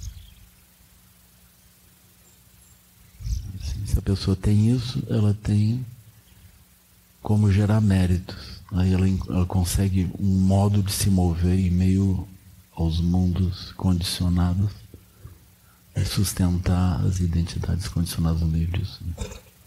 Se a pessoa tem isso, ela tem como gerar méritos. Aí ela consegue um modo de se mover em meio aos mundos condicionados e sustentar as identidades condicionadas no meio disso, né?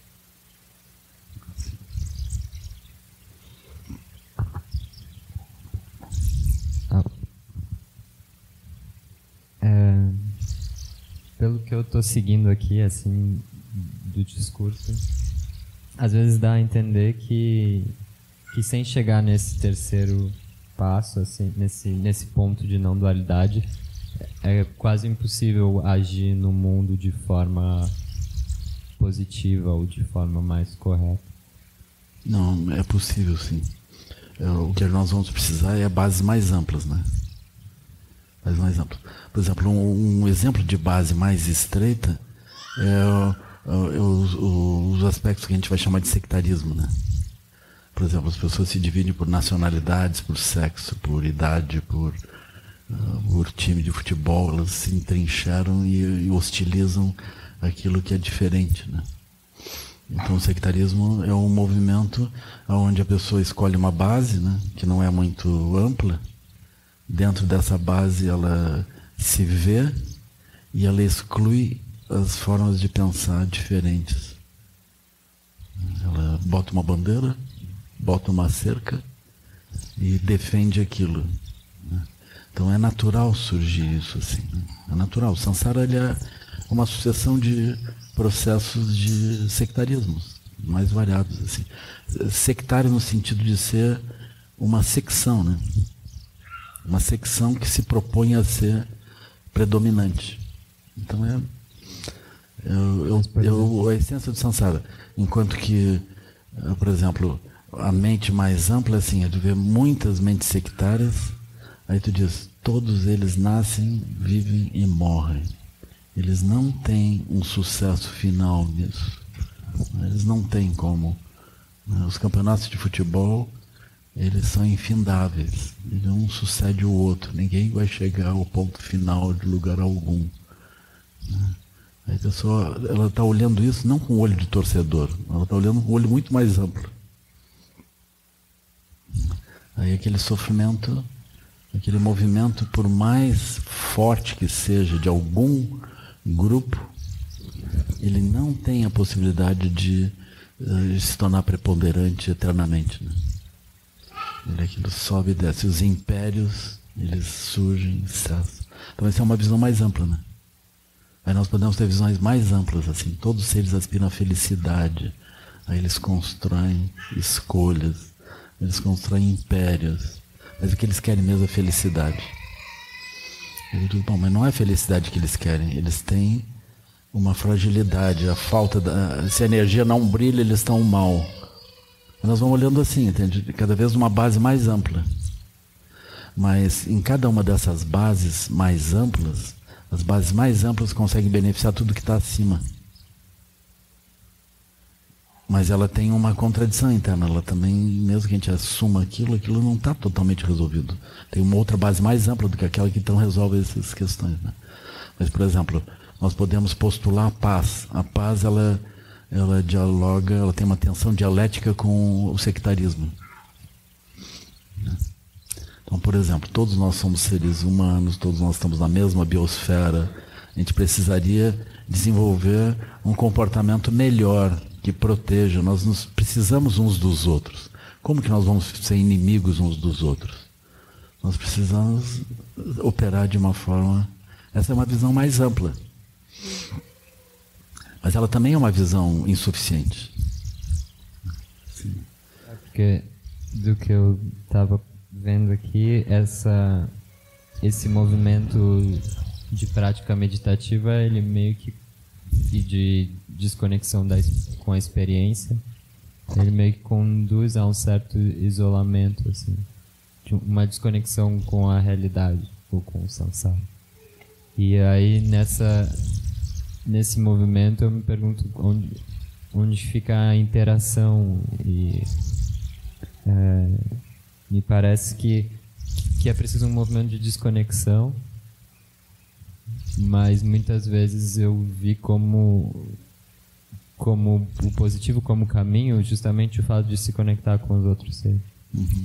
Pelo que eu estou seguindo aqui, assim, do discurso, às vezes dá a entender que sem chegar nesse terceiro passo, assim, nesse ponto de não dualidade, é quase impossível agir no mundo de forma positiva ou de forma mais correta. Não, é possível, sim. O que nós vamos precisar é bases mais amplas, né? Bases mais amplas. Por exemplo, um exemplo de base mais estreita é os aspectos que a gente vai chamar de sectarismo, né? Por exemplo, as pessoas se dividem por nacionalidades, por sexo, por idade, por time de futebol, elas se entrincheiram e hostilizam aquilo que é diferente, né? Então o sectarismo é um movimento onde a pessoa escolhe uma base, né, que não é muito ampla, dentro dessa base ela se vê e ela exclui as formas de pensar diferentes. Ela bota uma bandeira, bota uma cerca e defende aquilo. Então é natural surgir isso assim. É natural. O samsara ele é uma sucessão de processos de sectarismos mais variados assim. Sectário no sentido de ser uma secção, né? Uma secção que se propõe a ser predominante. Então a essência do samsara, enquanto que, por exemplo, a mente mais ampla assim, é de ver muitas mentes sectárias. Aí tu diz, todos eles nascem, vivem e morrem. Eles não têm um sucesso final nisso. Eles não têm como. Os campeonatos de futebol, eles são infindáveis. Um sucede o outro. Ninguém vai chegar ao ponto final de lugar algum. Aí a pessoa, ela está olhando isso não com o olho de torcedor. Ela está olhando com um olho muito mais amplo. Aí aquele sofrimento, aquele movimento, por mais forte que seja de algum grupo, ele não tem a possibilidade de se tornar preponderante eternamente, né? Ele aquilo sobe e desce. Os impérios, eles surgem, cessam. Então essa é uma visão mais ampla, né? Aí nós podemos ter visões mais amplas, assim. Todos os seres aspiram à felicidade. Aí eles constroem escolhas, eles constroem impérios. Mas o que eles querem mesmo é felicidade. Eu digo, bom, mas não é a felicidade que eles querem. Eles têm uma fragilidade, a falta da... Se a energia não brilha, eles estão mal. Nós vamos olhando assim, entende? Cada vez uma base mais ampla. Mas em cada uma dessas bases mais amplas, as bases mais amplas conseguem beneficiar tudo que está acima. Mas ela tem uma contradição interna. Ela também, mesmo que a gente assuma aquilo não está totalmente resolvido. Tem uma outra base mais ampla do que aquela que então resolve essas questões, né? Mas, por exemplo, nós podemos postular a paz. A paz, ela dialoga, ela tem uma tensão dialética com o sectarismo. Então, por exemplo, todos nós somos seres humanos, todos nós estamos na mesma biosfera. A gente precisaria desenvolver um comportamento melhor, que proteja. Nós precisamos uns dos outros. Como que nós vamos ser inimigos uns dos outros? Nós precisamos operar de uma forma... Essa é uma visão mais ampla. Mas ela também é uma visão insuficiente. Sim. Porque do que eu estava vendo aqui, esse movimento de prática meditativa, ele meio que, e de desconexão com a experiência, ele meio que conduz a um certo isolamento, assim, de uma desconexão com a realidade, ou com o samsara. E aí, nesse movimento, eu me pergunto onde fica a interação. E me parece que é preciso um movimento de desconexão, mas muitas vezes eu vi como o positivo, como caminho, justamente o fato de se conectar com os outros seres. Uhum.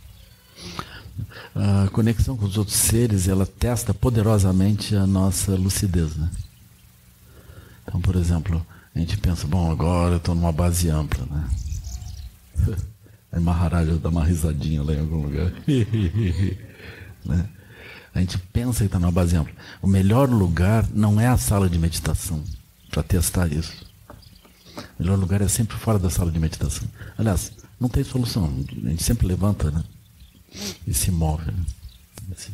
A conexão com os outros seres, ela testa poderosamente a nossa lucidez, né? Então, por exemplo, a gente pensa, bom, agora eu estou numa base ampla, né? Aí Maharaja dá uma risadinha lá em algum lugar. Né? A gente pensa que está numa base ampla. O melhor lugar não é a sala de meditação, para testar isso. O melhor lugar é sempre fora da sala de meditação. Aliás, não tem solução. A gente sempre levanta, né? E se move, né? Assim.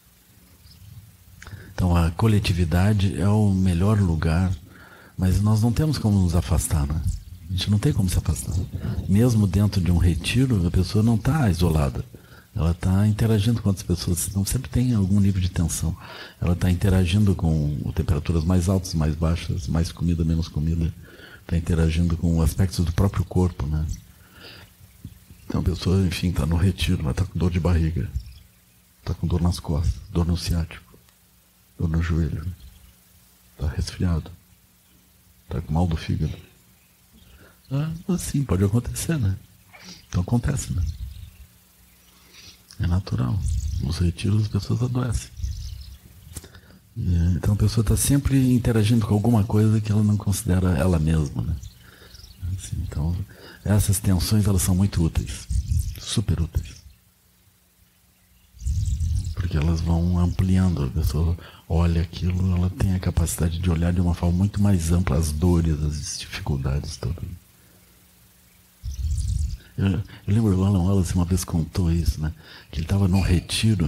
Então a coletividade é o melhor lugar, mas nós não temos como nos afastar, né? A gente não tem como se afastar. Mesmo dentro de um retiro, a pessoa não está isolada. Ela está interagindo com outras pessoas. Então sempre tem algum nível de tensão. Ela está interagindo com temperaturas mais altas, mais baixas, mais comida, menos comida. Está interagindo com aspectos do próprio corpo, né? Então a pessoa, enfim, está no retiro, ela está com dor de barriga, está com dor nas costas, dor no ciático, dor no joelho, está resfriado, está com mal do fígado. Assim, pode acontecer, né? Então acontece, né? É natural. Nos retiros as pessoas adoecem. Então a pessoa está sempre interagindo com alguma coisa que ela não considera ela mesma, né? Assim, então essas tensões elas são muito úteis, super úteis, porque elas vão ampliando. A pessoa olha aquilo, ela tem a capacidade de olhar de uma forma muito mais ampla as dores, as dificuldades todas. Eu lembro que o Alan Wallace uma vez contou isso, né? Que ele estava num retiro,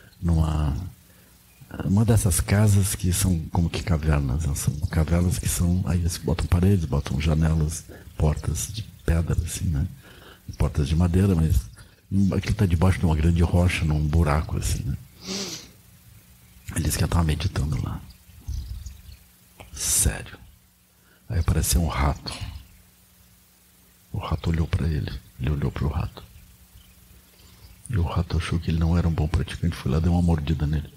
uma dessas casas que são como que cavernas, né? São cavernas que são, aí eles botam paredes, botam janelas, portas de pedra, assim, né? Portas de madeira, mas aquilo está debaixo de uma grande rocha, num buraco, assim, né? Ele disse que estava meditando lá. Sério. Aí apareceu um rato. O rato olhou para ele. Ele olhou para o rato. E o rato achou que ele não era um bom praticante. Foi lá e deu uma mordida nele.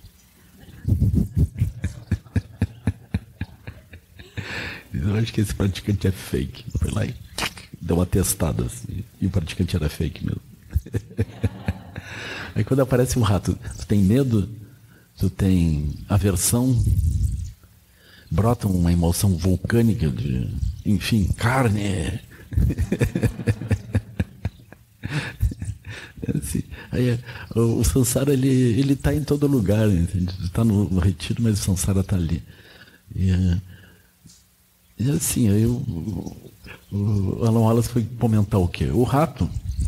Eu acho que esse praticante é fake. Foi lá e deu uma testada assim. E o praticante era fake mesmo. Aí quando aparece um rato, tu tem medo? Tu tem aversão? Brota uma emoção vulcânica de, enfim, carne. Assim, aí, o samsara ele está em todo lugar, está no retiro, mas o samsara está ali. E assim, aí o Alan Wallace foi comentar o quê? O rato.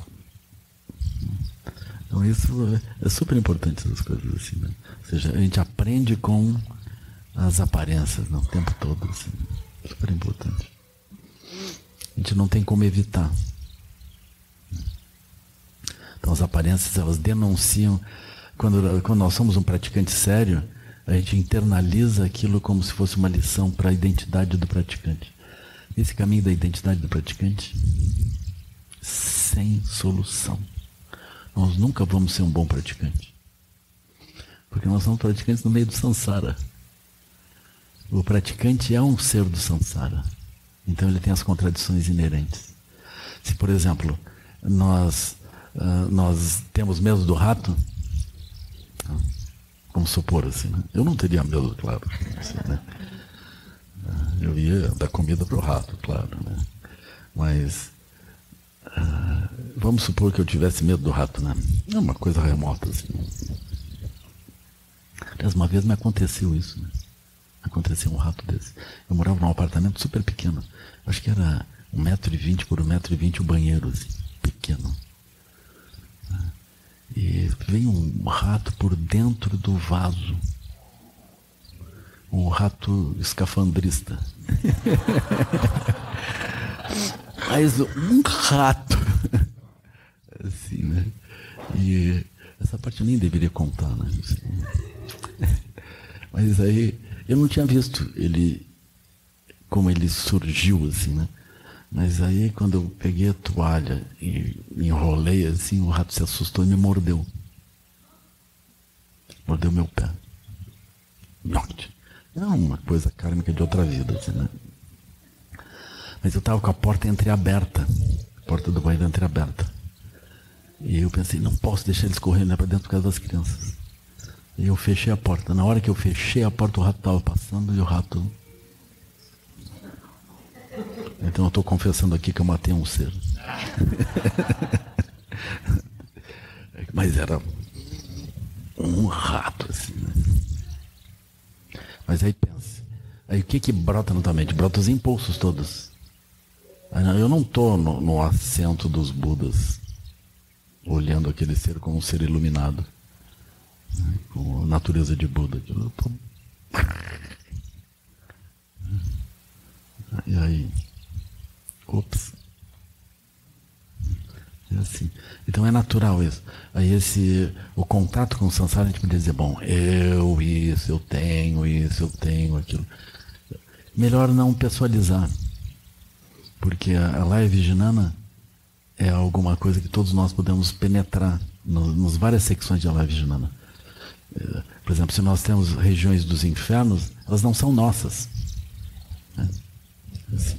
Então isso é super importante, essas coisas assim, né? Ou seja, a gente aprende com as aparências, né? O tempo todo, assim, super importante. A gente não tem como evitar. Então as aparências, elas denunciam. Quando nós somos um praticante sério, a gente internaliza aquilo como se fosse uma lição para a identidade do praticante. Esse caminho da identidade do praticante, sem solução. Nós nunca vamos ser um bom praticante. Porque nós somos praticantes no meio do samsara. O praticante é um ser do samsara. Então ele tem as contradições inerentes. Se, por exemplo, nós temos medo do rato, vamos supor assim, né? Eu não teria medo, claro. Assim, né? Eu ia dar comida para o rato, claro. Né? Mas vamos supor que eu tivesse medo do rato, né? É uma coisa remota, assim. Aliás, uma vez me aconteceu isso, né? Aconteceu um rato desse. Eu morava num apartamento super pequeno. Acho que era 1,20 m por 1,20 m o banheiro, assim, pequeno. E veio um rato por dentro do vaso. Um rato escafandrista. Mas um rato. Assim, né? E essa parte eu nem deveria contar, né? Mas aí eu não tinha visto ele, como ele surgiu, assim, né? Mas aí quando eu peguei a toalha e enrolei assim, o rato se assustou e me mordeu. Mordeu meu pé. É uma coisa kármica de outra vida, assim, né? Mas eu estava com a porta entreaberta, a porta do banheiro entreaberta. E eu pensei, não posso deixar eles correndo, né, para dentro por causa das crianças. E eu fechei a porta. Na hora que eu fechei a porta, o rato estava passando e o rato... Então eu estou confessando aqui que eu matei um ser. Mas era um rato, assim, né? Mas aí pensa. Aí o que brota na tua mente? Brota os impulsos todos. Eu não estou no assento dos Budas, olhando aquele ser como um ser iluminado, né? Com a natureza de Buda. Eu tô... E aí? Ops. É assim. Então é natural isso. Aí o contato com o samsara, a gente poderia dizer, bom, eu tenho aquilo. Melhor não pessoalizar. Porque a Laya Vijnana é alguma coisa que todos nós podemos penetrar nas várias secções de Laya Vijnana. Por exemplo, se nós temos regiões dos infernos, elas não são nossas. Né? Assim.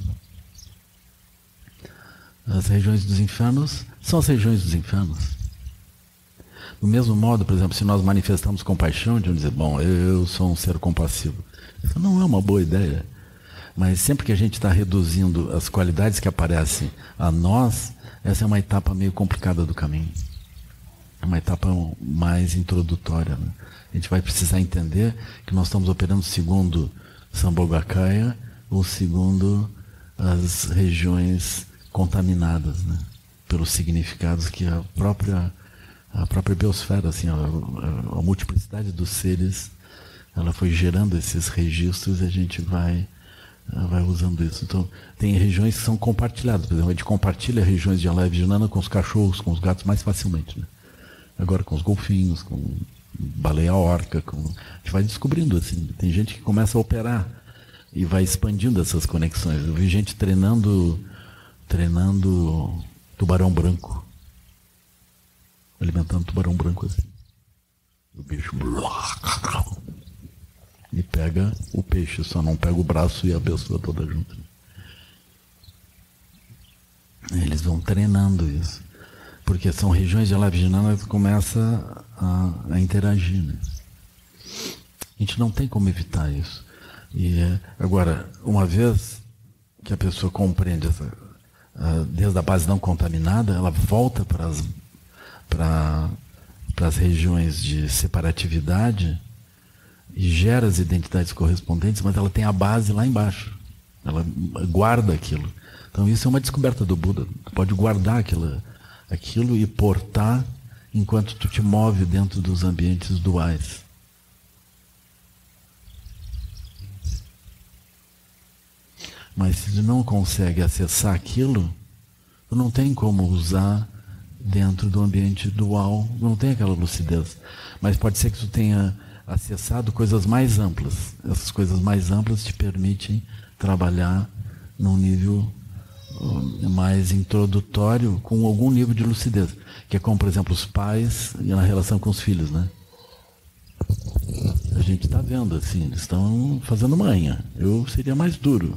As regiões dos infernos são as regiões dos infernos. Do mesmo modo, por exemplo, se nós manifestamos compaixão, de dizer, bom, eu sou um ser compassivo. Isso não é uma boa ideia. Mas sempre que a gente está reduzindo as qualidades que aparecem a nós, essa é uma etapa meio complicada do caminho. É uma etapa mais introdutória, né? A gente vai precisar entender que nós estamos operando segundo Sambhogakaya ou segundo as regiões contaminadas, né? Pelos significados que a própria biosfera, assim, a multiplicidade dos seres, ela foi gerando esses registros e a gente vai usando isso. Então, tem regiões que são compartilhadas. Por exemplo, a gente compartilha regiões de Alaya Vijnana com os cachorros, com os gatos mais facilmente, né? Agora com os golfinhos, com baleia orca, a gente vai descobrindo assim. Tem gente que começa a operar e vai expandindo essas conexões. Eu vi gente treinando tubarão branco, alimentando tubarão branco assim. O bicho e pega o peixe, só não pega o braço e a pessoa toda junto. Eles vão treinando isso, porque são regiões de Alaya Vijnana que começam a interagir, né? A gente não tem como evitar isso. E agora, uma vez que a pessoa compreende desde a base não contaminada, ela volta para as regiões de separatividade e gera as identidades correspondentes, mas ela tem a base lá embaixo. Ela guarda aquilo. Então isso é uma descoberta do Buda. Tu pode guardar aquilo e portar enquanto tu te move dentro dos ambientes duais. Mas se tu não consegue acessar aquilo, tu não tem como usar dentro do ambiente dual, não tem aquela lucidez. Mas pode ser que tu tenha acessado coisas mais amplas. Essas coisas mais amplas te permitem trabalhar num nível mais introdutório, com algum nível de lucidez. Que é como, por exemplo, os pais e na relação com os filhos, né? A gente está vendo, assim, eles estão fazendo manha. Eu seria mais duro.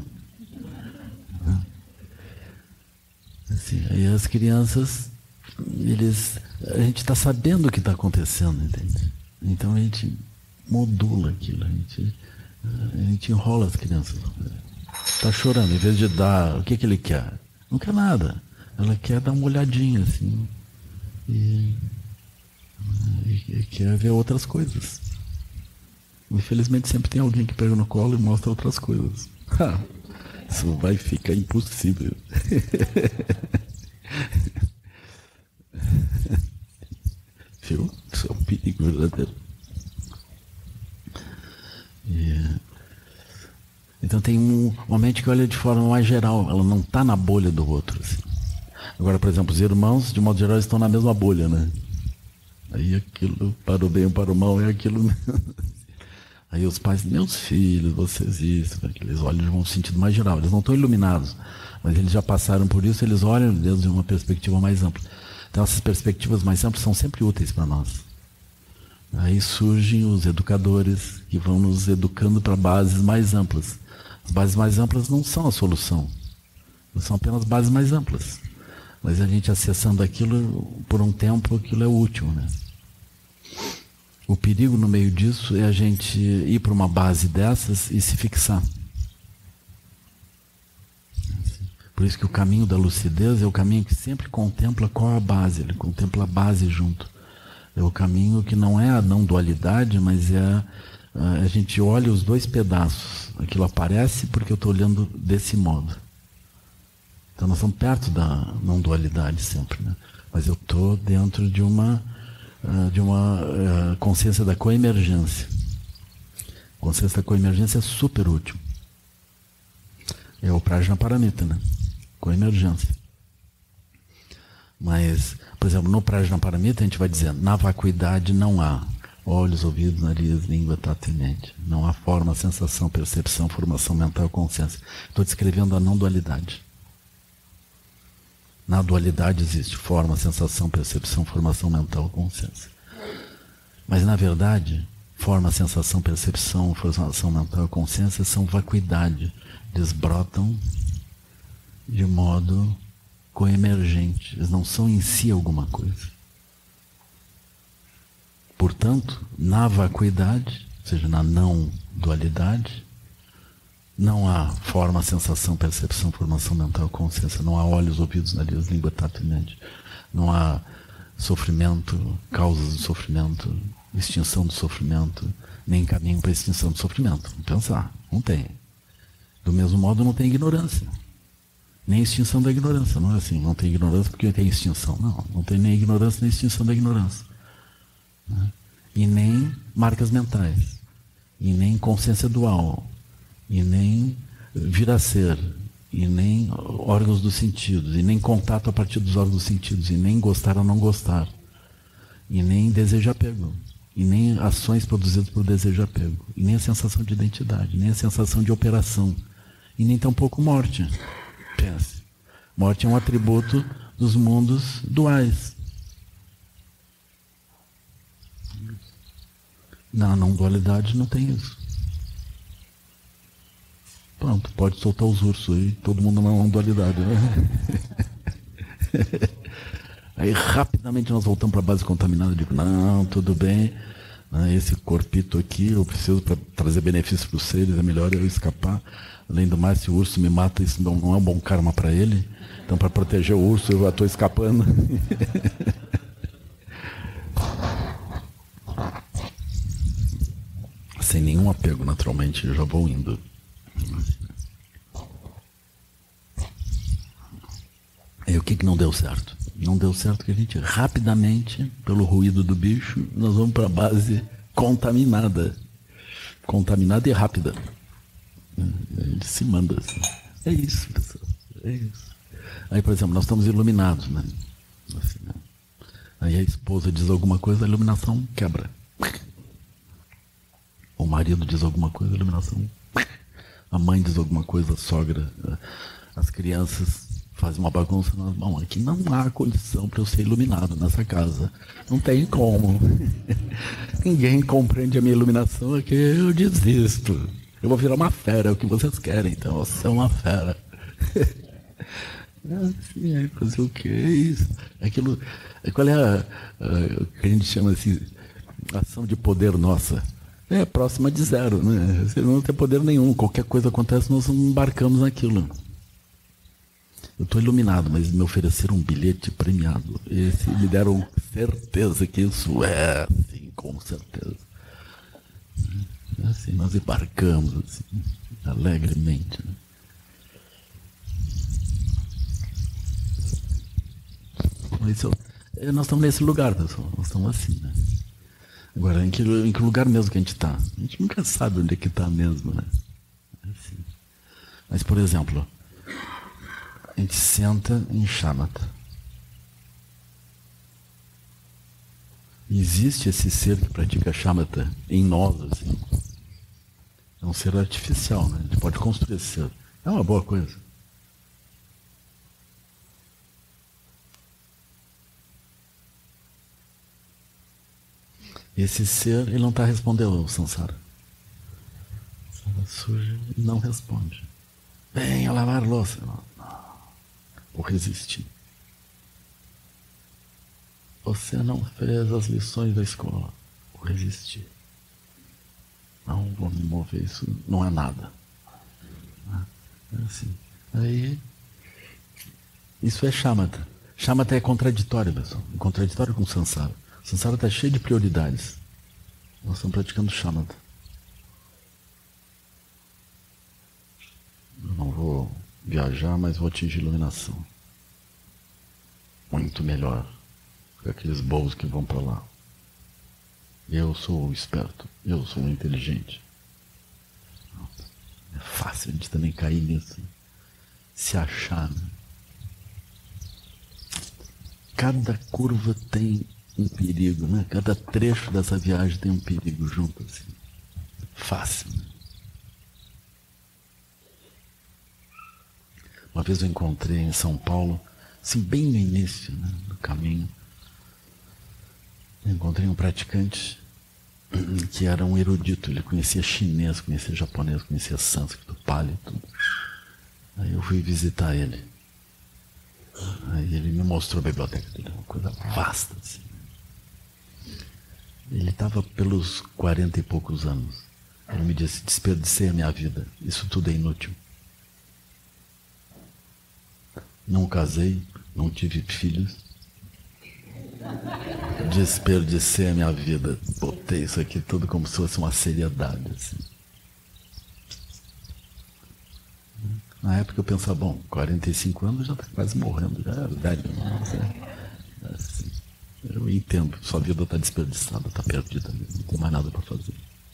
Assim, aí as crianças, a gente está sabendo o que está acontecendo, entende? Então a gente modula aquilo, a gente enrola as crianças. Está chorando, em vez de dar, o que ele quer? Não quer nada. Ela quer dar uma olhadinha, assim, e quer ver outras coisas. Infelizmente sempre tem alguém que pega no colo e mostra outras coisas. Isso vai ficar impossível. Viu? Isso é um perigo verdadeiro. Então tem uma mente que olha de forma mais geral, ela não está na bolha do outro. Assim. Agora, por exemplo, os irmãos, de modo geral, estão na mesma bolha, né? Aí aquilo, para o bem ou para o mal, é aquilo mesmo. Aí os pais, meus filhos, vocês isso, eles olham de um sentido mais geral, eles não estão iluminados, mas eles já passaram por isso, eles olham desde uma perspectiva mais ampla. Então essas perspectivas mais amplas são sempre úteis para nós. Aí surgem os educadores que vão nos educando para bases mais amplas. As bases mais amplas não são a solução, são apenas bases mais amplas. Mas a gente acessando aquilo por um tempo, aquilo é útil, né? O perigo no meio disso é a gente ir para uma base dessas e se fixar. Por isso que o caminho da lucidez é o caminho que sempre contempla qual a base, ele contempla a base junto. É o caminho que não é a não dualidade, mas é a gente olha os dois pedaços. Aquilo aparece porque eu estou olhando desse modo. Então nós estamos perto da não dualidade sempre, né? Mas eu estou dentro de uma consciência da coemergência. A consciência da coemergência é super útil. É o Prajnaparamita, né? Coemergência. Mas, por exemplo, no Prajnaparamita a gente vai dizer, na vacuidade não há olhos, ouvidos, nariz, língua, tato e mente. Não há forma, sensação, percepção, formação mental, consciência. Estou descrevendo a não dualidade. Na dualidade existe forma, sensação, percepção, formação mental, consciência. Mas, na verdade, forma, sensação, percepção, formação mental e consciência são vacuidade. Eles brotam de modo coemergente. Eles não são em si alguma coisa. portanto, na vacuidade, ou seja, na não dualidade, não há forma, sensação, percepção, formação mental, consciência. Não há olhos, ouvidos, nariz, língua, tato e mente. Não há sofrimento, causas do sofrimento, extinção do sofrimento, nem caminho para a extinção do sofrimento. Vamos pensar, não tem. Do mesmo modo, não tem ignorância. Nem extinção da ignorância. Não é assim, não tem ignorância porque tem extinção. Não, não tem nem ignorância nem extinção da ignorância. E nem marcas mentais. E nem consciência dual. E nem vir a ser. E nem órgãos dos sentidos. E nem contato a partir dos órgãos dos sentidos. E nem gostar ou não gostar. E nem desejo apego. E nem ações produzidas por desejo apego. E nem a sensação de identidade. Nem a sensação de operação. E nem tampouco morte. Pense. Morte é um atributo dos mundos duais. Na não dualidade não tem isso. Pronto, pode soltar os ursos aí, todo mundo na não dualidade. Né? Aí rapidamente nós voltamos para a base contaminada. Eu digo, não, tudo bem. Esse corpito aqui eu preciso para trazer benefícios para os seres, é melhor eu escapar. Além do mais, se o urso me mata, isso não é um bom karma para ele. Então, para proteger o urso, eu já estou escapando. Sem nenhum apego, naturalmente, eu já vou indo. E o que não deu certo? Não deu certo que a gente, rapidamente, pelo ruído do bicho, nós vamos para a base contaminada. Contaminada e rápida. Ele se manda assim. É isso, pessoal. É isso. Aí, por exemplo, nós estamos iluminados, né? Assim, né? Aí a esposa diz alguma coisa, a iluminação quebra. O marido diz alguma coisa, a iluminação. A mãe diz alguma coisa, a sogra. As crianças fazem uma bagunça. Bom, aqui não há condição para eu ser iluminado nessa casa. Não tem como. Ninguém compreende a minha iluminação, aqui eu desisto. Eu vou virar uma fera, é o que vocês querem, então você é uma fera. Assim, aí fazer o que é isso? Aquilo, qual é o que a gente chama assim, ação de poder nossa? É próxima de zero, né? Você não tem poder nenhum, qualquer coisa acontece, nós embarcamos naquilo. Eu estou iluminado, mas me ofereceram um bilhete premiado. Esse me deram certeza que isso é assim, com certeza. Assim, nós embarcamos assim, alegremente. Né? Mas nós estamos nesse lugar, pessoal. Nós estamos assim, né? Agora, em que lugar mesmo que a gente está? A gente nunca sabe onde é que está mesmo, né? Assim. Mas, por exemplo, a gente senta em shamatha. Existe esse ser que pratica shamatha em nós, assim. É um ser artificial, né? A gente pode construir esse ser. É uma boa coisa. Esse ser, ele não está respondendo ao samsara. Suja e não responde. Venha lavar louça. Não. Vou resistir. Você não fez as lições da escola. Vou resistir. Não vou me mover, isso não é nada. É assim. Aí, isso é shamatha. Shamatha é contraditório, pessoal. É contraditório com o samsara. O samsara está cheio de prioridades. Nós estamos praticando shamatha. Eu não vou viajar, mas vou atingir iluminação. Muito melhor que aqueles bobos que vão para lá. Eu sou o esperto, eu sou o inteligente. É fácil a gente também cair nisso. Se achar. Né? Cada curva tem um perigo, né? Cada trecho dessa viagem tem um perigo junto, assim. Fácil. Né? Uma vez eu encontrei em São Paulo, assim, bem no início, né, do caminho, eu encontrei um praticante que era um erudito. Ele conhecia chinês, conhecia japonês, conhecia sânscrito, pali, tudo. Aí eu fui visitar ele. Aí ele me mostrou a biblioteca dele, uma coisa vasta, assim. Ele estava pelos 40 e poucos anos. Ele me disse: desperdicei a minha vida, isso tudo é inútil. Não casei, não tive filhos. Desperdicei a minha vida. Botei isso aqui tudo como se fosse uma seriedade, assim. Na época eu pensava, bom, 45 anos já está quase morrendo, já é velho. Assim, eu entendo, sua vida está desperdiçada, está perdida, não tem mais nada para fazer.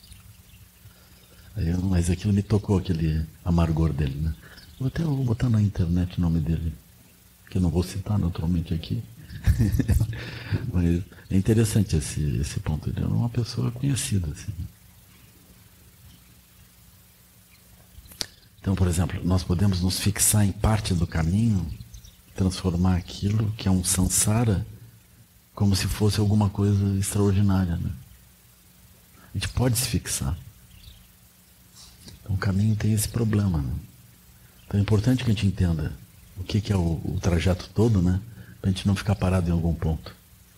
Mas aquilo me tocou, aquele amargor dele, né? Vou botar na internet o nome dele, que eu não vou citar naturalmente aqui. Mas é interessante esse ponto. Ele é uma pessoa conhecida, assim. Então, por exemplo, nós podemos nos fixar em parte do caminho, transformar aquilo que é um samsara como se fosse alguma coisa extraordinária, né? A gente pode se fixar. Então o caminho tem esse problema, né? Então é importante que a gente entenda o que é o trajeto todo, né? Para a gente não ficar parado em algum ponto.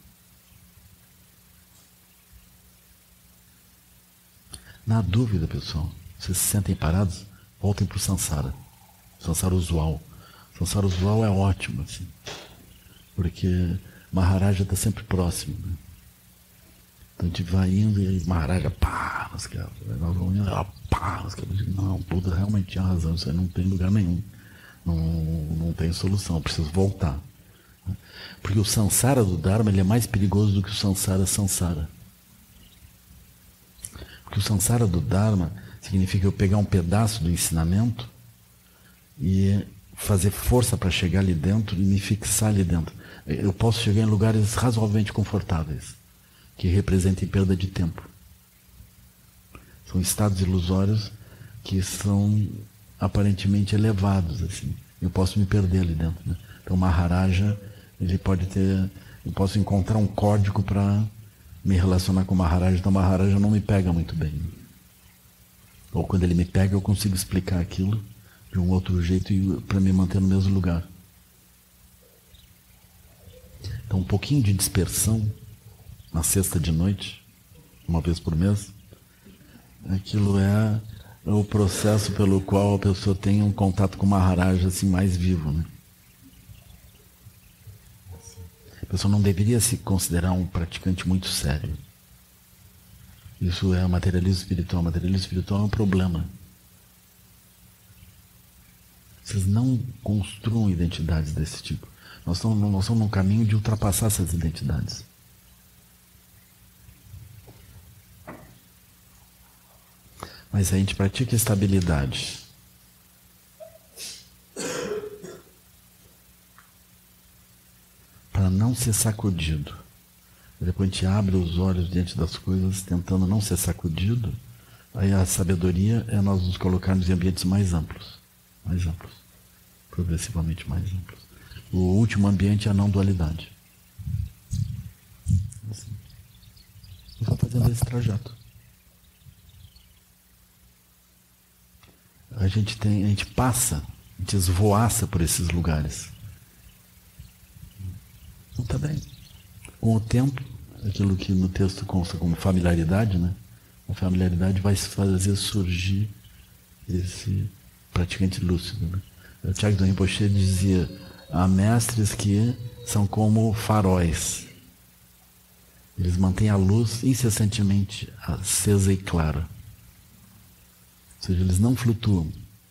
Na dúvida, pessoal, vocês se sentem parados, voltem para o samsara. Samsara usual. Samsara usual é ótimo, assim, porque Maharaja está sempre próximo, né? Então a gente vai indo e Maharaja, pá, nós vamos indo, pá, nós não, Buda realmente tinha razão, isso aí não tem lugar nenhum, não tem solução, preciso voltar. Porque o samsara do Dharma, ele é mais perigoso do que o samsara. Porque o samsara do Dharma significa eu pegar um pedaço do ensinamento e fazer força para chegar ali dentro e me fixar ali dentro. Eu posso chegar em lugares razoavelmente confortáveis, que representem perda de tempo. São estados ilusórios que são aparentemente elevados, assim. Eu posso me perder ali dentro, né? Então Maharaja, ele pode ter... Eu posso encontrar um código para me relacionar com o Maharaja, então o Maharaja não me pega muito bem. Ou quando ele me pega, eu consigo explicar aquilo de um outro jeito para me manter no mesmo lugar. Então um pouquinho de dispersão na sexta de noite, uma vez por mês, aquilo é o processo pelo qual a pessoa tem um contato com o Maharaja assim, mais vivo, né? A pessoa não deveria se considerar um praticante muito sério. Isso é materialismo espiritual. Materialismo espiritual é um problema. Vocês não construam identidades desse tipo. Nós estamos num caminho de ultrapassar essas identidades. Mas a gente pratica estabilidade. Para não ser sacudido. Depois a gente abre os olhos diante das coisas, tentando não ser sacudido. Aí a sabedoria é nós nos colocarmos em ambientes mais amplos. Mais amplos. Progressivamente mais amplos. O último ambiente é a não dualidade. Assim. Eu vou fazendo esse trajeto. A gente passa, a gente esvoaça por esses lugares. Então está bem. Com o tempo, aquilo que no texto consta como familiaridade, né? A familiaridade vai fazer surgir esse praticante lúcido, né? O Chagdam Rinpoche dizia: há mestres que são como faróis. Eles mantêm a luz incessantemente acesa e clara. Ou seja, eles não flutuam.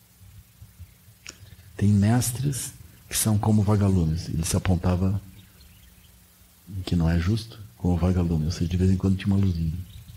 Tem mestres que são como vagalumes. Ele se apontava, que não é justo, como vagalume. Ou seja, de vez em quando tinha uma luzinha.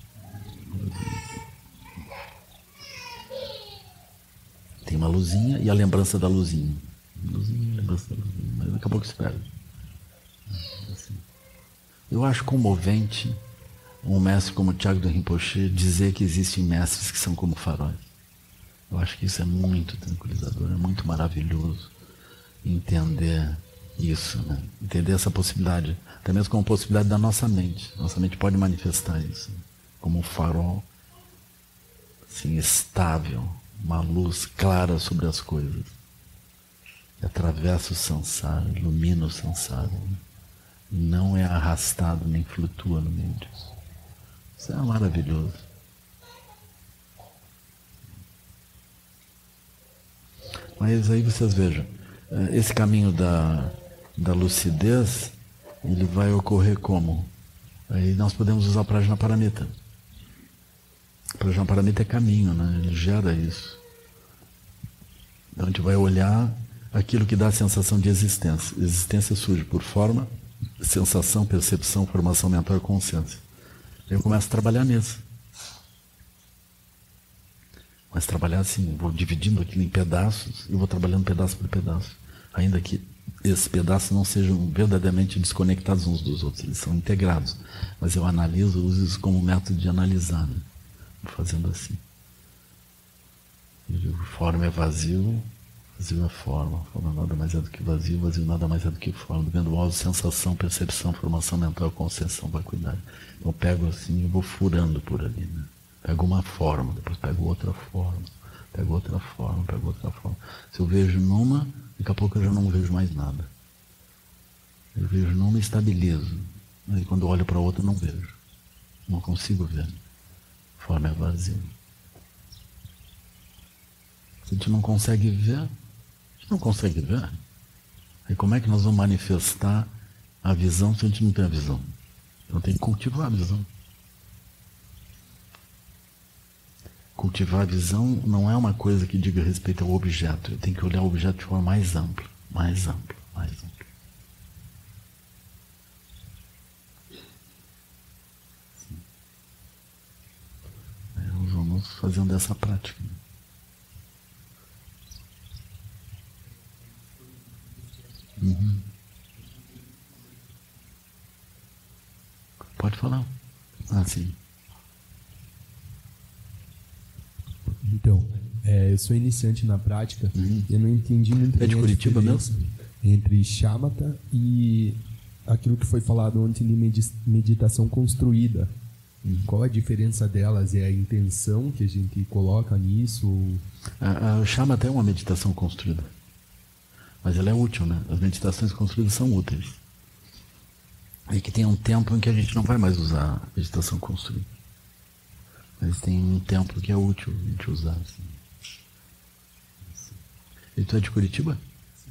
Tem uma luzinha e a lembrança da luzinha. Luzinha, lembrança da luzinha. Mas daqui a pouco se perde. Assim. Eu acho comovente um mestre como Chagdam Rinpoche dizer que existem mestres que são como faróis. Eu acho que isso é muito tranquilizador, é muito maravilhoso entender isso, né? Entender essa possibilidade, até mesmo como possibilidade da nossa mente. Nossa mente pode manifestar isso, né? Como um farol assim, estável, uma luz clara sobre as coisas. Que atravessa o samsara, ilumina o samsara, né? Não é arrastado nem flutua no meio disso. Isso é maravilhoso. Mas aí vocês vejam, esse caminho da lucidez, ele vai ocorrer como? Aí nós podemos usar o Prajnaparamita. O Prajnaparamita é caminho, né? Ele gera isso. Então a gente vai olhar aquilo que dá a sensação de existência. Existência surge por forma, sensação, percepção, formação mental e consciência. Eu começo a trabalhar nisso. Mas trabalhar assim, vou dividindo aquilo em pedaços e vou trabalhando pedaço por pedaço. Ainda que esses pedaços não sejam verdadeiramente desconectados uns dos outros, eles são integrados. Mas eu analiso, uso isso como método de analisar, né? Vou fazendo assim. Forma é vazio, vazio é forma. Forma nada mais é do que vazio, vazio nada mais é do que forma. Vendo o sensação, percepção, formação mental, consciência, vacuidade. Eu pego assim e vou furando por ali, né? Pego uma forma, depois pego outra forma, pego outra forma, pego outra forma. Se eu vejo numa, daqui a pouco eu já não vejo mais nada. Eu vejo numa e estabilizo. Aí quando eu olho para outra, eu não vejo. Não consigo ver. Forma é vazio. Se a gente não consegue ver, a gente não consegue ver. Aí como é que nós vamos manifestar a visão se a gente não tem a visão? Então tem que cultivar a visão. Cultivar a visão não é uma coisa que diga respeito ao objeto. Eu tenho que olhar o objeto de forma mais ampla, mais ampla, mais ampla. Aí nós vamos fazendo essa prática. Uhum. Pode falar. Ah, sim. Então, eu sou iniciante na prática e eu não entendi muito bem de Curitiba mesmo? Entre shamatha e aquilo que foi falado ontem de meditação construída. Qual a diferença delas? É a intenção que a gente coloca nisso? O shamatha é uma meditação construída. Mas ela é útil, né? As meditações construídas são úteis. E que tem um tempo em que a gente não vai mais usar a meditação construída. Mas tem um tempo que é útil a gente usar. Assim. E tu é de Curitiba? Sim.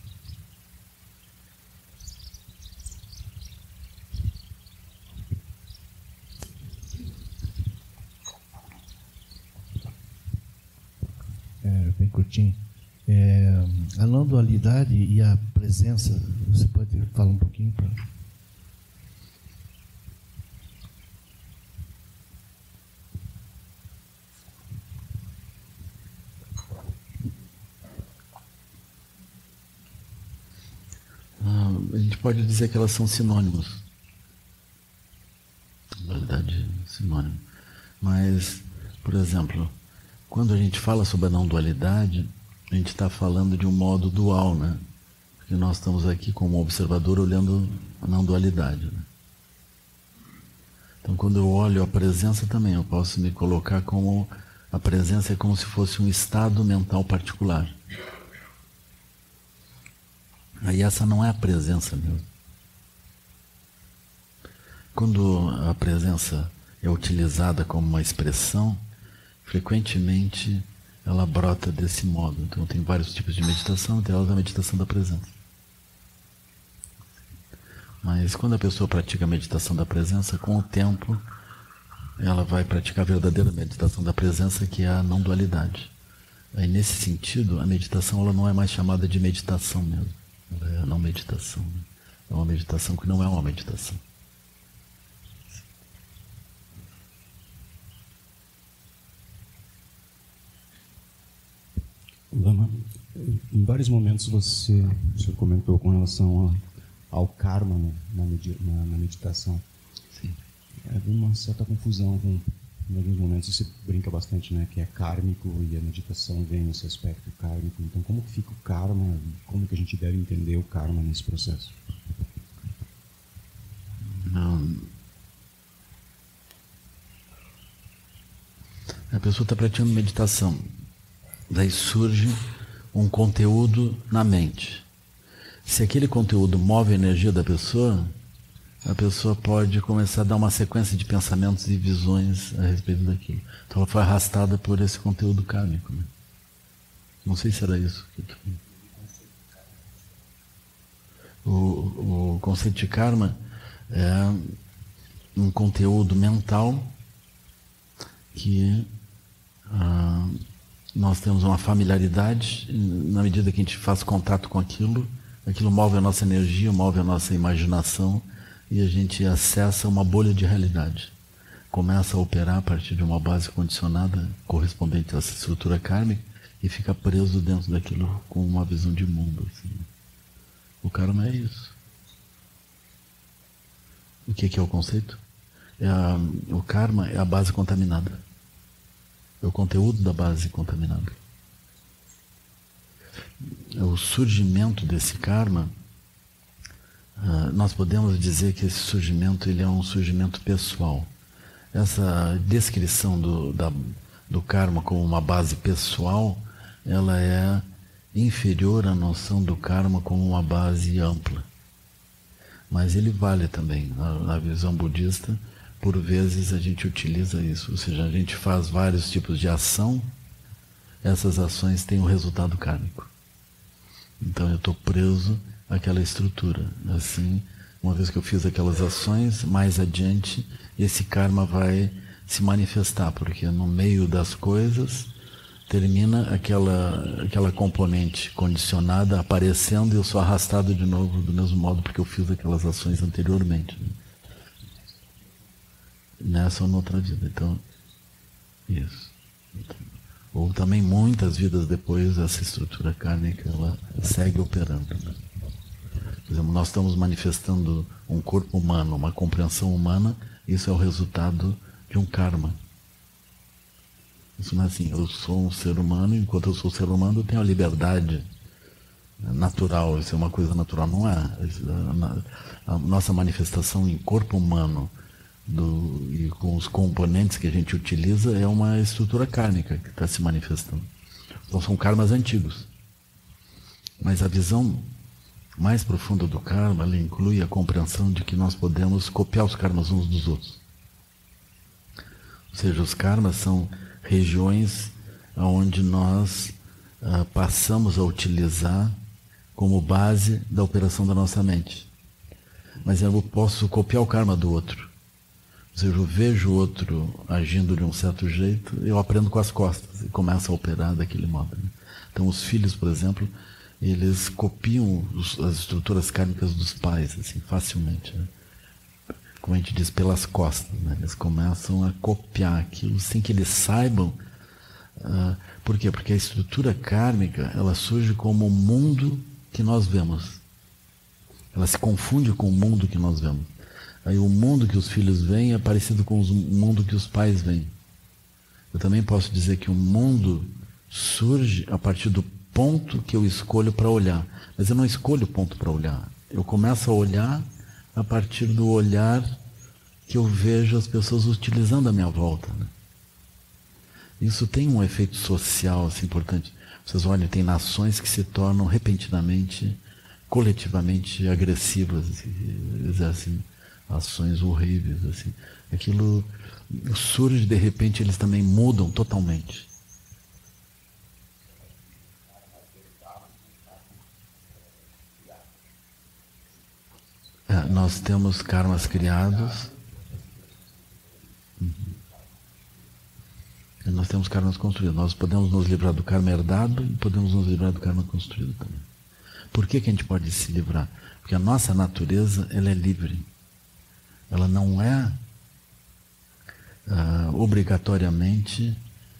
Bem curtinho. A não dualidade e a presença, você pode falar um pouquinho para... A gente pode dizer que elas são sinônimos. Dualidade é sinônimo. Mas, por exemplo, quando a gente fala sobre a não dualidade, a gente está falando de um modo dual, né? Porque nós estamos aqui como observador olhando a não dualidade, né? Então, quando eu olho a presença também, eu posso me colocar como... A presença é como se fosse um estado mental particular. Aí essa não é a presença mesmo. Quando a presença é utilizada como uma expressão, frequentemente ela brota desse modo. Então tem vários tipos de meditação, entre elas a meditação da presença. Mas quando a pessoa pratica a meditação da presença, com o tempo ela vai praticar a verdadeira meditação da presença, que é a não dualidade. Aí nesse sentido, a meditação ela não é mais chamada de meditação mesmo. Ela é a não meditação. Né? É uma meditação que não é uma meditação. Lama, em vários momentos o senhor comentou com relação ao karma na meditação. Sim. Havia uma certa confusão em alguns momentos você brinca bastante, né, que é kármico e a meditação vem nesse aspecto kármico. Então, como que fica o karma? Como que a gente deve entender o karma nesse processo? A pessoa está praticando meditação, daí surge um conteúdo na mente. Se aquele conteúdo move a energia da pessoa, a pessoa pode começar a dar uma sequência de pensamentos e visões a respeito daquilo. Então ela foi arrastada por esse conteúdo kármico. Né? Não sei se era isso. O conceito de karma é um conteúdo mental que nós temos uma familiaridade. Na medida que a gente faz contato com aquilo, aquilo move a nossa energia, move a nossa imaginação e a gente acessa uma bolha de realidade. Começa a operar a partir de uma base condicionada correspondente a essa estrutura kármica e fica preso dentro daquilo com uma visão de mundo. Assim. O karma é isso. O que é o conceito? O karma é a base contaminada. É o conteúdo da base contaminada. O surgimento desse karma, nós podemos dizer que esse surgimento ele é um surgimento pessoal. Essa descrição do karma como uma base pessoal, ela é inferior à noção do karma como uma base ampla. Mas ele vale também. Na visão budista, por vezes a gente utiliza isso. Ou seja, a gente faz vários tipos de ação, essas ações têm um resultado kármico. Então eu estou preso àquela estrutura. Assim, uma vez que eu fiz aquelas ações, mais adiante, esse karma vai se manifestar, porque no meio das coisas termina aquela componente condicionada aparecendo e eu sou arrastado de novo do mesmo modo porque eu fiz aquelas ações anteriormente. Nessa ou noutra vida. Então, isso. Ou também muitas vidas depois essa estrutura kármica ela segue operando. Né? Por exemplo, nós estamos manifestando um corpo humano, uma compreensão humana, isso é o resultado de um karma. Isso não é assim, eu sou um ser humano, enquanto eu sou ser humano eu tenho a liberdade natural, isso é uma coisa natural, não é? A nossa manifestação em corpo humano e com os componentes que a gente utiliza é uma estrutura kármica que está se manifestando. Então são karmas antigos. Mas a visão mais profunda do karma, ela inclui a compreensão de que nós podemos copiar os karmas uns dos outros. Ou seja, os karmas são regiões onde nós passamos a utilizar como base da operação da nossa mente. Mas eu posso copiar o karma do outro. Ou seja, eu vejo o outro agindo de um certo jeito, eu aprendo com as costas e começo a operar daquele modo. Então os filhos, por exemplo, eles copiam as estruturas kármicas dos pais, assim, facilmente. Né? Como a gente diz, pelas costas. Né? Eles começam a copiar aquilo sem que eles saibam. Por quê? Porque a estrutura kármica, ela surge como o mundo que nós vemos. Ela se confunde com o mundo que nós vemos. Aí o mundo que os filhos veem é parecido com o mundo que os pais veem. Eu também posso dizer que o mundo surge a partir do ponto que eu escolho para olhar. Mas eu não escolho o ponto para olhar. Eu começo a olhar a partir do olhar que eu vejo as pessoas utilizando à minha volta. Né? Isso tem um efeito social assim, importante. Vocês olham, tem nações que se tornam repentinamente, coletivamente agressivas, exercem ações horríveis. Assim. Aquilo surge, de repente, eles também mudam totalmente. Nós temos karmas criados. E nós temos karmas construídos. Nós podemos nos livrar do karma herdado e podemos nos livrar do karma construído também. Por que a gente pode se livrar? Porque a nossa natureza ela é livre. Ela não é obrigatoriamente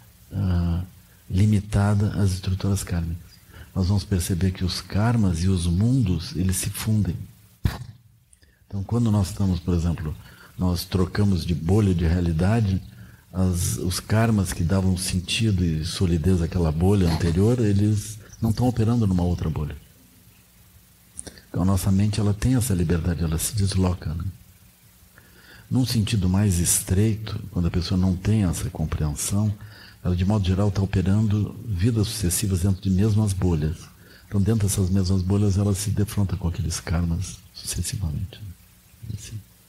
limitada às estruturas kármicas. Nós vamos perceber que os karmas e os mundos, eles se fundem. Então, quando nós estamos, por exemplo, nós trocamos de bolha de realidade, os karmas que davam sentido e solidez àquela bolha anterior, eles não estão operando numa outra bolha. Então, a nossa mente ela tem essa liberdade, ela se desloca. Né? Num sentido mais estreito, quando a pessoa não tem essa compreensão, ela de modo geral está operando vidas sucessivas dentro de mesmas bolhas. Então, dentro dessas mesmas bolhas, ela se defronta com aqueles karmas sucessivamente. Né? Assim.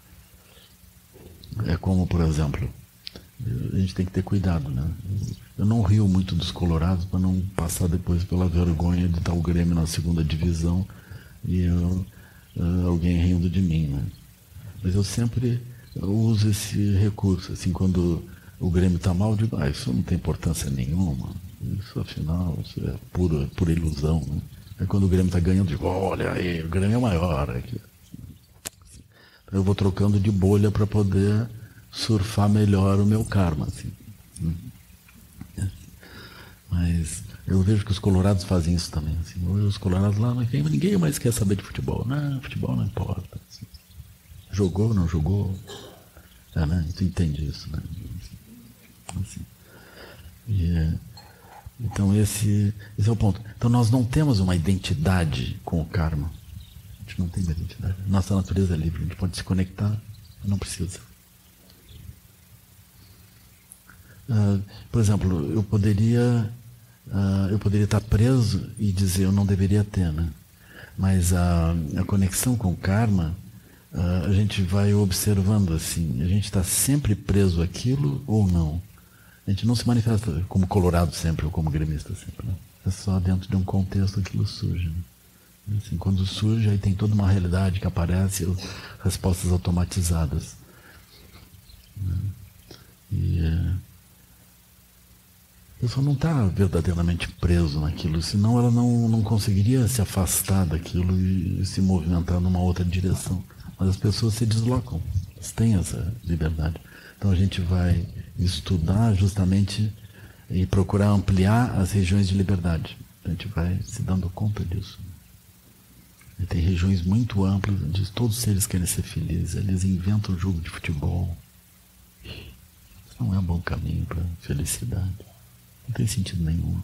É como, por exemplo, a gente tem que ter cuidado, né? Eu não rio muito dos colorados para não passar depois pela vergonha de estar o Grêmio na 2ª divisão e alguém rindo de mim, né? Mas eu sempre uso esse recurso, assim, quando o Grêmio está mal, eu digo, isso não tem importância nenhuma, isso afinal, isso é pura ilusão, né? Aí quando o Grêmio está ganhando, eu digo, olha aí, o Grêmio é maior. Eu vou trocando de bolha para poder surfar melhor o meu karma, assim. Mas eu vejo que os colorados fazem isso também, assim. Os colorados lá, ninguém mais quer saber de futebol. Não, futebol não importa. Assim. Jogou, não jogou. Né? Tu entende isso, né? Assim. Então esse é o ponto. Então nós não temos uma identidade com o karma. A gente não tem uma identidade. Nossa natureza é livre, a gente pode se conectar, mas não precisa. Por exemplo, eu poderia estar preso e dizer eu não deveria ter, né? Mas a conexão com o karma, a gente vai observando assim, a gente está sempre preso àquilo ou não? A gente não se manifesta como colorado sempre ou como gremista sempre, né? É só dentro de um contexto aquilo surge, né? Assim, quando surge, aí tem toda uma realidade que aparece, respostas automatizadas, né? A pessoa não está verdadeiramente preso naquilo, senão ela não conseguiria se afastar daquilo e se movimentar numa outra direção. Mas as pessoas se deslocam, elas têm essa liberdade. Então a gente vai estudar justamente e procurar ampliar as regiões de liberdade. A gente vai se dando conta disso. E tem regiões muito amplas onde todos os seres querem ser felizes, eles inventam um jogo de futebol. Isso não é um bom caminho para felicidade. Não tem sentido nenhum.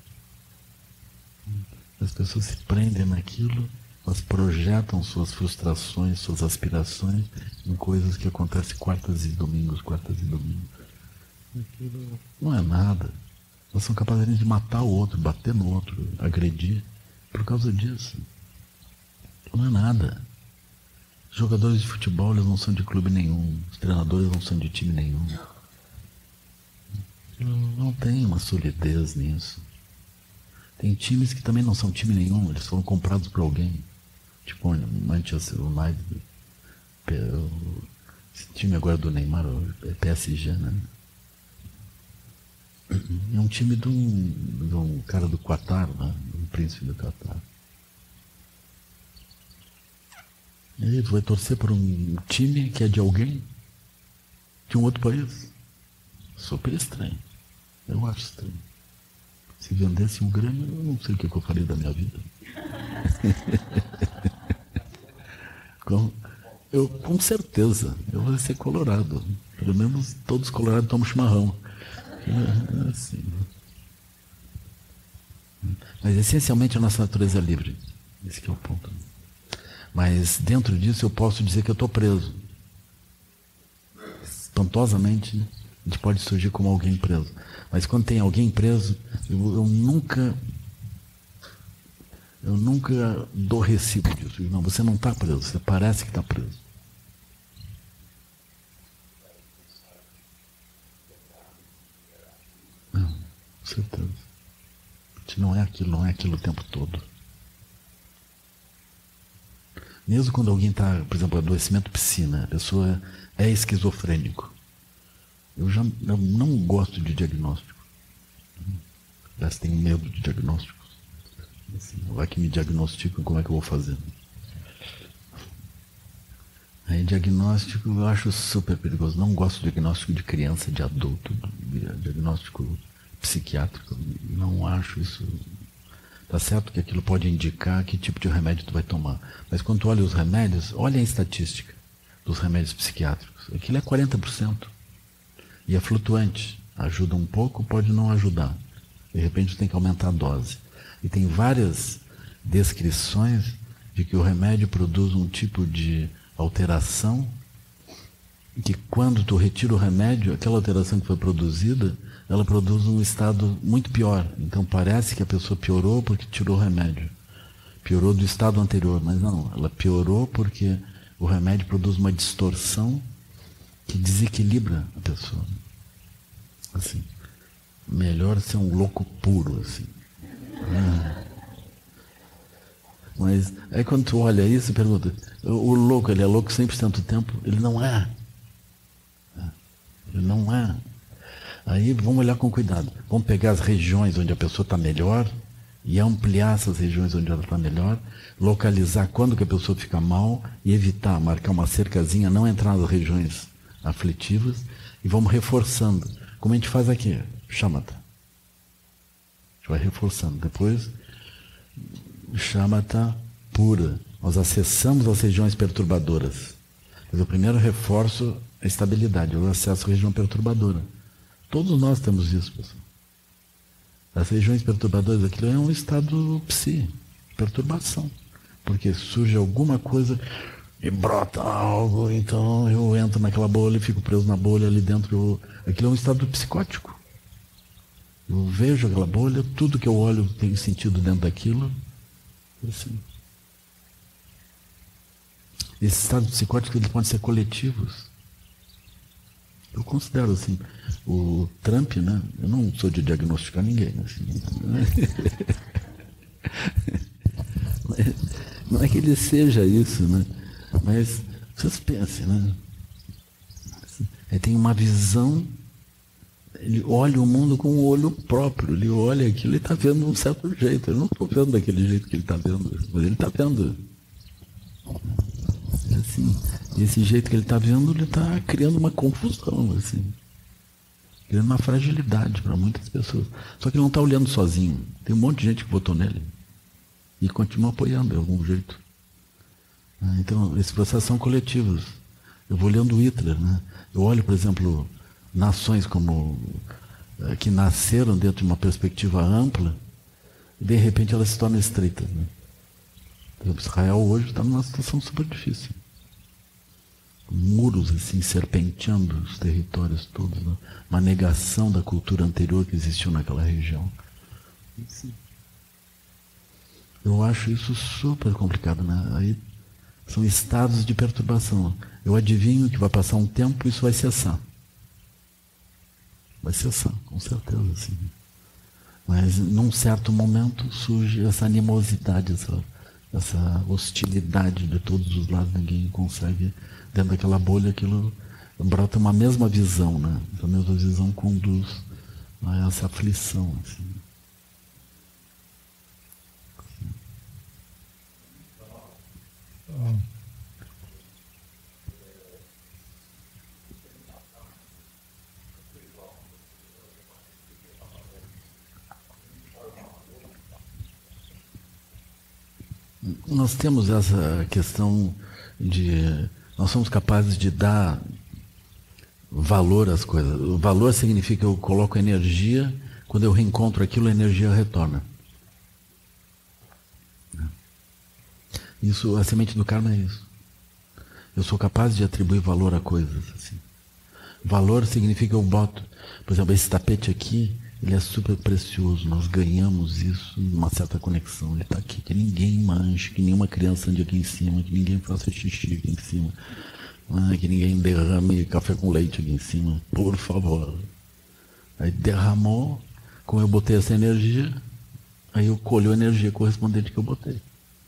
As pessoas se prendem naquilo, elas projetam suas frustrações, suas aspirações em coisas que acontecem quartas e domingos. Aquilo não é nada. Elas são capazes de matar o outro, bater no outro, agredir, por causa disso. Não é nada. Os jogadores de futebol, eles não são de clube nenhum. Os treinadores não são de time nenhum. Não tem uma solidez nisso. Tem times que também não são time nenhum, eles foram comprados por alguém. Tipo o Manchester United, esse time agora do Neymar, o PSG, né? É um time de um cara do Qatar, né? Um príncipe do Qatar. E aí tu vai torcer por um time que é de alguém, de um outro país. Super estranho. Eu acho estranho. Se vendesse um Grêmio, eu não sei o que eu faria da minha vida. Com certeza, eu vou ser colorado. Pelo menos todos os colorados tomam chimarrão. Assim. Mas essencialmente a nossa natureza é livre. Esse que é o ponto. Mas dentro disso eu posso dizer que eu estou preso. Espantosamente, a gente pode surgir como alguém preso. Mas quando tem alguém preso, eu nunca dou recibo disso. Não, você não está preso, você parece que está preso. Não, com certeza. Não é aquilo o tempo todo. Mesmo quando alguém está, por exemplo, adoecimento piscina, a pessoa é esquizofrênico. Eu não gosto de diagnóstico. Aliás, tenho medo de diagnósticos. Assim, vai que me diagnosticam, como é que eu vou fazer? Aí, diagnóstico eu acho super perigoso. Não gosto de diagnóstico de criança, de adulto, diagnóstico psiquiátrico. Não acho isso. Tá certo que aquilo pode indicar que tipo de remédio tu vai tomar. Mas quando tu olha os remédios, olha a estatística dos remédios psiquiátricos. Aquilo é 40%. E é flutuante. Ajuda um pouco, pode não ajudar. De repente tem que aumentar a dose. E tem várias descrições de que o remédio produz um tipo de alteração que quando tu retira o remédio, aquela alteração que foi produzida, ela produz um estado muito pior. Então parece que a pessoa piorou porque tirou o remédio. Piorou do estado anterior, mas não. Ela piorou porque o remédio produz uma distorção que desequilibra a pessoa. Assim, melhor ser um louco puro, assim. Mas aí quando tu olha isso e pergunta, o louco, ele é louco 100% do tempo? Ele não é. Ele não é. Aí vamos olhar com cuidado. Vamos pegar as regiões onde a pessoa está melhor e ampliar essas regiões onde ela está melhor, localizar quando que a pessoa fica mal e evitar, marcar uma cercazinha, não entrar nas regiões aflitivas e vamos reforçando. Como a gente faz aqui, shamatha. A gente vai reforçando. Depois, shamatha pura. Nós acessamos as regiões perturbadoras. Mas o primeiro reforço é a estabilidade, o acesso à região perturbadora. Todos nós temos isso, pessoal. As regiões perturbadoras, aquilo é um estado perturbação. Porque surge alguma coisa e brota algo, então eu entro naquela bolha e fico preso na bolha ali dentro. Aquilo é um estado psicótico. Eu vejo aquela bolha, tudo que eu olho tem sentido dentro daquilo. Assim. Esses estados psicóticos eles podem ser coletivos. Eu considero assim, o Trump, né? Eu não sou de diagnosticar ninguém. Assim, não é que ele seja isso, né? Mas vocês pensem, né? Ele tem uma visão, ele olha o mundo com um olho próprio, ele olha aquilo e está vendo de um certo jeito. Eu não estou vendo daquele jeito que ele está vendo, mas ele está vendo. Assim, esse jeito que ele está vendo, ele está criando uma confusão, assim, criando uma fragilidade para muitas pessoas. Só que ele não está olhando sozinho. Tem um monte de gente que votou nele e continua apoiando de algum jeito. Então, esses processos são coletivos. Eu vou olhando o Hitler, né? Eu olho, por exemplo, nações como que nasceram dentro de uma perspectiva ampla e de repente elas se tornam estreitas, né? Por exemplo, Israel hoje está numa situação super difícil. Muros assim, serpenteando os territórios todos, né? Uma negação da cultura anterior que existiu naquela região. Eu acho isso super complicado, né? Aí são estados de perturbação. Eu adivinho que vai passar um tempo e isso vai cessar. Vai cessar, com certeza, sim. Mas num certo momento surge essa animosidade, essa hostilidade de todos os lados, ninguém consegue, dentro daquela bolha, aquilo brota uma mesma visão, né? Essa mesma visão conduz a essa aflição, assim. Nós temos essa questão de... Nós somos capazes de dar valor às coisas. O valor significa que eu coloco energia, quando eu reencontro aquilo, a energia retorna. Isso, a semente do karma é isso. Eu sou capaz de atribuir valor a coisas. Assim. Valor significa que eu boto... Por exemplo, esse tapete aqui, ele é super precioso. Nós ganhamos isso numa certa conexão. Ele está aqui, que ninguém manche, que nenhuma criança ande aqui em cima, que ninguém faça xixi aqui em cima, que ninguém derrame café com leite aqui em cima, por favor. Aí derramou, como eu botei essa energia, aí eu colho a energia correspondente que eu botei.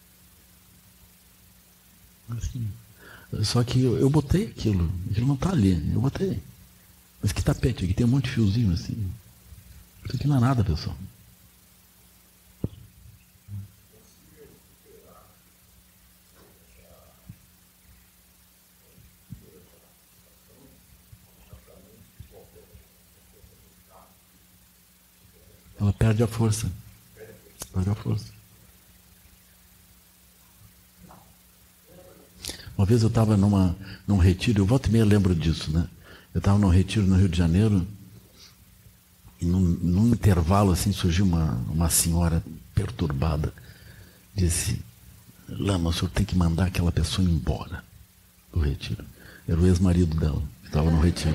Assim. Só que eu botei aquilo não está ali, eu botei. Mas que tapete, aqui tem um monte de fiozinho assim. Isso aqui não é nada, pessoal. Ela perde a força. Perde a força. Uma vez eu estava num retiro, eu volta e meia lembro disso, né? Eu estava num retiro no Rio de Janeiro, e num intervalo assim surgiu uma senhora perturbada. Disse: Lama, o senhor tem que mandar aquela pessoa embora do retiro. Era o ex-marido dela, que estava no retiro.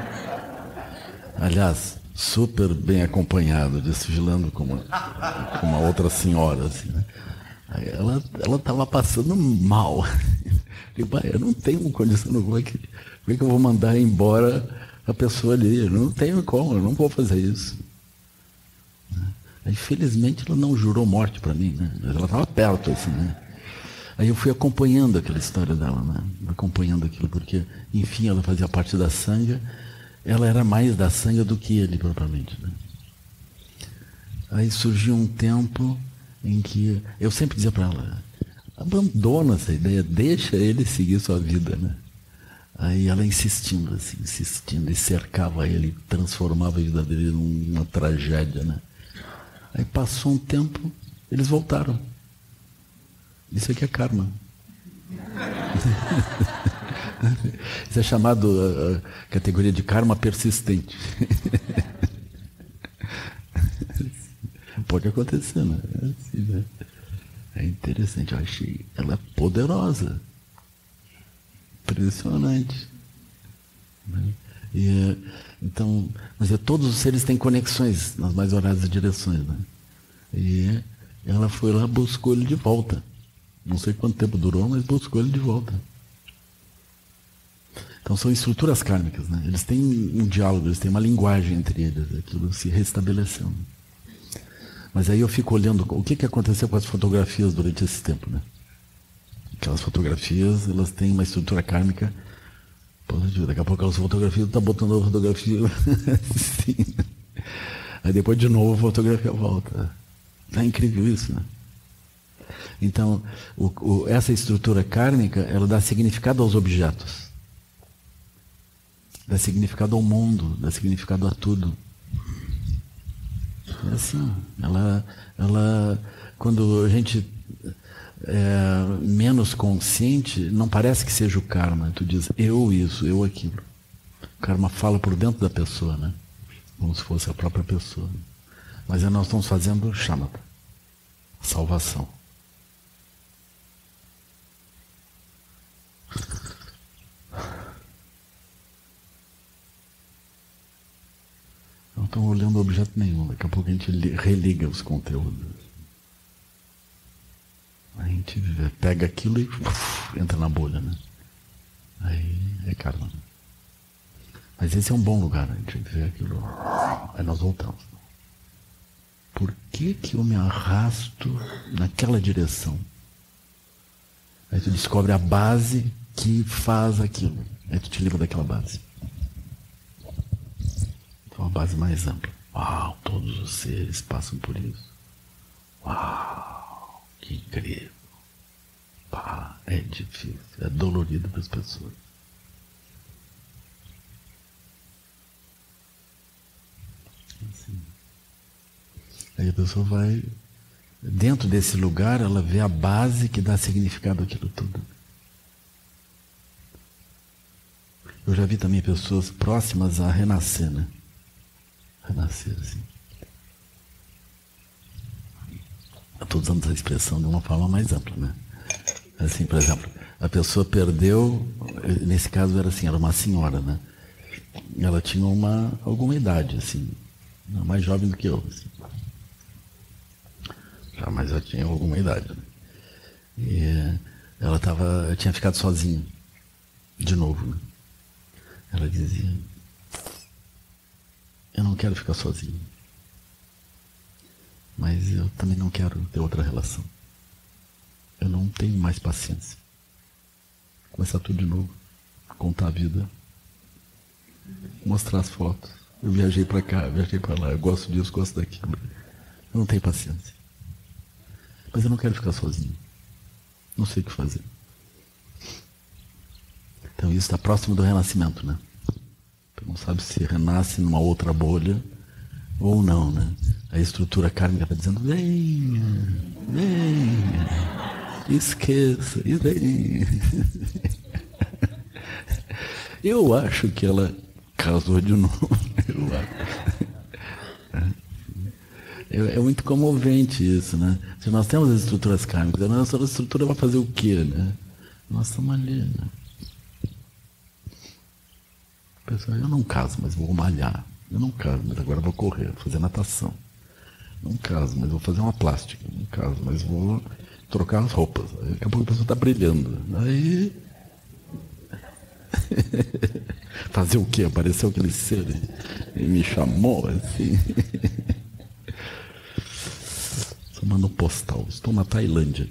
Aliás, super bem acompanhado, desfilando com uma outra senhora. Assim, né? Aí ela estava passando mal. Eu não tenho condição, como é Por que eu vou mandar embora a pessoa ali? Eu não tenho como, eu não vou fazer isso. Aí, felizmente, ela não jurou morte para mim, né? Ela estava perto, assim, né? Aí eu fui acompanhando aquela história dela, né? Acompanhando aquilo, porque, enfim, ela fazia parte da Sangha. Ela era mais da Sangha do que ele, propriamente, né? Aí surgiu um tempo em que eu sempre dizia para ela, abandona essa ideia, deixa ele seguir sua vida, né? Aí ela insistindo, assim, insistindo, e cercava ele, transformava a vida dele numa tragédia, né? Aí passou um tempo, eles voltaram. Isso aqui é karma. Isso é chamado a categoria de karma persistente. Pode acontecer, né? É interessante, eu achei ela é poderosa. Impressionante. Então, mas todos os seres têm conexões nas mais variadas direções, né? E ela foi lá, buscou ele de volta. Não sei quanto tempo durou, mas buscou ele de volta. Então são estruturas kármicas, né? Eles têm um diálogo, eles têm uma linguagem entre eles, aquilo se restabeleceu. Mas aí eu fico olhando o que aconteceu com as fotografias durante esse tempo, né? Aquelas fotografias, elas têm uma estrutura kármica. Daqui a pouco aquelas fotografias, está botando a fotografia assim. Aí depois de novo a fotografia volta. É incrível isso, né? Então, essa estrutura kármica, ela dá significado aos objetos. Dá significado ao mundo, dá significado a tudo. É assim, ela quando a gente é menos consciente, não parece que seja o karma. Tu diz, eu isso, eu aquilo. O karma fala por dentro da pessoa, né? Como se fosse a própria pessoa. Mas nós estamos fazendo shamatha, salvação. Não estão olhando objeto nenhum. Daqui a pouco a gente religa os conteúdos. A gente pega aquilo e entra na bolha, né? Aí é karma, né? Mas esse é um bom lugar, né? A gente vê aquilo. Aí nós voltamos. Por que eu me arrasto naquela direção? Aí tu descobre a base que faz aquilo. Aí tu te livra daquela base. Então a base mais ampla. Uau, todos os seres passam por isso. Uau, que incrível. Pá, é difícil, é dolorido para as pessoas. Assim. Aí a pessoa vai, dentro desse lugar, ela vê a base que dá significado àquilo tudo. Eu já vi também pessoas próximas a renascer, né? Renascer, assim. Eu estou usando essa expressão de uma forma mais ampla, né? Assim, por exemplo, a pessoa perdeu, nesse caso era assim, era uma senhora, né? Ela tinha alguma idade, assim, mais jovem do que eu, assim. Mas já tinha alguma idade, né? E ela tinha ficado sozinha, de novo, né? Ela dizia, eu não quero ficar sozinha, mas eu também não quero ter outra relação. Eu não tenho mais paciência. Começar tudo de novo, contar a vida, mostrar as fotos. Eu viajei para cá, viajei para lá, eu gosto disso, gosto daquilo. Eu não tenho paciência. Mas eu não quero ficar sozinho. Não sei o que fazer. Então isso está próximo do renascimento, né? Tu não sabe se renasce numa outra bolha ou não, né? A estrutura kármica está dizendo, venha, esqueça, e venha. Eu acho que ela casou de novo. Eu acho. É muito comovente isso, né? Se nós temos as estruturas kármicas, a nossa estrutura vai fazer o quê, né? Nós estamos ali, né? Pessoal, eu não caso, mas vou malhar. Eu não caso, mas agora vou correr, vou fazer natação. Não caso, mas vou fazer uma plástica. Não caso, mas vou trocar as roupas. Aí, daqui a pouco a pessoa está brilhando. Aí Fazer o quê? Apareceu aquele ser e me chamou assim. Só manda um postal. Estou na Tailândia.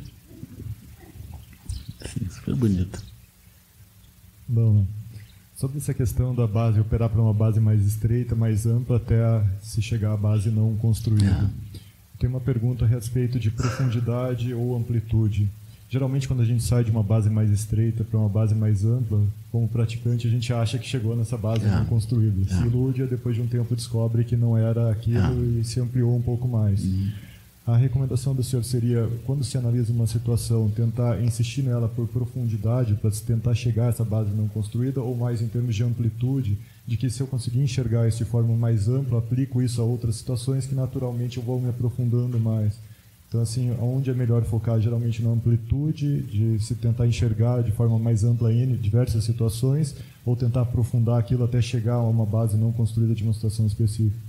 Sim, isso foi bonito. Bom, né? Sobre essa questão da base, operar para uma base mais estreita, mais ampla, até se chegar à base não construída. Tem uma pergunta a respeito de profundidade ou amplitude. Geralmente, quando a gente sai de uma base mais estreita para uma base mais ampla, como praticante, a gente acha que chegou nessa base não construída. Se ilude e depois de um tempo descobre que não era aquilo e se ampliou um pouco mais. A recomendação do senhor seria, quando se analisa uma situação, tentar insistir nela por profundidade, para tentar chegar a essa base não construída, ou mais em termos de amplitude, de que se eu conseguir enxergar isso de forma mais ampla, aplico isso a outras situações que naturalmente eu vou me aprofundando mais. Então, assim, onde é melhor focar? Geralmente na amplitude, de se tentar enxergar de forma mais ampla em diversas situações, ou tentar aprofundar aquilo até chegar a uma base não construída de uma situação específica.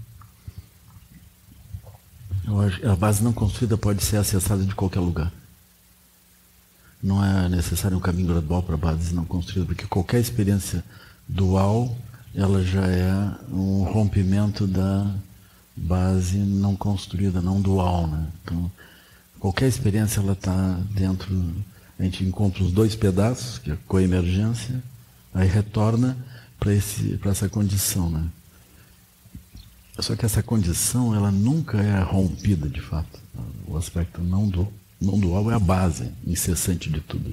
Eu acho que a base não construída pode ser acessada de qualquer lugar. Não é necessário um caminho gradual para a base não construída, porque qualquer experiência dual, ela já é um rompimento da base não construída, não dual, né? Então, qualquer experiência, ela está dentro, a gente encontra os dois pedaços, que é a coemergência, aí retorna para essa condição, né? Só que essa condição, ela nunca é rompida, de fato. O aspecto não dual é a base incessante de tudo.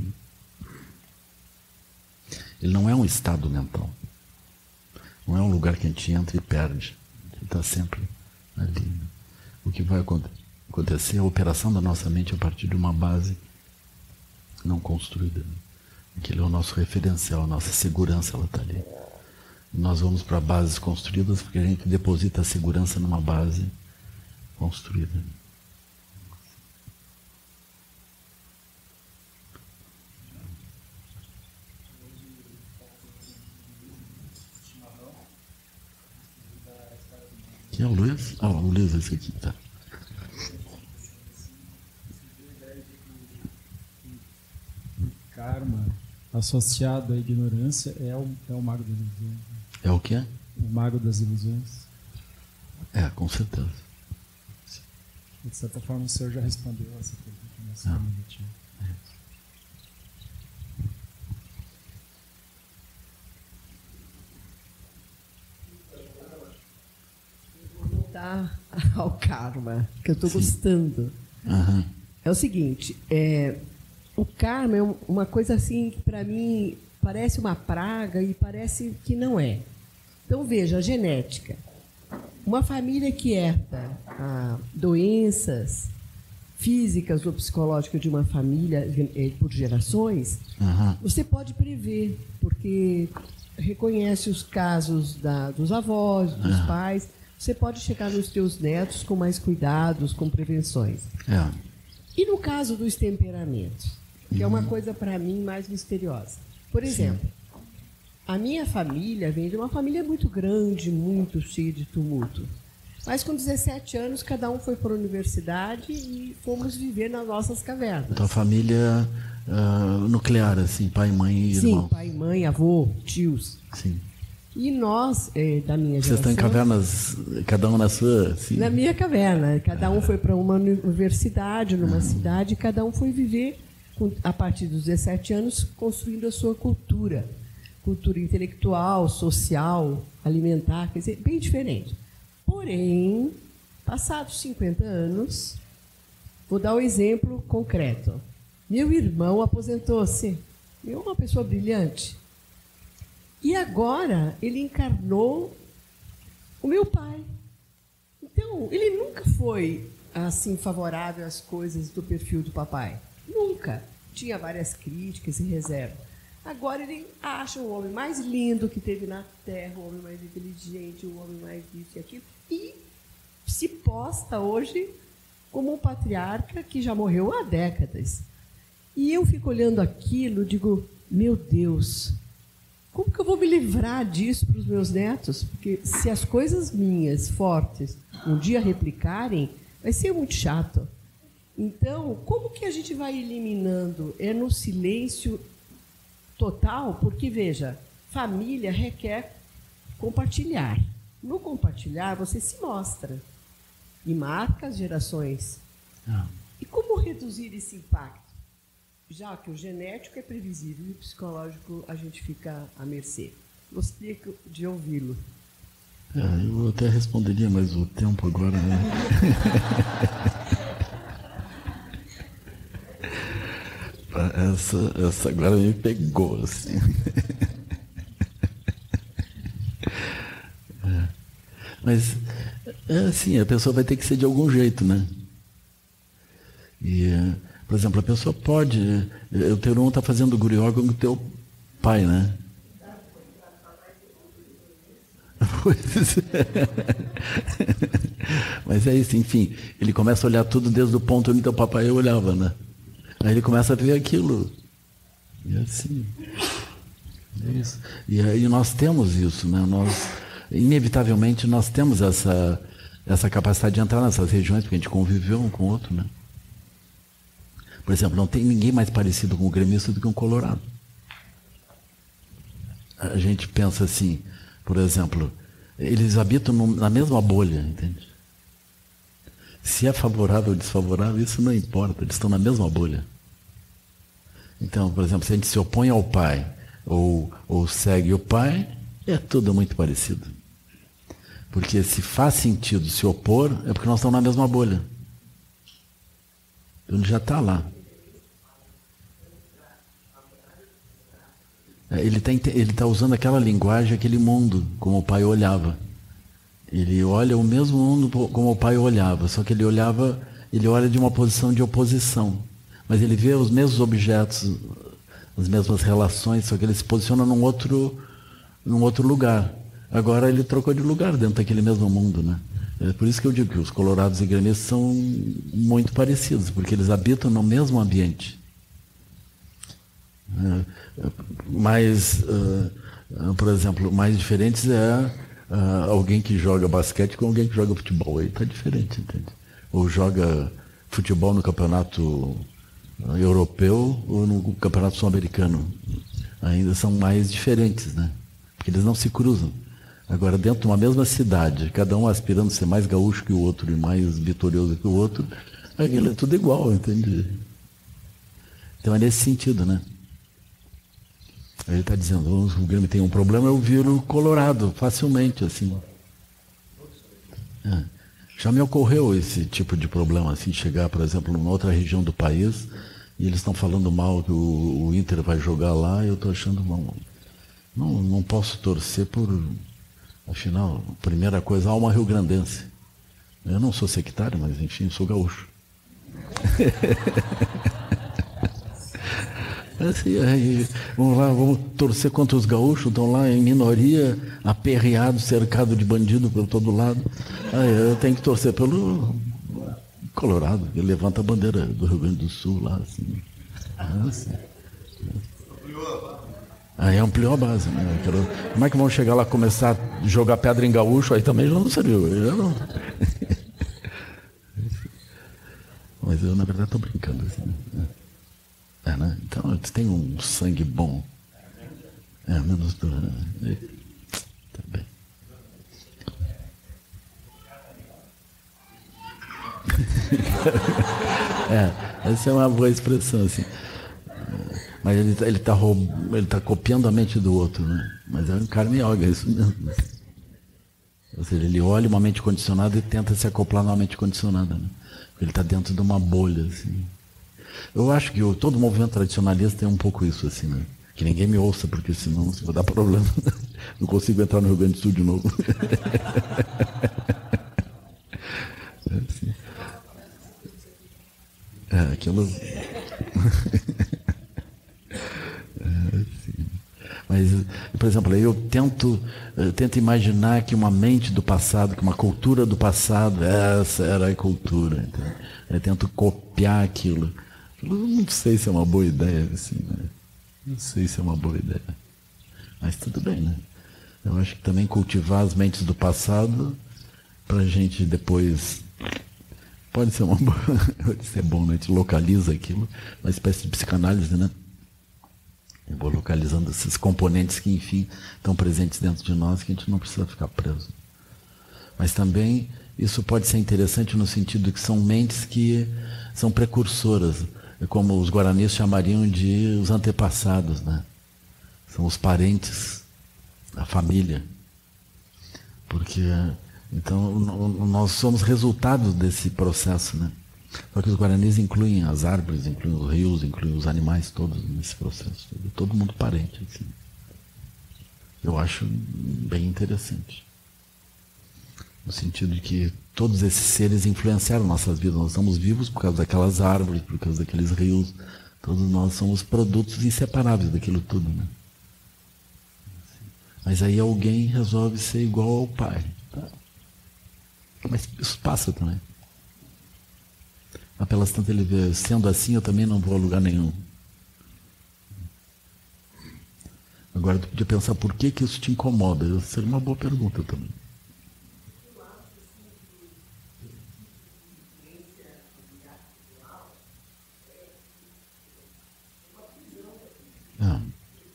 Ele não é um estado mental. Não é um lugar que a gente entra e perde. Ele está sempre ali. O que vai acontecer é a operação da nossa mente a partir de uma base não construída. Aquele é o nosso referencial, a nossa segurança, ela está ali. Nós vamos para bases construídas porque a gente deposita a segurança numa base construída. Quem é o Luiz? Ah, o Luiz, esse aqui, tá. Karma associado à ignorância é o mago das ilusões. É o quê? O mago das ilusões. É, com certeza. De certa forma, o senhor já respondeu essa pergunta nessa minutinha. Vou voltar ao karma, que eu estou gostando. É o seguinte, o karma é uma coisa assim que para mim parece uma praga e parece que não é. Então veja, a genética. Uma família que herda doenças físicas ou psicológicas de uma família por gerações, você pode prever, porque reconhece os casos dos avós, dos pais, você pode chegar nos teus netos com mais cuidados, com prevenções. E no caso dos temperamentos, que é uma coisa para mim mais misteriosa. Por exemplo, a minha família vem de uma família muito grande, muito cheia de tumulto. Mas com 17 anos, cada um foi para a universidade e fomos viver nas nossas cavernas. Então, família nuclear, assim, pai, mãe e irmãos. Sim, pai, mãe, avô, tios. Sim. E nós, da minha geração... Vocês estão em cavernas, cada um na sua... Assim. Na minha caverna. Cada um foi para uma universidade, numa cidade, e cada um foi viver, a partir dos 17 anos, construindo a sua cultura. Cultura intelectual, social, alimentar, quer dizer, bem diferente. Porém, passados 50 anos, vou dar um exemplo concreto. Meu irmão aposentou-se. É uma pessoa brilhante. E agora ele encarnou o meu pai. Então, ele nunca foi assim favorável às coisas do perfil do papai. Nunca. Tinha várias críticas e reservas. Agora ele acha o homem mais lindo que teve na Terra, o homem mais inteligente, o homem mais isso e aquilo. E se posta hoje como um patriarca que já morreu há décadas. E eu fico olhando aquilo e digo, meu Deus, como que eu vou me livrar disso para os meus netos? Porque se as coisas minhas, fortes, um dia replicarem, vai ser muito chato. Então, como que a gente vai eliminando? É no silêncio total? Porque, veja, família requer compartilhar. No compartilhar, você se mostra e marca as gerações. E como reduzir esse impacto? Já que o genético é previsível e o psicológico a gente fica à mercê. Gostaria de ouvi-lo. Eu até responderia, mas o tempo agora, né? Essa agora me pegou, assim. Mas, assim, a pessoa vai ter que ser de algum jeito, né? E, por exemplo, a pessoa pode... O teu irmão está fazendo guri órgão com o teu pai, né? Pois é. Mas é isso, enfim. Ele começa a olhar tudo desde o ponto onde teu papai olhava, né? Aí ele começa a ver aquilo. E assim. É isso. E aí nós temos isso, né? Inevitavelmente nós temos essa capacidade de entrar nessas regiões, porque a gente conviveu um com o outro, né? Por exemplo, não tem ninguém mais parecido com o gremista do que um colorado. A gente pensa assim, por exemplo, eles habitam na mesma bolha, entende? Se é favorável ou desfavorável, isso não importa, eles estão na mesma bolha. Então, por exemplo, se a gente se opõe ao pai ou segue o pai, é tudo muito parecido. Porque se faz sentido se opor, é porque nós estamos na mesma bolha. Então ele já está lá. Ele tá usando aquela linguagem, aquele mundo, como o pai olhava. Ele olha o mesmo mundo como o pai olhava, só que ele olha de uma posição de oposição. Mas ele vê os mesmos objetos, as mesmas relações, só que ele se posiciona num outro lugar. Agora ele trocou de lugar dentro daquele mesmo mundo, né? É por isso que eu digo que os colorados e gremistas são muito parecidos, porque eles habitam no mesmo ambiente. Mas, por exemplo, mais diferentes alguém que joga basquete com alguém que joga futebol. Aí está diferente, entende? Ou joga futebol no campeonato europeu ou no campeonato sul-americano. Ainda são mais diferentes, né? Porque eles não se cruzam. Agora, dentro de uma mesma cidade, cada um aspirando a ser mais gaúcho que o outro e mais vitorioso que o outro, aquilo é tudo igual, entende? Então é nesse sentido, né? Ele está dizendo, o Grêmio tem um problema, eu viro colorado facilmente, assim. Já me ocorreu esse tipo de problema, assim, chegar, por exemplo, numa outra região do país e eles estão falando mal que o Inter vai jogar lá e eu estou achando, não posso torcer por... Afinal, primeira coisa, alma rio-grandense. Eu não sou sectário, mas enfim, sou gaúcho. Assim, aí, vamos torcer contra os gaúchos, estão lá em minoria, aperreados, cercados de bandido por todo lado. Aí eu tenho que torcer pelo Colorado, ele levanta a bandeira do Rio Grande do Sul lá, assim. Aí ampliou a base, né? Como é que vão chegar lá e começar a jogar pedra em gaúcho? Aí também já não serviu. Mas eu, na verdade, estou brincando. Assim, né? Né? Então, eles têm um sangue bom. Menos do... Tá bem. Essa é uma boa expressão, assim. Mas ele tá copiando a mente do outro, né? Mas é um karma yoga, é isso mesmo. Ou seja, ele olha uma mente condicionada e tenta se acoplar numa mente condicionada, né? Ele está dentro de uma bolha, assim. Eu acho que todo movimento tradicionalista tem um pouco isso, assim, né? Que ninguém me ouça, porque senão vai dar problema. Não consigo entrar no Rio Grande do Sul de novo. Assim. Aquilo... Mas, por exemplo, eu tento imaginar que uma mente do passado, que uma cultura do passado, essa era a cultura. Então, eu tento copiar aquilo. Eu não sei se é uma boa ideia, assim, né? Não sei se é uma boa ideia. Mas tudo bem, né? Eu acho que também cultivar as mentes do passado para a gente depois... Pode ser uma boa... Pode ser bom, né? A gente localiza aquilo, uma espécie de psicanálise, né? Eu vou localizando esses componentes que, enfim, estão presentes dentro de nós, que a gente não precisa ficar preso. Mas também isso pode ser interessante no sentido que são mentes que são precursoras, como os guaranis chamariam de os antepassados, né? São os parentes, a família. Porque, então, nós somos resultado desse processo, né? Só que os guaranis incluem as árvores, incluem os rios, incluem os animais todos nesse processo. Todo mundo parente. Assim. Eu acho bem interessante. No sentido de que todos esses seres influenciaram nossas vidas. Nós estamos vivos por causa daquelas árvores, por causa daqueles rios. Todos nós somos produtos inseparáveis daquilo tudo, né? Mas aí alguém resolve ser igual ao pai. Tá? Mas isso passa também. Mas pelas tantas ele vê, sendo assim eu também não vou a lugar nenhum. Agora tu podia pensar por que isso te incomoda. Isso seria uma boa pergunta também. Ah.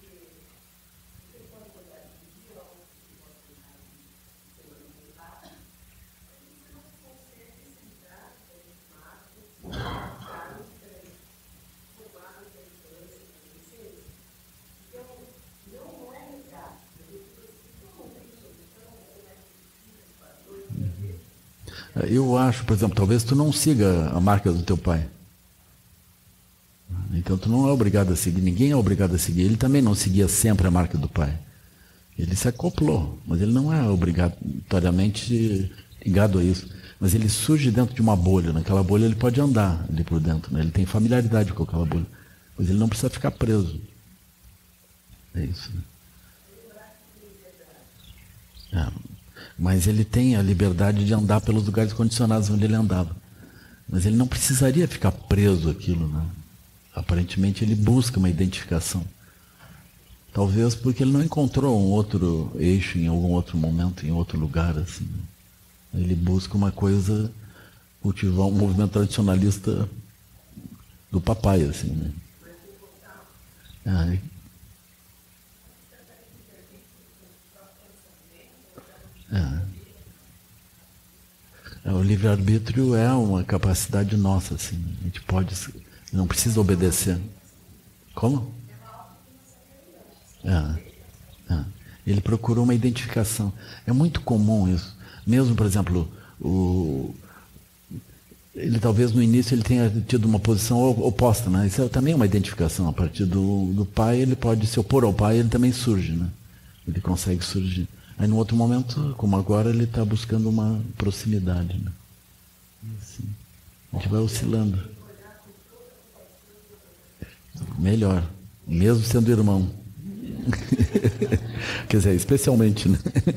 Eu acho, por exemplo, talvez tu não siga a marca do teu pai. Então tu não é obrigado a seguir, ninguém é obrigado a seguir. Ele também não seguia sempre a marca do pai. Ele se acoplou, mas ele não é obrigatoriamente ligado a isso. Mas ele surge dentro de uma bolha. Naquela bolha ele pode andar ali por dentro, né? Ele tem familiaridade com aquela bolha. Mas ele não precisa ficar preso. É isso, né? Mas ele tem a liberdade de andar pelos lugares condicionados onde ele andava. Mas ele não precisaria ficar preso àquilo, né? Aparentemente ele busca uma identificação. Talvez porque ele não encontrou um outro eixo em algum outro momento, em outro lugar, assim. Ele busca uma coisa, cultivar um movimento tradicionalista do papai, assim, né? O livre-arbítrio é uma capacidade nossa, assim. A gente pode, não precisa obedecer. Como? Ele procurou uma identificação. É muito comum isso. Mesmo, por exemplo, ele talvez no início ele tenha tido uma posição oposta, né? Isso é também uma identificação. A partir do pai, ele pode se opor ao pai, ele também surge, né? Ele consegue surgir. Aí, no outro momento, como agora, ele está buscando uma proximidade, né? Assim, a gente vai oscilando. Melhor, mesmo sendo irmão. Quer dizer, especialmente, né?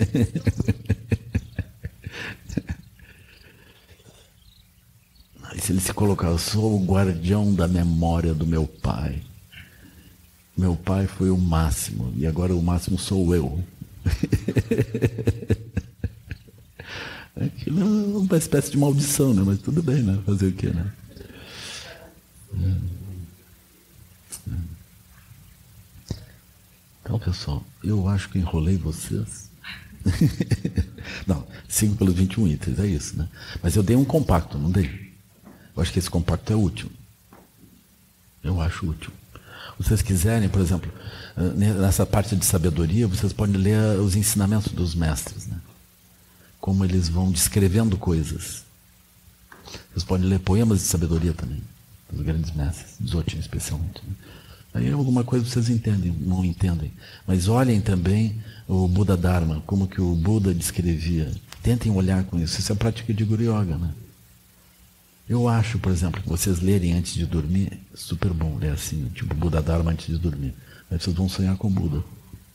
Aí, se ele se colocar, eu sou o guardião da memória do meu pai. Meu pai foi o máximo, e agora o máximo sou eu. Aquilo é uma espécie de maldição, né? Mas tudo bem, né? Fazer o quê, né? Então, pessoal, eu acho que enrolei vocês. Não, sigo pelos 21 itens, é isso, né? Mas eu dei um compacto, não dei? Eu acho que esse compacto é útil. Eu acho útil. Se vocês quiserem, por exemplo, nessa parte de sabedoria, vocês podem ler os ensinamentos dos mestres, né? Como eles vão descrevendo coisas. Vocês podem ler poemas de sabedoria também, dos grandes mestres, Dzogchen especialmente, né? Aí alguma coisa vocês entendem, não entendem. Mas olhem também o Buda Dharma, como que o Buda descrevia. Tentem olhar com isso. Isso é a prática de Guru Yoga, né? Eu acho, por exemplo, que vocês lerem antes de dormir, super bom ler assim, tipo Buda Dharma antes de dormir. Aí vocês vão sonhar com o Buda.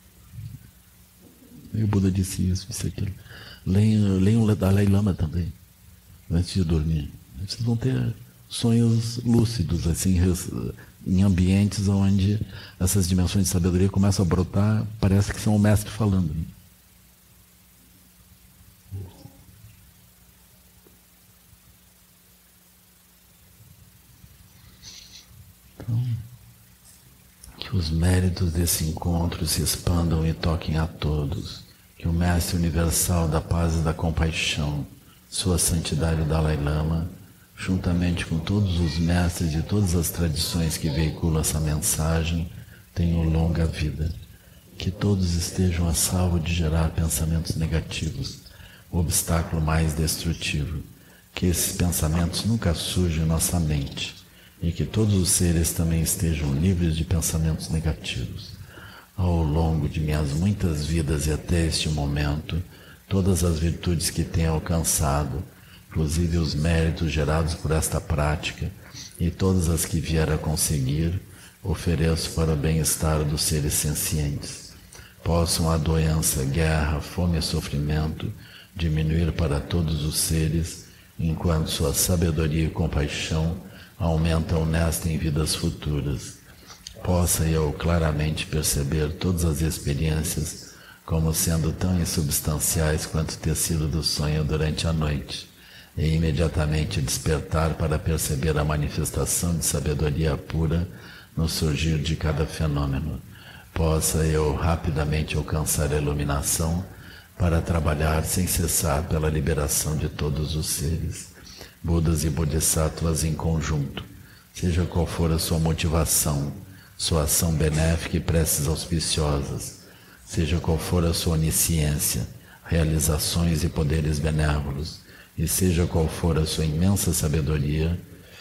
E o Buda disse isso, disse aquilo. Leiam o Dalai Lama também, antes de dormir. Aí vocês vão ter sonhos lúcidos, assim, em ambientes onde essas dimensões de sabedoria começam a brotar, parece que são o mestre falando. Então, Que os méritos desse encontro se expandam e toquem a todos. Que o Mestre Universal da Paz e da Compaixão, Sua Santidade Dalai Lama, juntamente com todos os mestres de todas as tradições que veiculam essa mensagem, tenham longa vida. Que todos estejam a salvo de gerar pensamentos negativos, o obstáculo mais destrutivo. Que esses pensamentos nunca surjam em nossa mente e que todos os seres também estejam livres de pensamentos negativos. Ao longo de minhas muitas vidas e até este momento, todas as virtudes que tenho alcançado, inclusive os méritos gerados por esta prática e todas as que vier a conseguir, ofereço para o bem-estar dos seres sencientes. Possam a doença, guerra, fome e sofrimento diminuir para todos os seres, enquanto sua sabedoria e compaixão aumentam nesta em vidas futuras. Possa eu claramente perceber todas as experiências como sendo tão insubstanciais quanto o tecido do sonho durante a noite, e imediatamente despertar para perceber a manifestação de sabedoria pura no surgir de cada fenômeno. Possa eu rapidamente alcançar a iluminação para trabalhar sem cessar pela liberação de todos os seres, Budas e Bodhisattvas em conjunto, seja qual for a sua motivação, sua ação benéfica e preces auspiciosas, seja qual for a sua onisciência, realizações e poderes benévolos, e seja qual for a sua imensa sabedoria,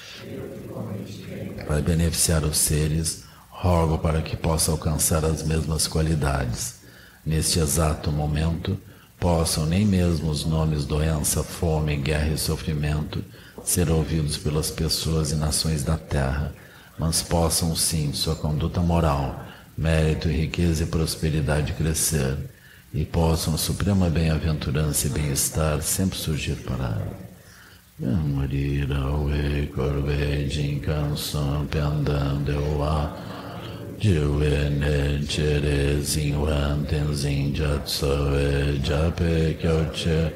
para beneficiar os seres, rogo para que possa alcançar as mesmas qualidades. Neste exato momento, possam nem mesmo os nomes doença, fome, guerra e sofrimento ser ouvidos pelas pessoas e nações da terra, mas possam sim sua conduta moral, mérito, riqueza e prosperidade crescer, e possam suprema bem-aventurança e bem-estar sempre surgir para ela. Jiwe chere zingwan tenzin jatsoe jape kyoche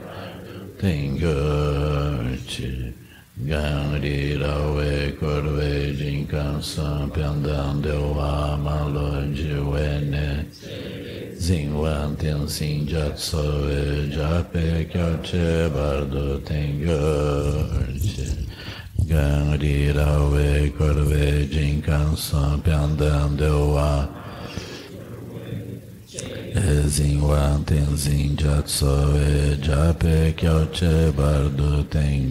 tengochi gangri rawe korwe jinkansan pendan dewa malo jiwe ne zingwan tenzin jatsoe jape kyoche bardo tengochi Gangri rawe korwe jinkansan pendan dewa Zingwan tenzin jatsoe jape kyoche bardo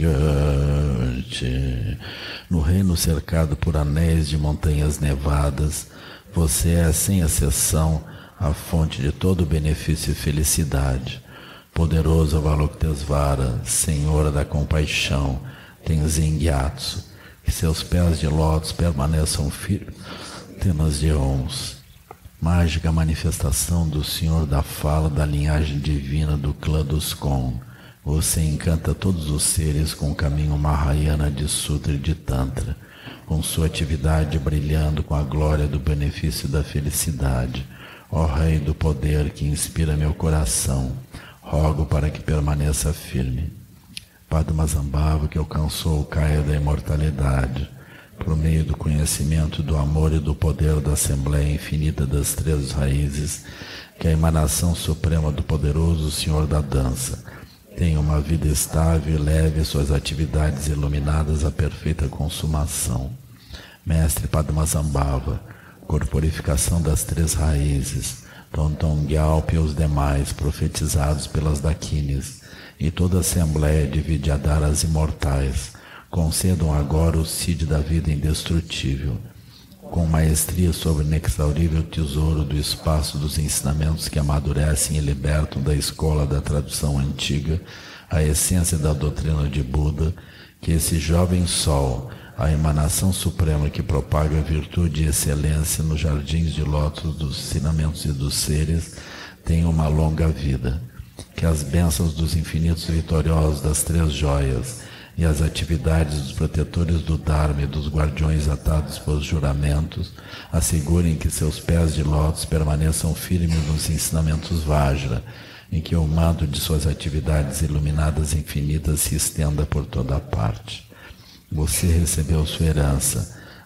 tengoche. No reino cercado por anéis de montanhas nevadas, você é, sem exceção, a fonte de todo benefício e felicidade. Poderoso Avalokitesvara, Senhora da Compaixão, Tenzin Gyatso, que seus pés de lótus permaneçam firmes, temas de ons. Mágica manifestação do Senhor da fala da linhagem divina do clã dos Kon. Você encanta todos os seres com o caminho Mahayana de Sutra e de Tantra, com sua atividade brilhando com a glória do benefício e da felicidade. Ó Rei do poder que inspira meu coração, rogo para que permaneça firme. Padmasambhava, que alcançou o Kaya da imortalidade, por meio do conhecimento, do amor e do poder da Assembleia Infinita das Três Raízes, que a emanação suprema do poderoso Senhor da Dança tenha uma vida estável e leve suas atividades iluminadas à perfeita consumação. Mestre Padmasambhava, corporificação das Três Raízes, Tonton Gyalpa e os demais, profetizados pelas Dakinis, e toda a Assembleia de Vidyadharas imortais, concedam agora o Cid da vida indestrutível, com maestria sobre o inexaurível tesouro do espaço dos ensinamentos que amadurecem e libertam da escola da tradução antiga a essência da doutrina de Buda, que esse jovem sol, a emanação suprema que propaga virtude e excelência nos jardins de lótus dos ensinamentos e dos seres, tenha uma longa vida. Que as bênçãos dos infinitos vitoriosos das três joias e as atividades dos protetores do Dharma e dos guardiões atados por juramentos assegurem que seus pés de lótus permaneçam firmes nos ensinamentos Vajra, em que o manto de suas atividades iluminadas infinitas se estenda por toda a parte. Você recebeu sua herança,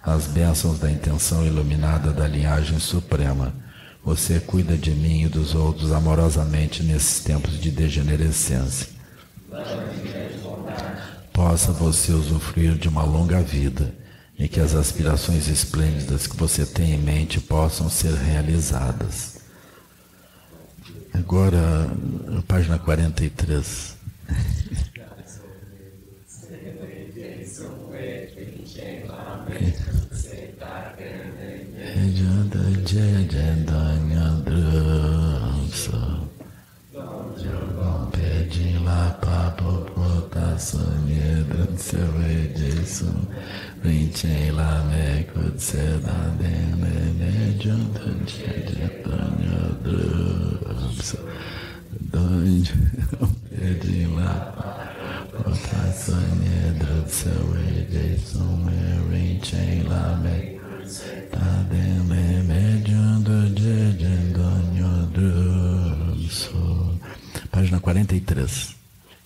as bênçãos da intenção iluminada da linhagem suprema. Você cuida de mim e dos outros amorosamente nesses tempos de degenerescência. Possa você usufruir de uma longa vida e que as aspirações esplêndidas que você tem em mente possam ser realizadas. Agora, página 43. Página 43.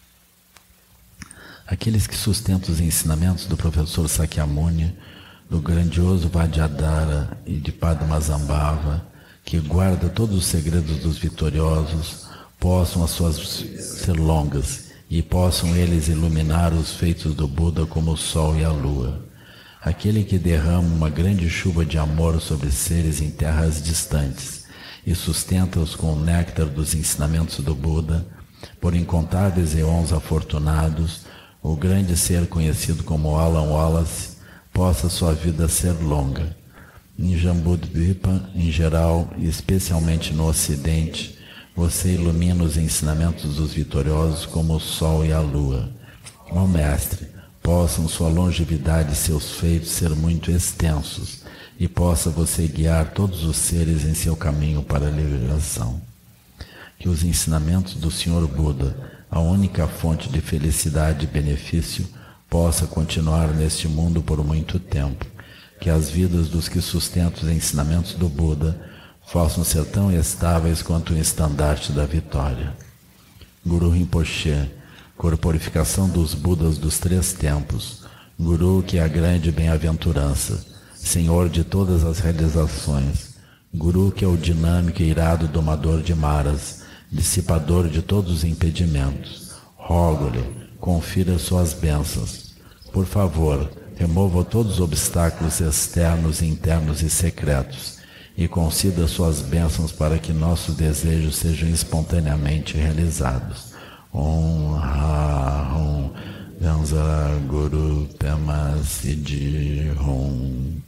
Aqueles que sustentam os ensinamentos do professor Sakyamuni, do grandioso Vajradhara e de Padmasambhava, que guarda todos os segredos dos vitoriosos, possam as suas ser longas e possam eles iluminar os feitos do Buda como o sol e a lua. Aquele que derrama uma grande chuva de amor sobre seres em terras distantes e sustenta-os com o néctar dos ensinamentos do Buda, por incontáveis eons afortunados, o grande ser conhecido como Alan Wallace, possa sua vida ser longa. Em Jambudvipa, em geral, e especialmente no Ocidente, você ilumina os ensinamentos dos vitoriosos como o sol e a lua. Ó Mestre, possam sua longevidade e seus feitos ser muito extensos, e possa você guiar todos os seres em seu caminho para a liberação. Que os ensinamentos do Senhor Buda, a única fonte de felicidade e benefício, possa continuar neste mundo por muito tempo. Que as vidas dos que sustentam os ensinamentos do Buda possam ser tão estáveis quanto o estandarte da vitória. Guru Rinpoche, corporificação dos Budas dos 3 tempos, Guru que é a grande bem-aventurança, Senhor de todas as realizações, Guru que é o dinâmico e irado domador de maras, dissipador de todos os impedimentos. Rogo-lhe, confira suas bênçãos. Por favor, remova todos os obstáculos externos, internos e secretos, e conceda suas bênçãos para que nossos desejos sejam espontaneamente realizados. Om Ha Hum Ganzara Guru Pema Siddhi Hum.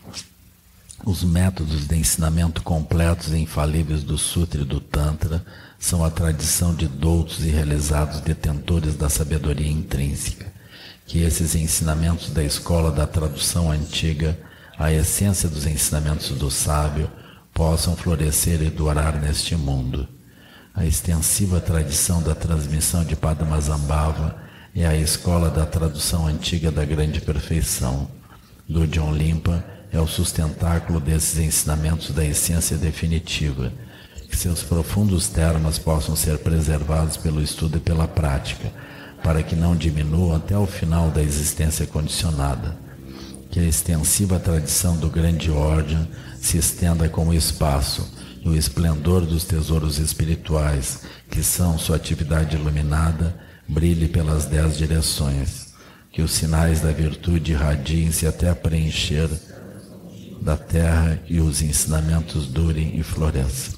Os métodos de ensinamento completos e infalíveis do Sutra e do Tantra são a tradição de doutos e realizados detentores da sabedoria intrínseca. Que esses ensinamentos da escola da tradução antiga, a essência dos ensinamentos do sábio, possam florescer e durar neste mundo. A extensiva tradição da transmissão de Padmasambhava é a escola da tradução antiga da grande perfeição. Do John Limpa é o sustentáculo desses ensinamentos da essência definitiva. Que seus profundos termas possam ser preservados pelo estudo e pela prática, para que não diminuam até o final da existência condicionada. Que a extensiva tradição do grande ordem se estenda como o espaço e o esplendor dos tesouros espirituais, que são sua atividade iluminada, brilhe pelas 10 direções. Que os sinais da virtude irradiem-se até preencher da terra e os ensinamentos durem e floresçam.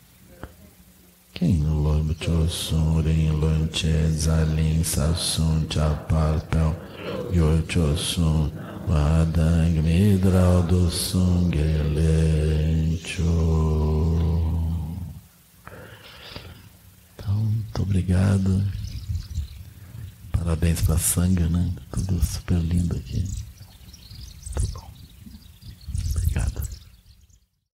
Quem lobo chosurin lonche zalin sasun chapalpel yor chosun wadang midral do sungelecho. Então, muito obrigado. Parabéns para a Sangha, né? Tudo super lindo aqui.